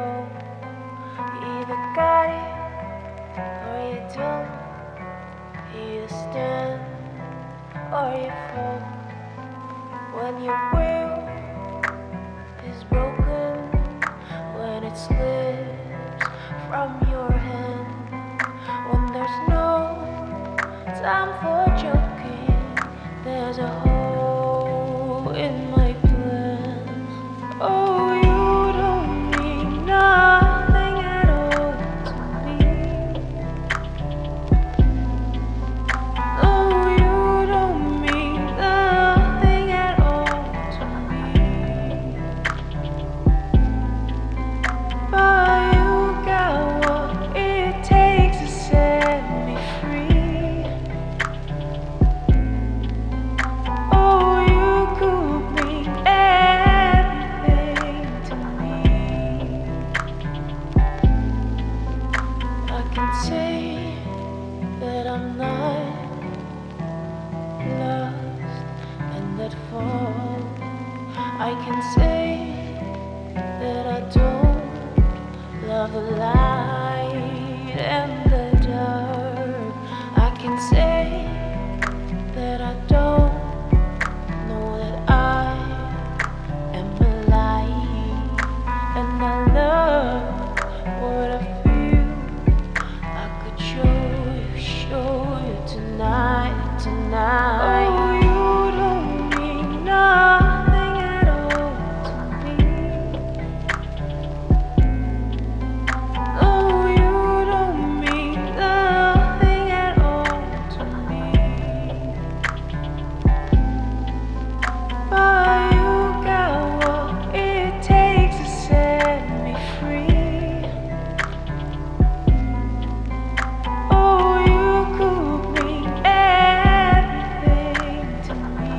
it slips from your hand when there's no time for joking. There's a hole in my plan. Oh, you don't mean nothing at all to me. Oh, you don't mean nothing at all to me. But you got what it takes to set me free. Oh, you could mean everything to me. I can say that I'm not lost and that fall. I can say that I don't love the light and the dark. I can say that I don't know that I am alive, and I love what I feel. I could show you, show you tonight, tonight. Oh, you don't mean nothing at all to me. Oh, you don't mean nothing at all to me. But you got what it takes to set me free. Oh, you could mean everything to me.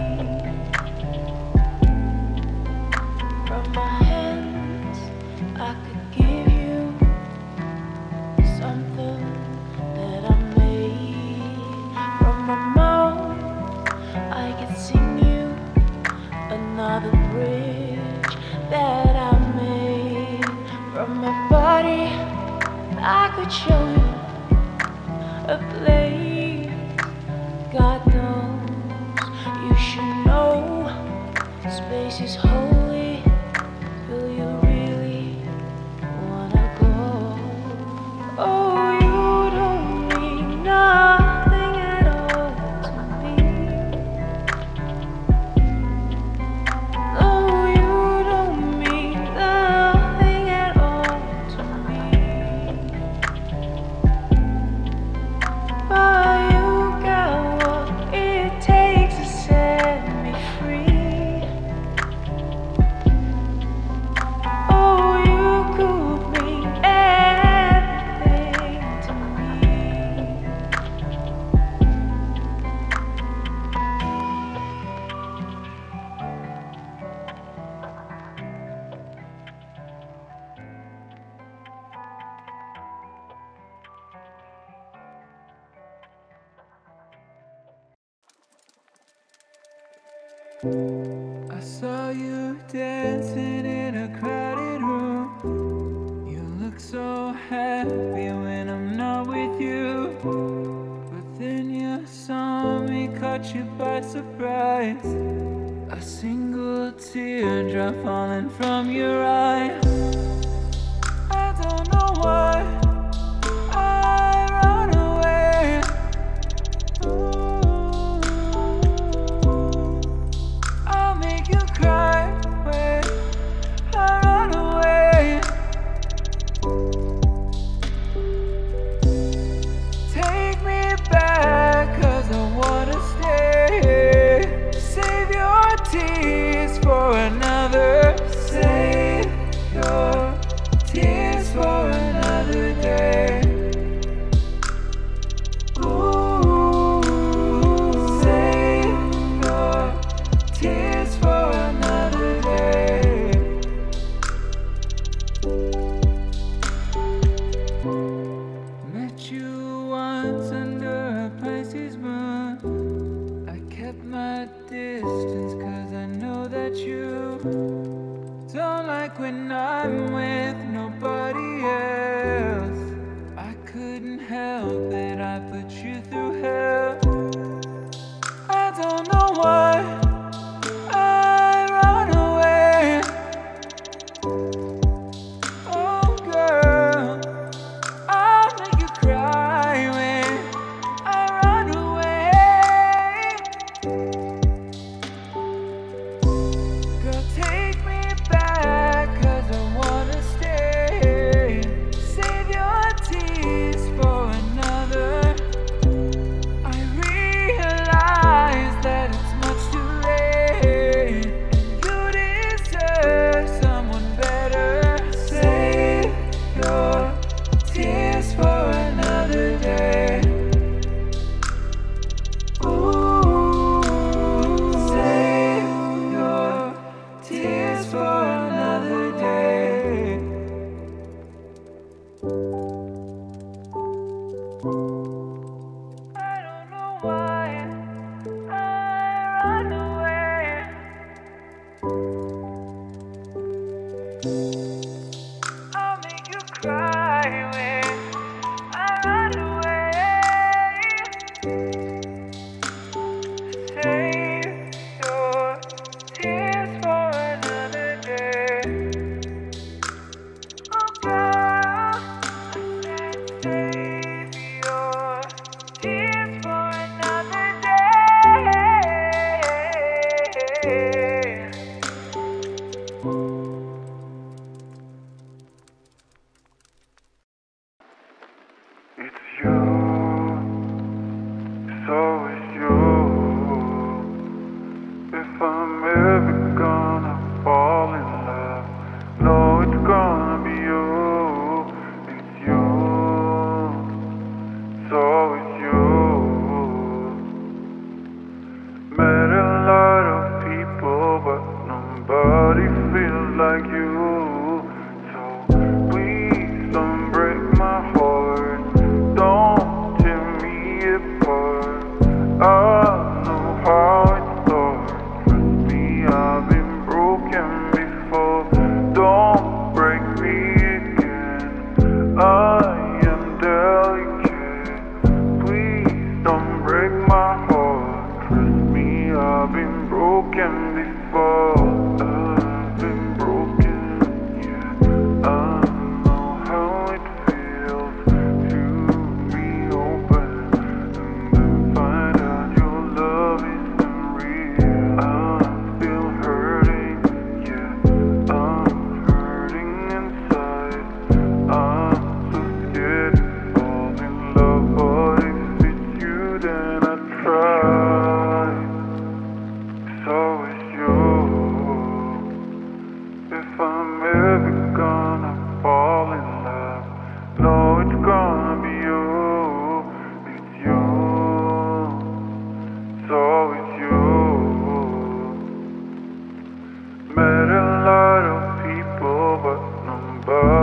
From my hands, I could give you something that I made. From my mouth, I could sing you another bridge that I made. From my body, I could show you a place. God knows you should know space is holy. Will you really wanna go? Oh, you don't mean nothing at all to me. Oh, you don't mean nothing at all to me. But you got what it takes to set me free. Oh, you could mean everything to me. I saw you dancing in a crowded room. You look so happy when I'm not with you. But then you saw me, caught you by surprise. A single teardrop falling from your eye. I don't know why I run away. Ooh, I'll make you cry when I run away. Take me back, 'cause I wanna stay. Save your tears for another. Save your tears for another day. Ooh, save your tears for another day. Met you once under a Pisces moon. I kept my distance 'cause I know that you don't like when I'm with nobody else. I couldn't help it, I put you through hell. I don't know why I run away.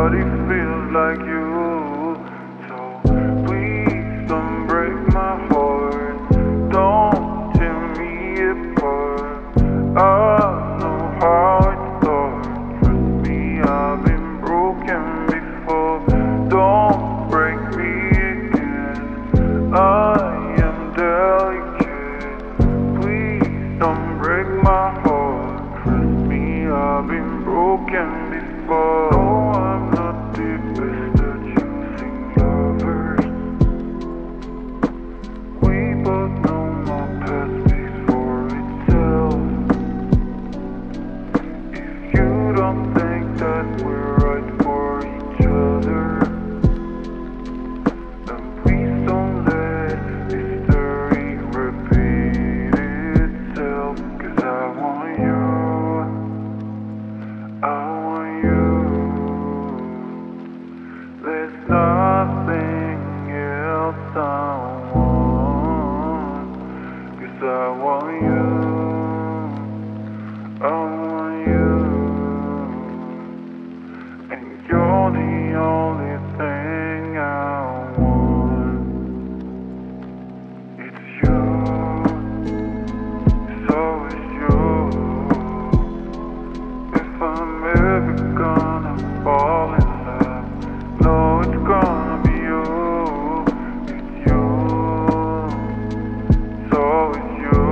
nobody feels like you. So please don't break my heart, don't tear me apart. I know how it starts. Trust me, I've been broken before. Don't break me again, I am delicate. Please don't break my heart. Trust me, I've been broken before. No, I'm not the best at choosing lovers. We both know my past speaks for itself. If you don't think that we're right for each other, then please don't let history repeat itself. 'Cause I want you, I want you. There's nothing else I want. 'Cause I want you, I want you. And you're the only thing I want. It's you, it's always you. If I'm ever gonna fall in love, no, it's gonna be you. It's you, it's always you.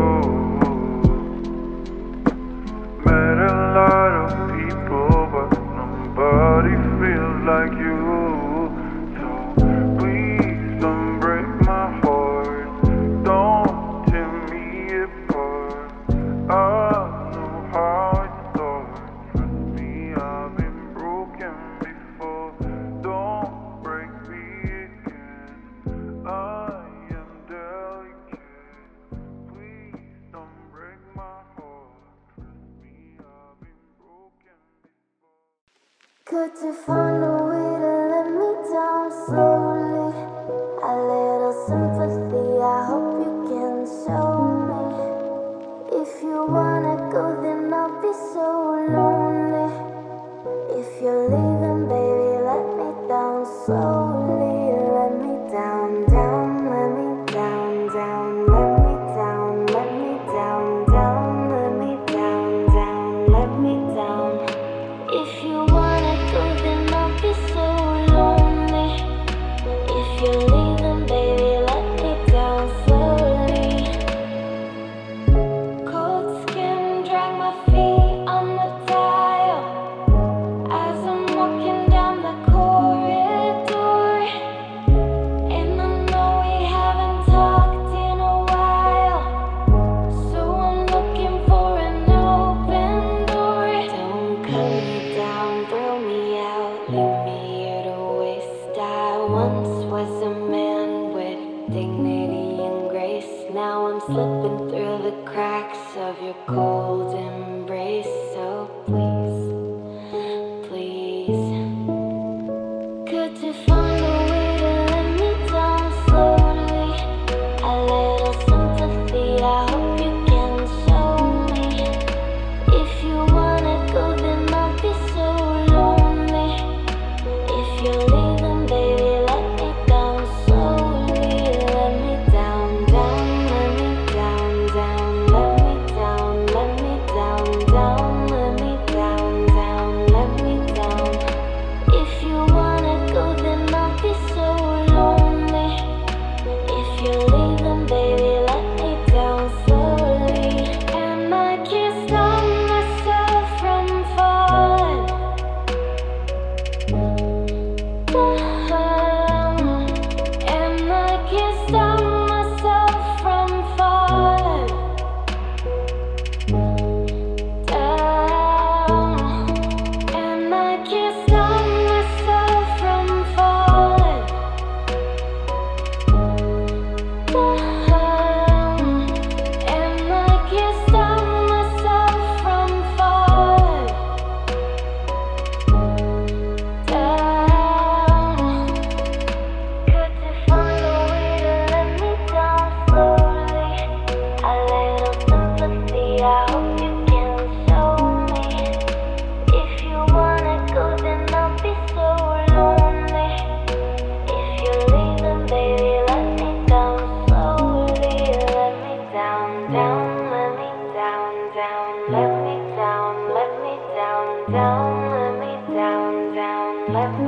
Met a lot of people, but nobody feels like you. So please don't break my heart, don't tear me apart. I know how it starts. Trust me, I've been broken before. Don't break me again, I am delicate. Please don't break my heart. Trust me, I've been broken before. Could you find a way to let me down slowly? A little sympathy, I hope you can show me. If you wanna go, then I'll be so lonely. If you're leaving, baby, let me down slowly. Let me down, down, let me down, down, let me down, let me down, down, let me down, down, let me down. If you wanna go, then I'll be so lonely. If you're leaving, baby, let me down slowly. Cold skin, drag my feet on the tile as I'm walking down the corridor. And I know we haven't talked in a while, so I'm looking for an open door. Don't cut me down, throw me out, leave me here to waste. I once was a man with dignity and grace. Now I'm slipping through the cracks of your cold embrace. So please, please, could you find a way to let me down slowly? A little sympathy, I hope you can show me. If you wanna go, then I'll be so lonely. If you're leaving, baby, let me down slowly. Let me down, down, let me down, down, let me down, let me down, down, let me down, down, let me down. If you wanna go, then I'll be so lonely. If you're leaving, baby, let me down slowly. And I can't stop myself from falling. And I can't stop myself from falling down. And I can't stop myself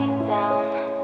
down.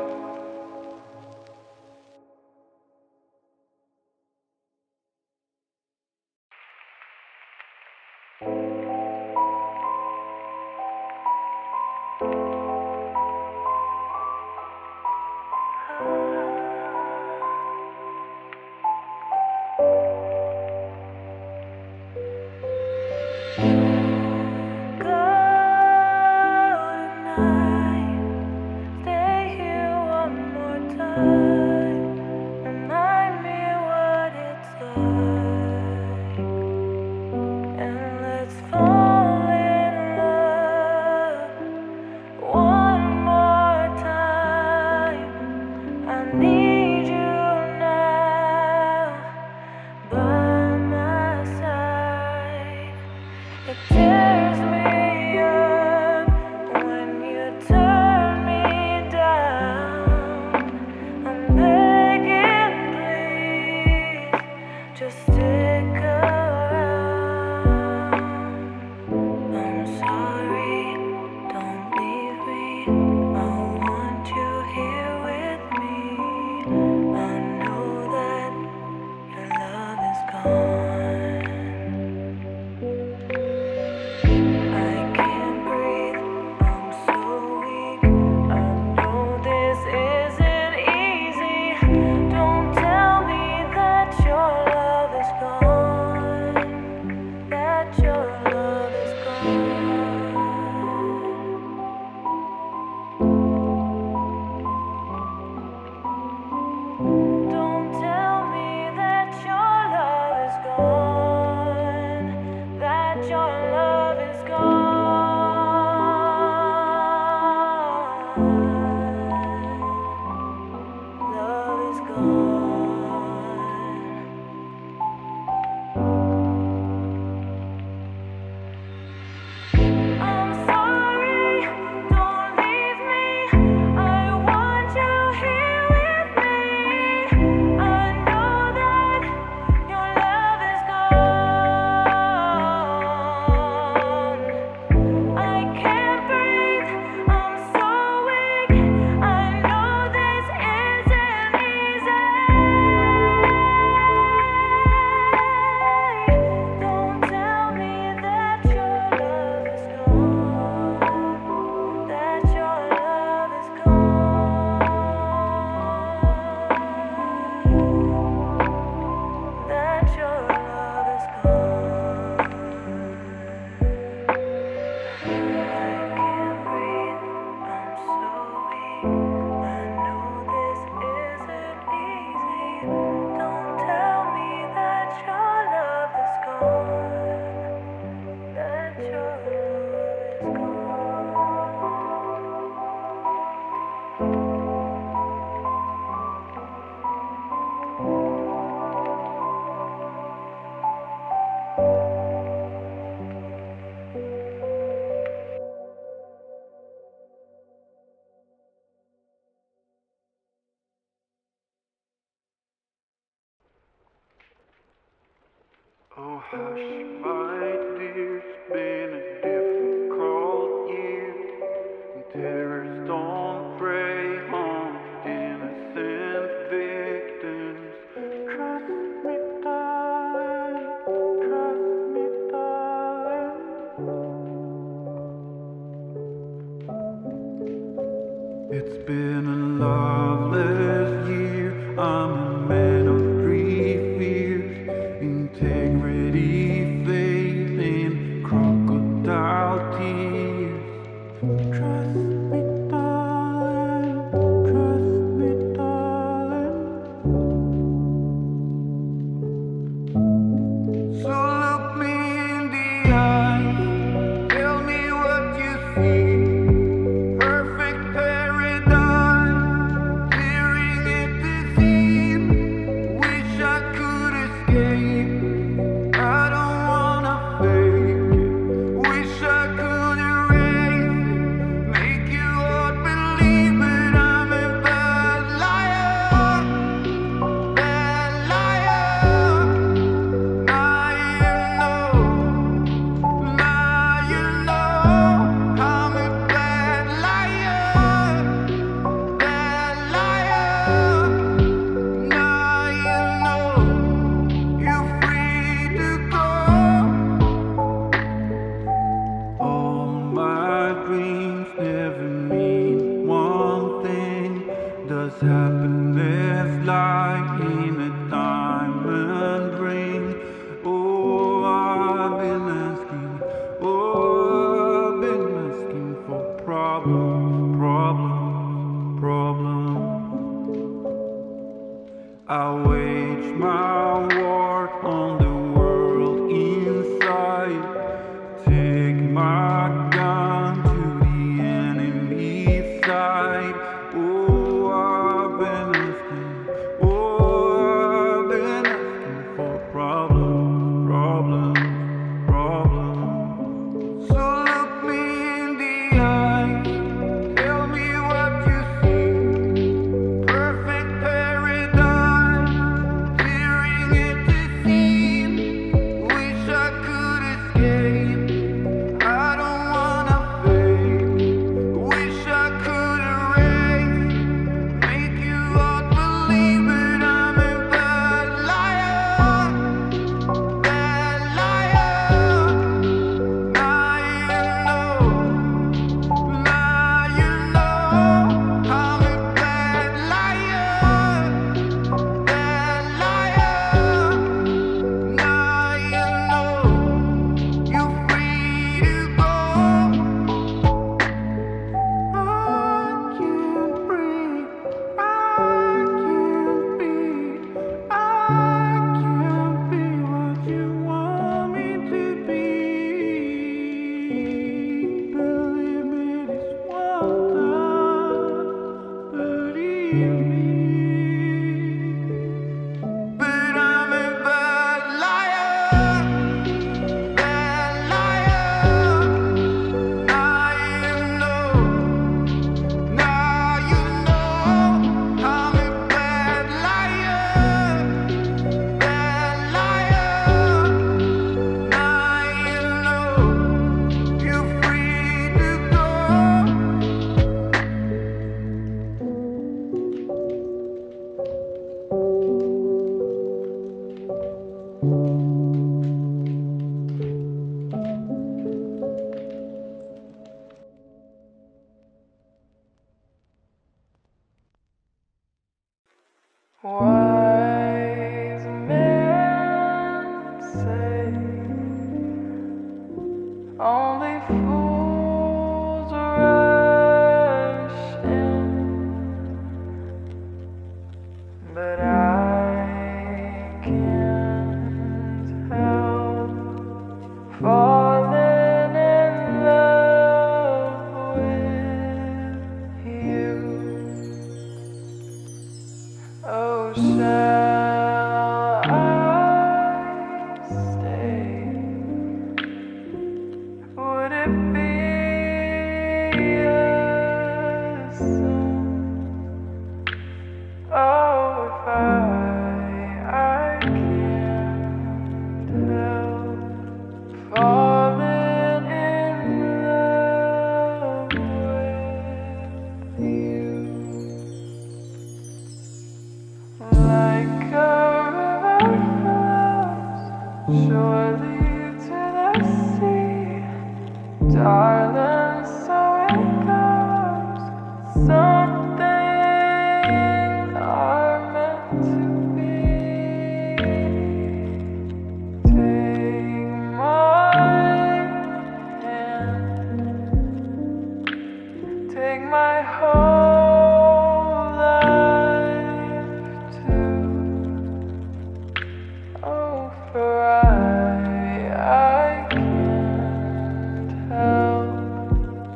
Oh hush, my dear, it's been a difficult year, and terrorists don't prey on innocent victims. Trust me, darling, trust me, darling. It's been a loveless year, I'm a man of three fears: integrity, faith, and crocodile tears. Trust me, darling, trust me, darling. So look me in the eye, tell me what you see. Perfect paradise, staring at the sea. does happiness lie in a diamond ring? Oh, I've been asking, oh, I've been asking for problems, problems, problems. I wage my war on the world inside. Take my gun to the enemy side. Oh, I've been asking, oh, I've been asking for problems, problems, problems. So look me in the eye, tell me what you see. Perfect paradise, fearing it to seem. Wish I could escape. I don't wanna fake. Wish I could erase. Make you all believe it. I'm a bad liar, bad liar. Now you know, now you know. I'm a bad liar, bad liar. Now you know, you're free to go. I can't breathe, I can't be, I can't be what you want me to be. Believe me this one time, believe me. But I'm a bad liar, bad liar. Now you know, now you know. I'm a bad liar, bad liar. Now you know, you're free to go. Wise men say only fools rush in, but I can't help falling in love with you. Oh, shall I stay? Would it be a sin? Oh, if I, I can't help falling in love with you. Like a river flows surely to the sea, darling, so it goes. Some things are meant to be. Take my hand, take my whole life too. Oh, for I, I can't help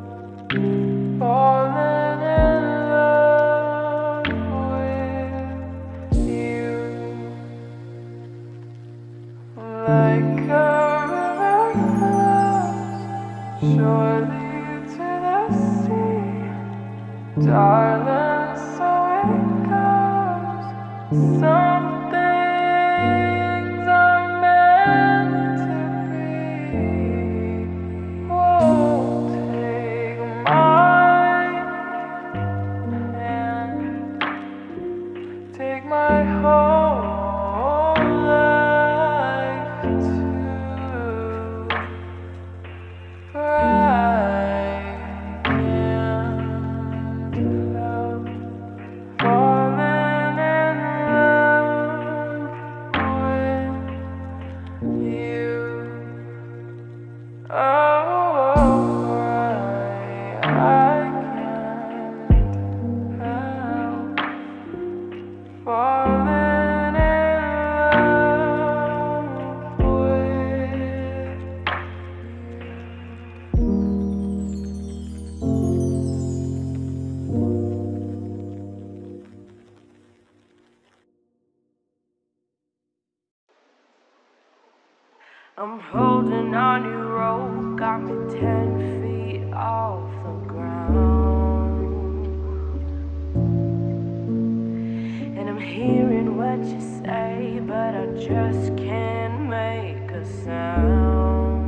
falling in love with you. Like a river flows surely to the sea, darling, so it goes. Some things are meant to be. Whoa, take my hand, take my whole life too. For I can't help falling I'm holding on your rope, got me ten feet off the ground. And I'm hearing what you say, but I just can't make a sound.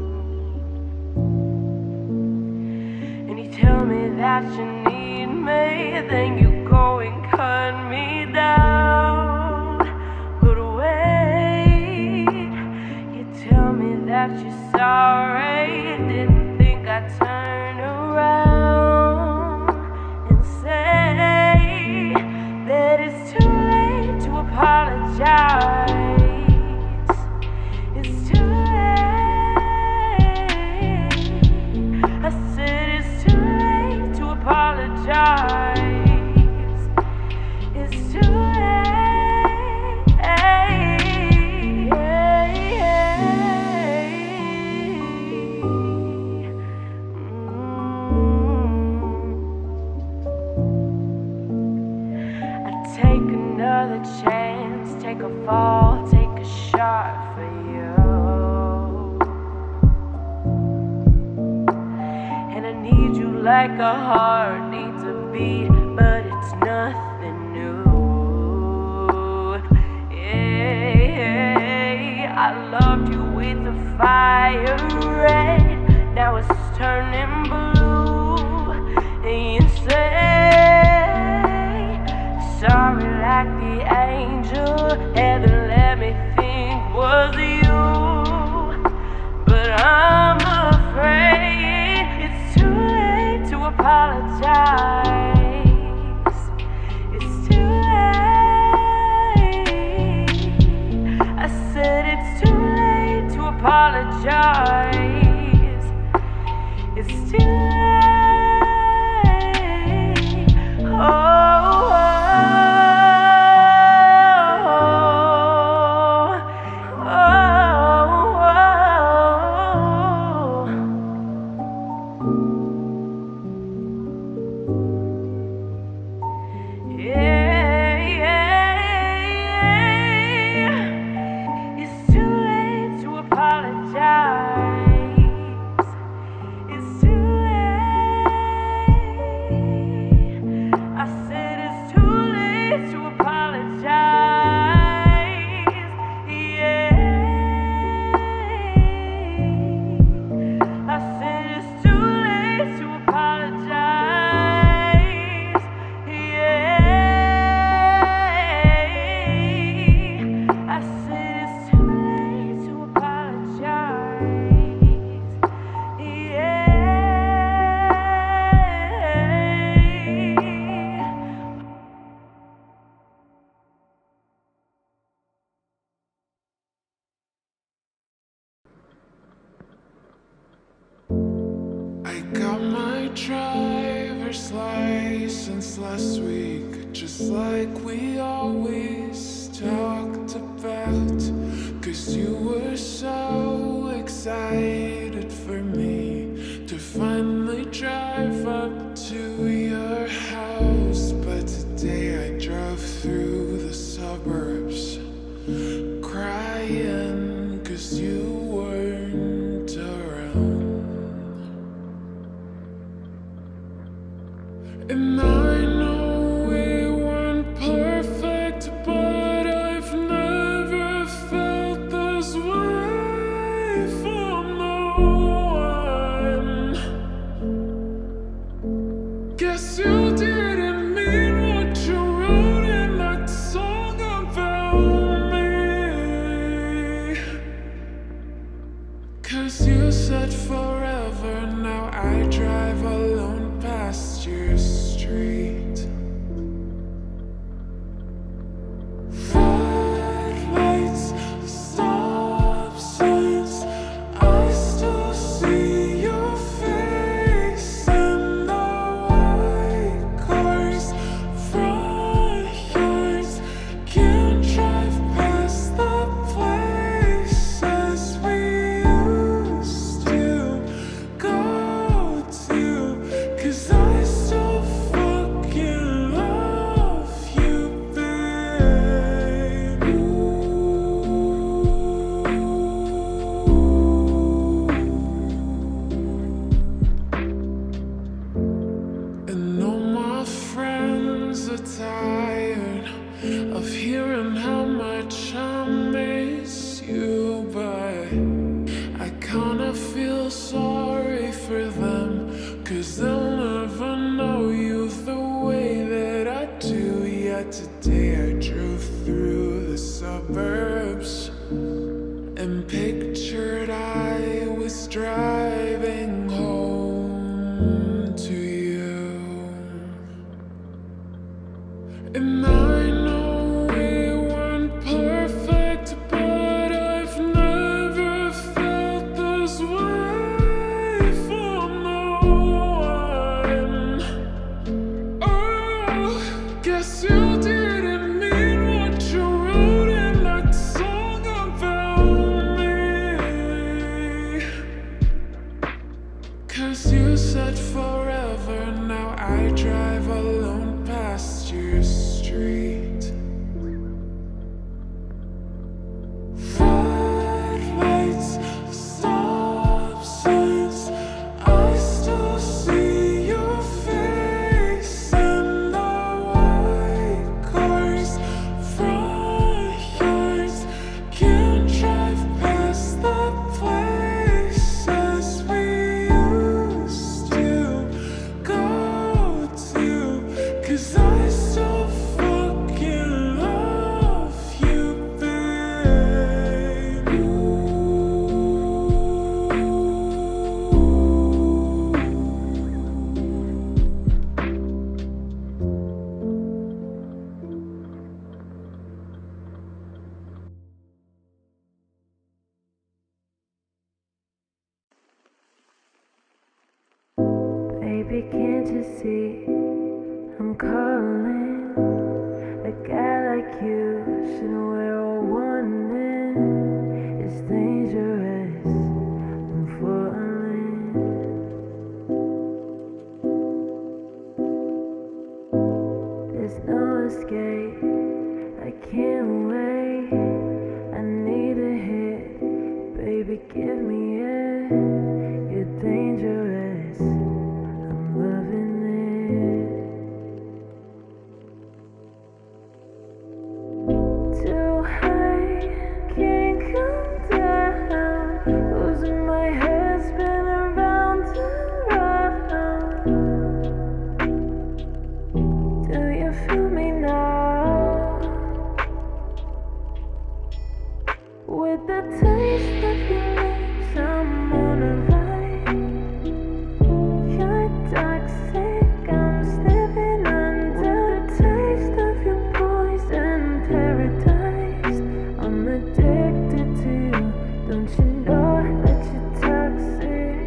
And you tell me that you need me, then you go and cut me down. But wait, you tell me that you're sorry, didn't think I'd turn around and say that it's too late to apologize. It's too late. I said it's too late to apologize. It's too late. Mm. I take another chance, take a fall, take a shot for you. And I need you like a heart needs a beat, but it's nothing new. Yeah, I loved you with the fire red, now it's turning blue. And you say sorry like the angel heaven let me think was you. But I'm afraid it's too late to apologize. It's too late. I said it's too late to apologize. It's too late. Oh, oh, oh, oh. Yeah, yeah, yeah. It's too late to apologize. It's too late. I said it's too late to apologize. Yeah. I said it's too late to apologize. Yeah. I said it's too late to apologize. Yeah. I got my driver's license last week, just like we always talked about. Cause you were so excited for me to finally drive up to your house. But today I drove through the suburbs crying cause you weren't around. And I know we weren't perfect, but I've never felt this way for my tired of hearing how much I miss you, but I kinda feel sorry for them, 'cause they'll never know you the way that I do. Yet today I drove through the suburbs and pictured I was driving home to you. And I know we weren't perfect, but I've never felt this way for no one. Oh, guess you didn't mean what you wrote in that song about me. 'Cause you said forever, now I drive alone past your street. Red lights, stop signs, I still see your face in the white cars, front yards. Can't drive past the places we used to go to, 'cause I still fucking love you, babe. Baby, can't you see I'm calling? A guy like you shouldn't wear a warning. It's dangerous, I'm falling. There's no escape, I can't wait. I need a hit, baby, give me it. You're dangerous, I'm loving it. Too high, can't come down. Losing my head, spin around and round. Do you feel me now? With the taste of your lips, I'm on a ride. You're toxic, I'm slipping under the taste of your poison paradise. I'm addicted to you, don't you know that you're toxic?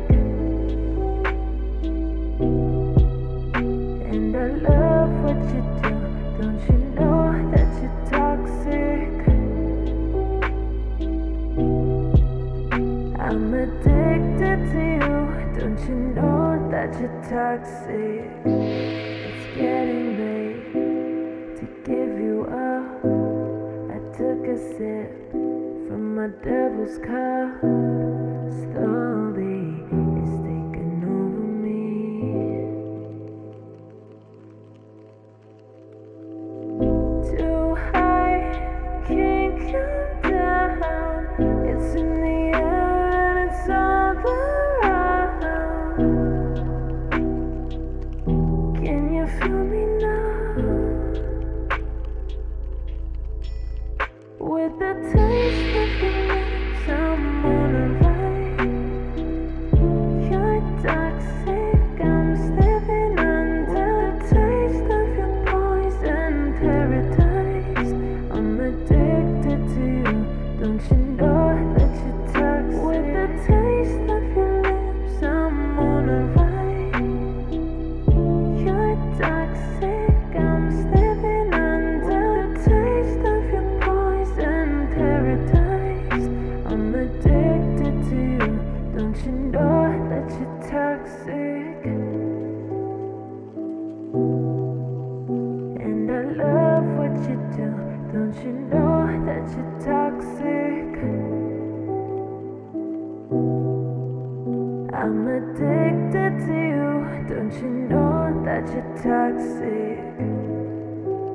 And I love what you do, don't you know that you're toxic? I'm addicted to you, don't you know that you're toxic? It's getting late to give you up. I took a sip from my devil's cup. Slowly, it's taking over me. Too high, can't come down. It's in the air and it's all around. Can you feel me now? With the taste of your lips, I'm on a ride. You're toxic, I'm slipping under the taste of your poison paradise. I'm addicted to you, don't you know that you're toxic? With the taste of your lips, I'm on a ride. You're toxic, I'm slipping under the taste of your poison paradise. I'm addicted to you, don't you know that you're toxic? And I love what you do, don't you know that you're toxic? I'm addicted to you, don't you know that you're toxic?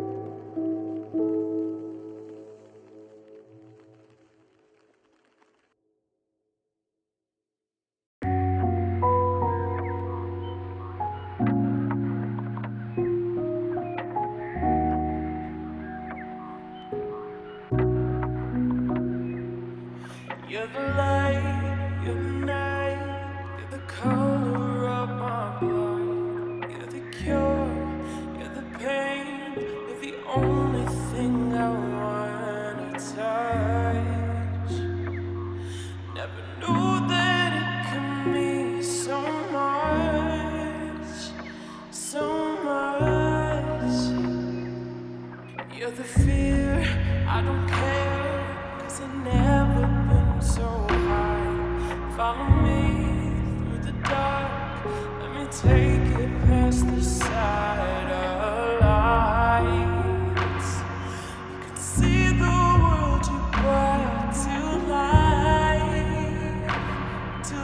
You're the light, you're the night, you're the color of my blood. You're the cure, you're the pain, you're the only thing I wanna touch. Never knew that it could mean so much, so much. You're the fear, I don't care, 'cause I've never been so high. Follow me through the dark, let me take it past the side of lights. You can see the world you brought to life, to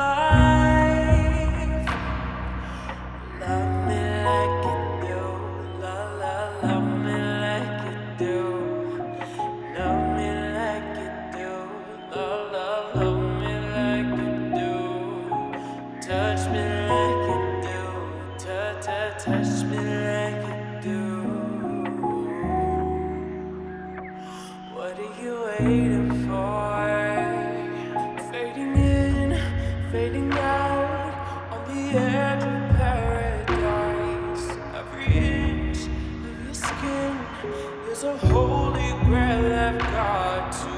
life. Love me like you do, love, love, love me like you do. Love me like you do, love, love, love me like you do. Touch me like you do, touch, touch, touch me like you do. What are you waiting for? Fading in, fading out, on the edge of paradise. Every inch of your skin is a holy grail I've got to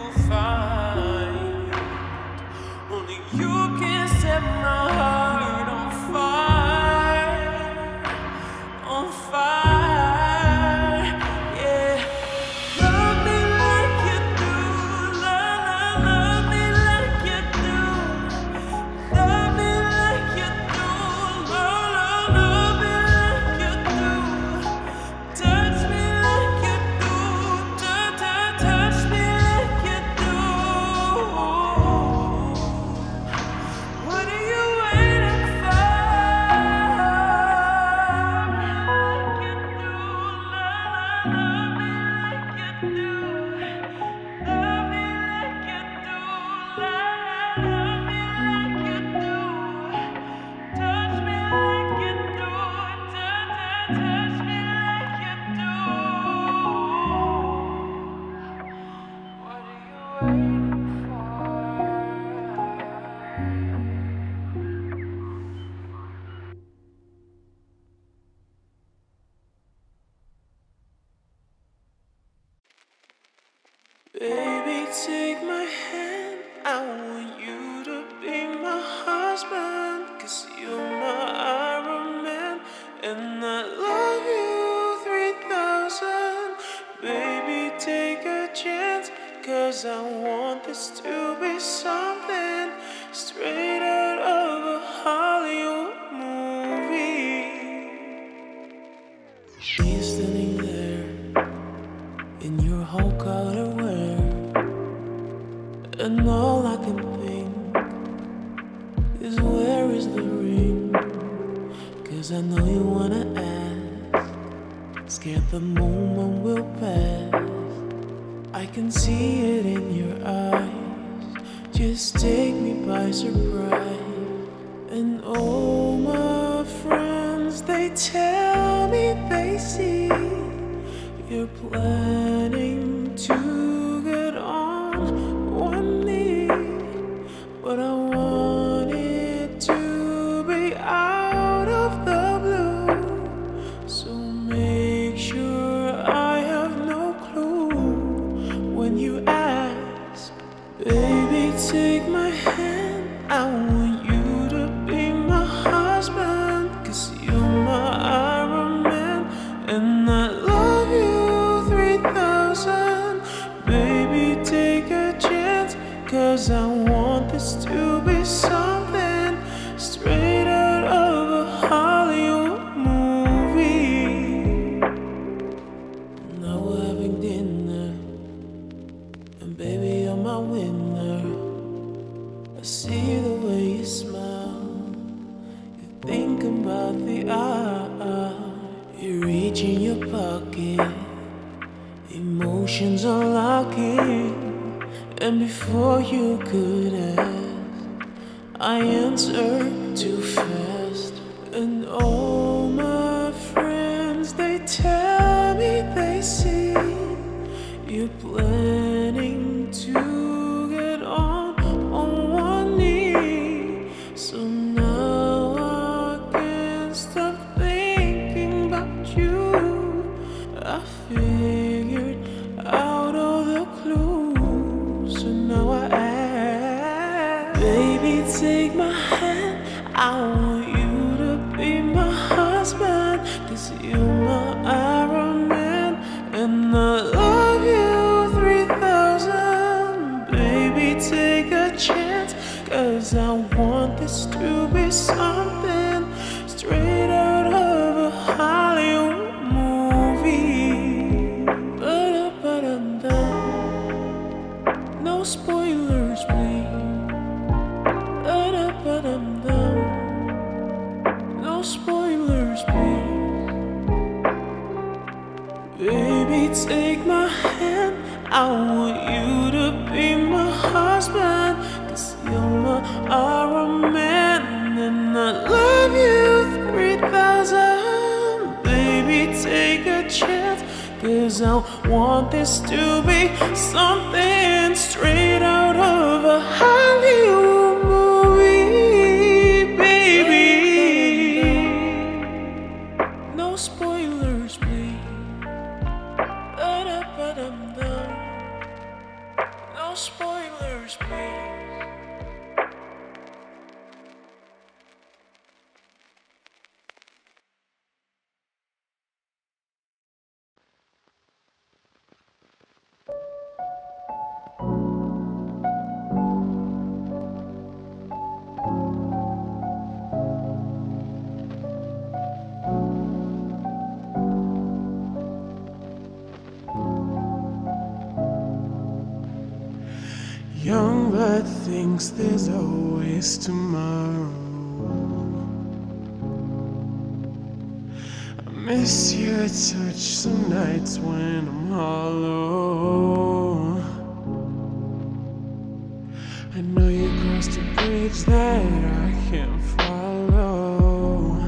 find. Only you can set my heart on fire, on fire, yeah. Love me like you do, love, love, love me like you do. Love me like you do, love, love, love me like you do. Touch me like you do, touch, touch, touch me like you do. What are you waiting for? Like you do, love, love me like you do. Love me like you do, love, love me like you do. Touch me like you do, touch, touch, touch me like you do. What are you waiting for? Baby, take my hand, I want you to be my husband, 'cause you're my Iron Man, and I love you three thousand. Baby, take a chance, 'cause I want this to be something straight out of a Hollywood movie. She's standing there in your Hulk outerwear, and all I can think is, where is the ring? 'Cause I know you wanna ask, scared the moment will pass. I can see it in your eyes, just take me by surprise. And all my friends, they tell me they see you're planning to get on one knee, but I want it to be out of the blue. So make sure I have no clue when you ask. Baby, take my hand, I want you to be my husband, 'cause you're my Iron Man, and I love you three thousand. Baby, take a chance, 'cause I want this to be something straight out of a Hollywood movie. Now we're having dinner, and baby, you're my winner. I see the way you smile, you think about the hour. You reach in your pocket, emotions unlocking, and before you could ask, I answered too fast. And all my friends, they tell me they see you're planning to get on I figured out all the clues, and now I ask, baby, take my hand. I want you to be my husband, 'cause you're my Iron Man, and I love you three thousand. Baby, take a chance, 'cause I want this to be something straight out of a Hollywood movie. Ba-da-ba-dum-dum. No spoilers, please. Ba-da-ba-dum-dum. No spoilers, please. Baby, take my hand. I want you to be my husband, 'cause you're my Iron Man, and I love you three thousand. Baby, take a chance, 'cause I want this to be something straight out of a Hollywood movie, baby. No spoilers, please. Ba-da-ba-dum-dum. No spoilers, please. Young blood thinks there's always tomorrow. I miss your touch some nights when I'm hollow. I know you crossed a bridge that I can't follow.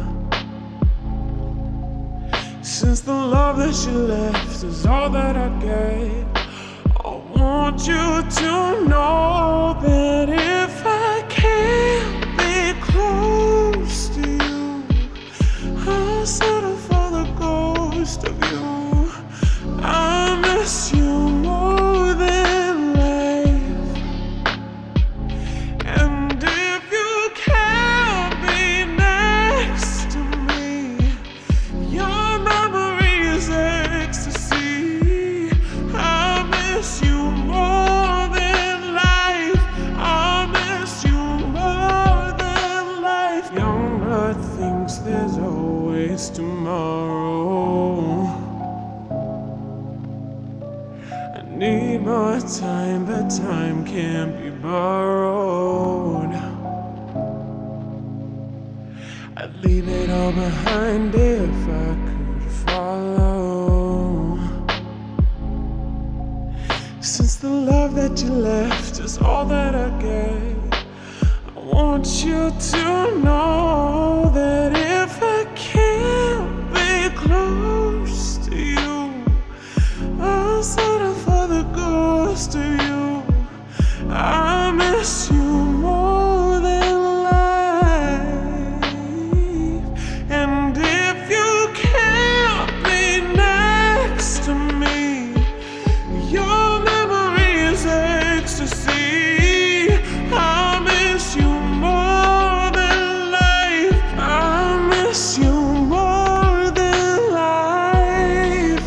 Since the love that you left is all that I get, I want you to know that if I can't be close to you, I'll settle for the ghost of you. I miss you more than life, and if you can't be next to me, your memory is ecstasy. I miss you more than life. I miss you more than life. Young blood thinks there's always tomorrow. I need more time, but time can't be borrowed. I'd leave it all behind if I could follow. Since the love that you left is all that I get, I want you to know that if I can't be close to you, I'll settle for the ghost of you. I miss you more than life, and if you can't be next to me, your memory is ecstasy. I miss you more than life. I miss you more than life.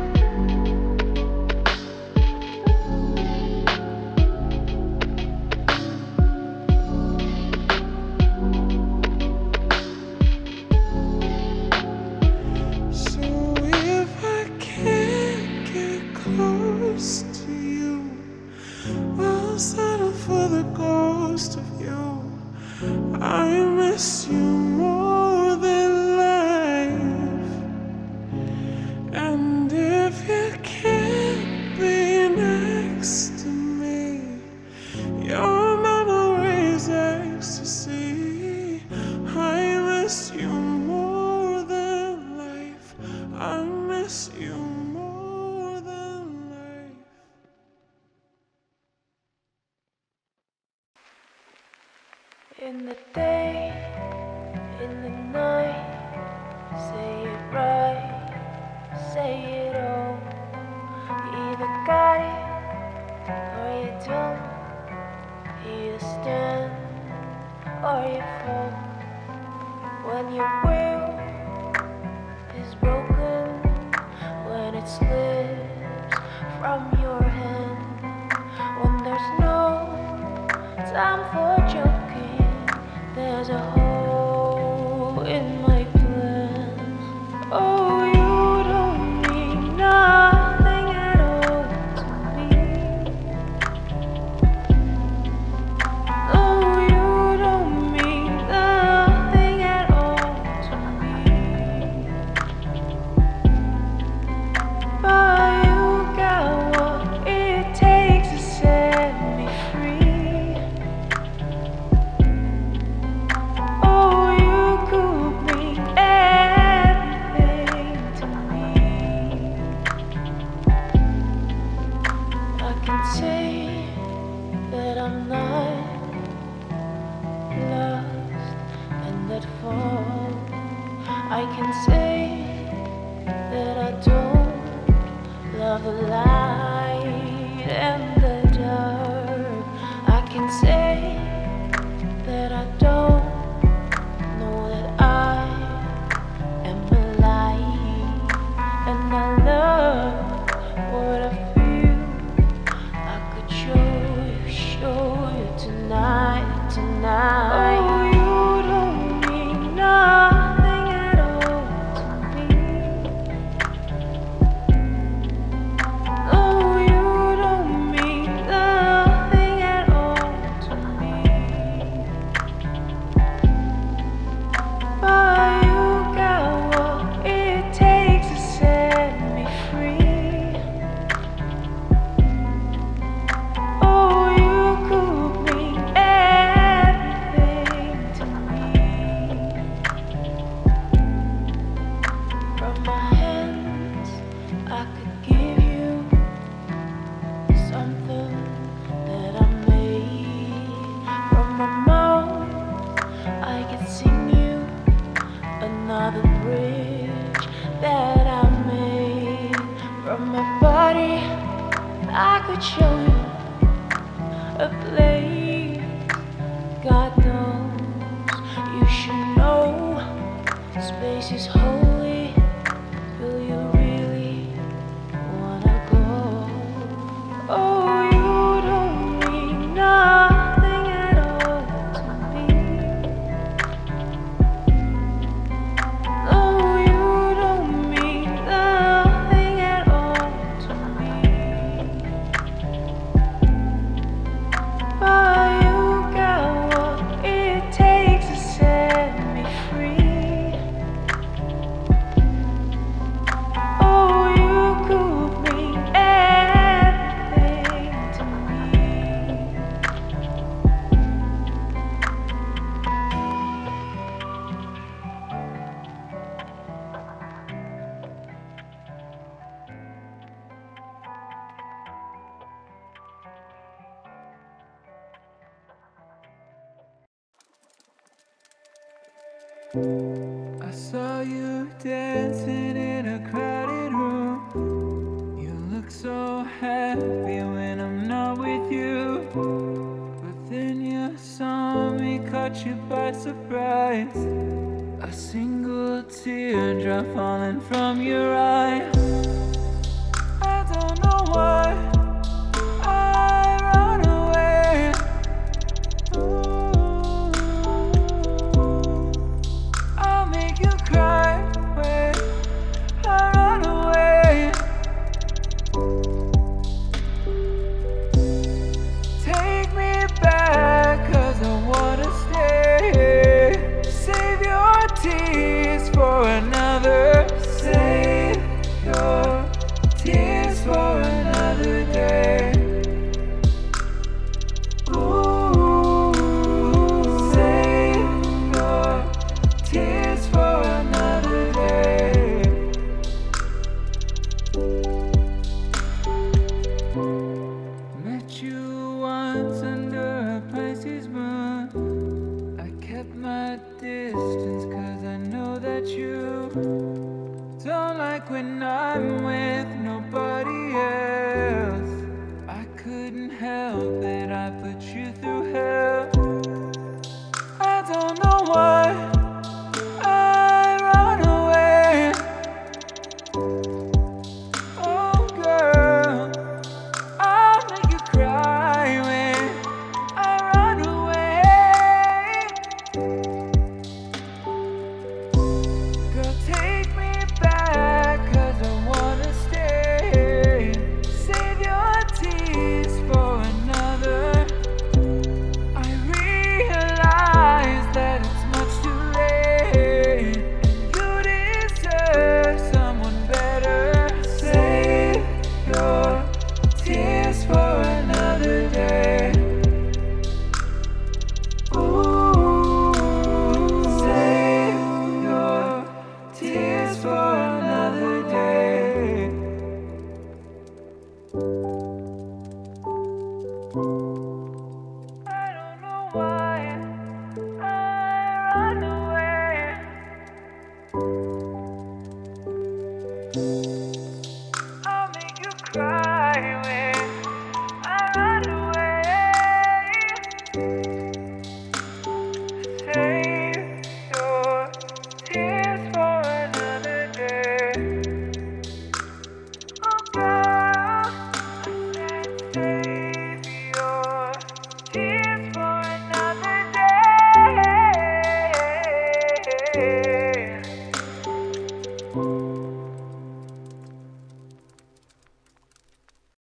So if I can't get close to you, I'll settle for the ghost of you. I miss you more than life, and if you can't be next to me, your memory is ecstasy. I miss you more than life. I miss you more than life. In the day, in the night, say it right, say it all. when your will is broken, when it slips from your hand, when there's no time for joking, there's a hole in my plan. Oh, you don't mean nothing at all to me. Oh, you don't mean nothing at all to me. But you got what it takes to set me free. Oh, you could mean everything to me. I can say that I'm not lost and that fall. I can say that I don't love the light and the dark. I can say that I don't know that I am alive, and I love what I feel. I could show you, show you tonight, tonight. Oh, you don't mean nothing at all to me. Oh, you don't mean nothing at all to me. But you got what it takes to set me free. Oh, you could mean everything to me. From my hands, I could give you something that I made. From my mouth, I could sing you another bridge that I made. From my body, I could show you a place God knows you should know. Space is holy. Will you really wanna go? Oh, you don't mean nothing at all to me. Oh, you don't mean nothing at all to me. But you got what it takes to set me free. Oh, you could mean everything to me. I saw you dancing in a crowded room. You look so happy when I'm not with you. But then you saw me, caught you by surprise. A single teardrop falling from your eye. I don't know why I run away. Ooh, I'll make you cry when I run away. Take me back, 'cause I wanna stay. Save your tears for another. Save your tears for another day. Ooh, save your tears for another day. Met you once under a Pisces moon. I kept my distance, 'cause I know that you don't like when I'm with nobody else. I couldn't help it, I put you through hell. I don't know why I Thank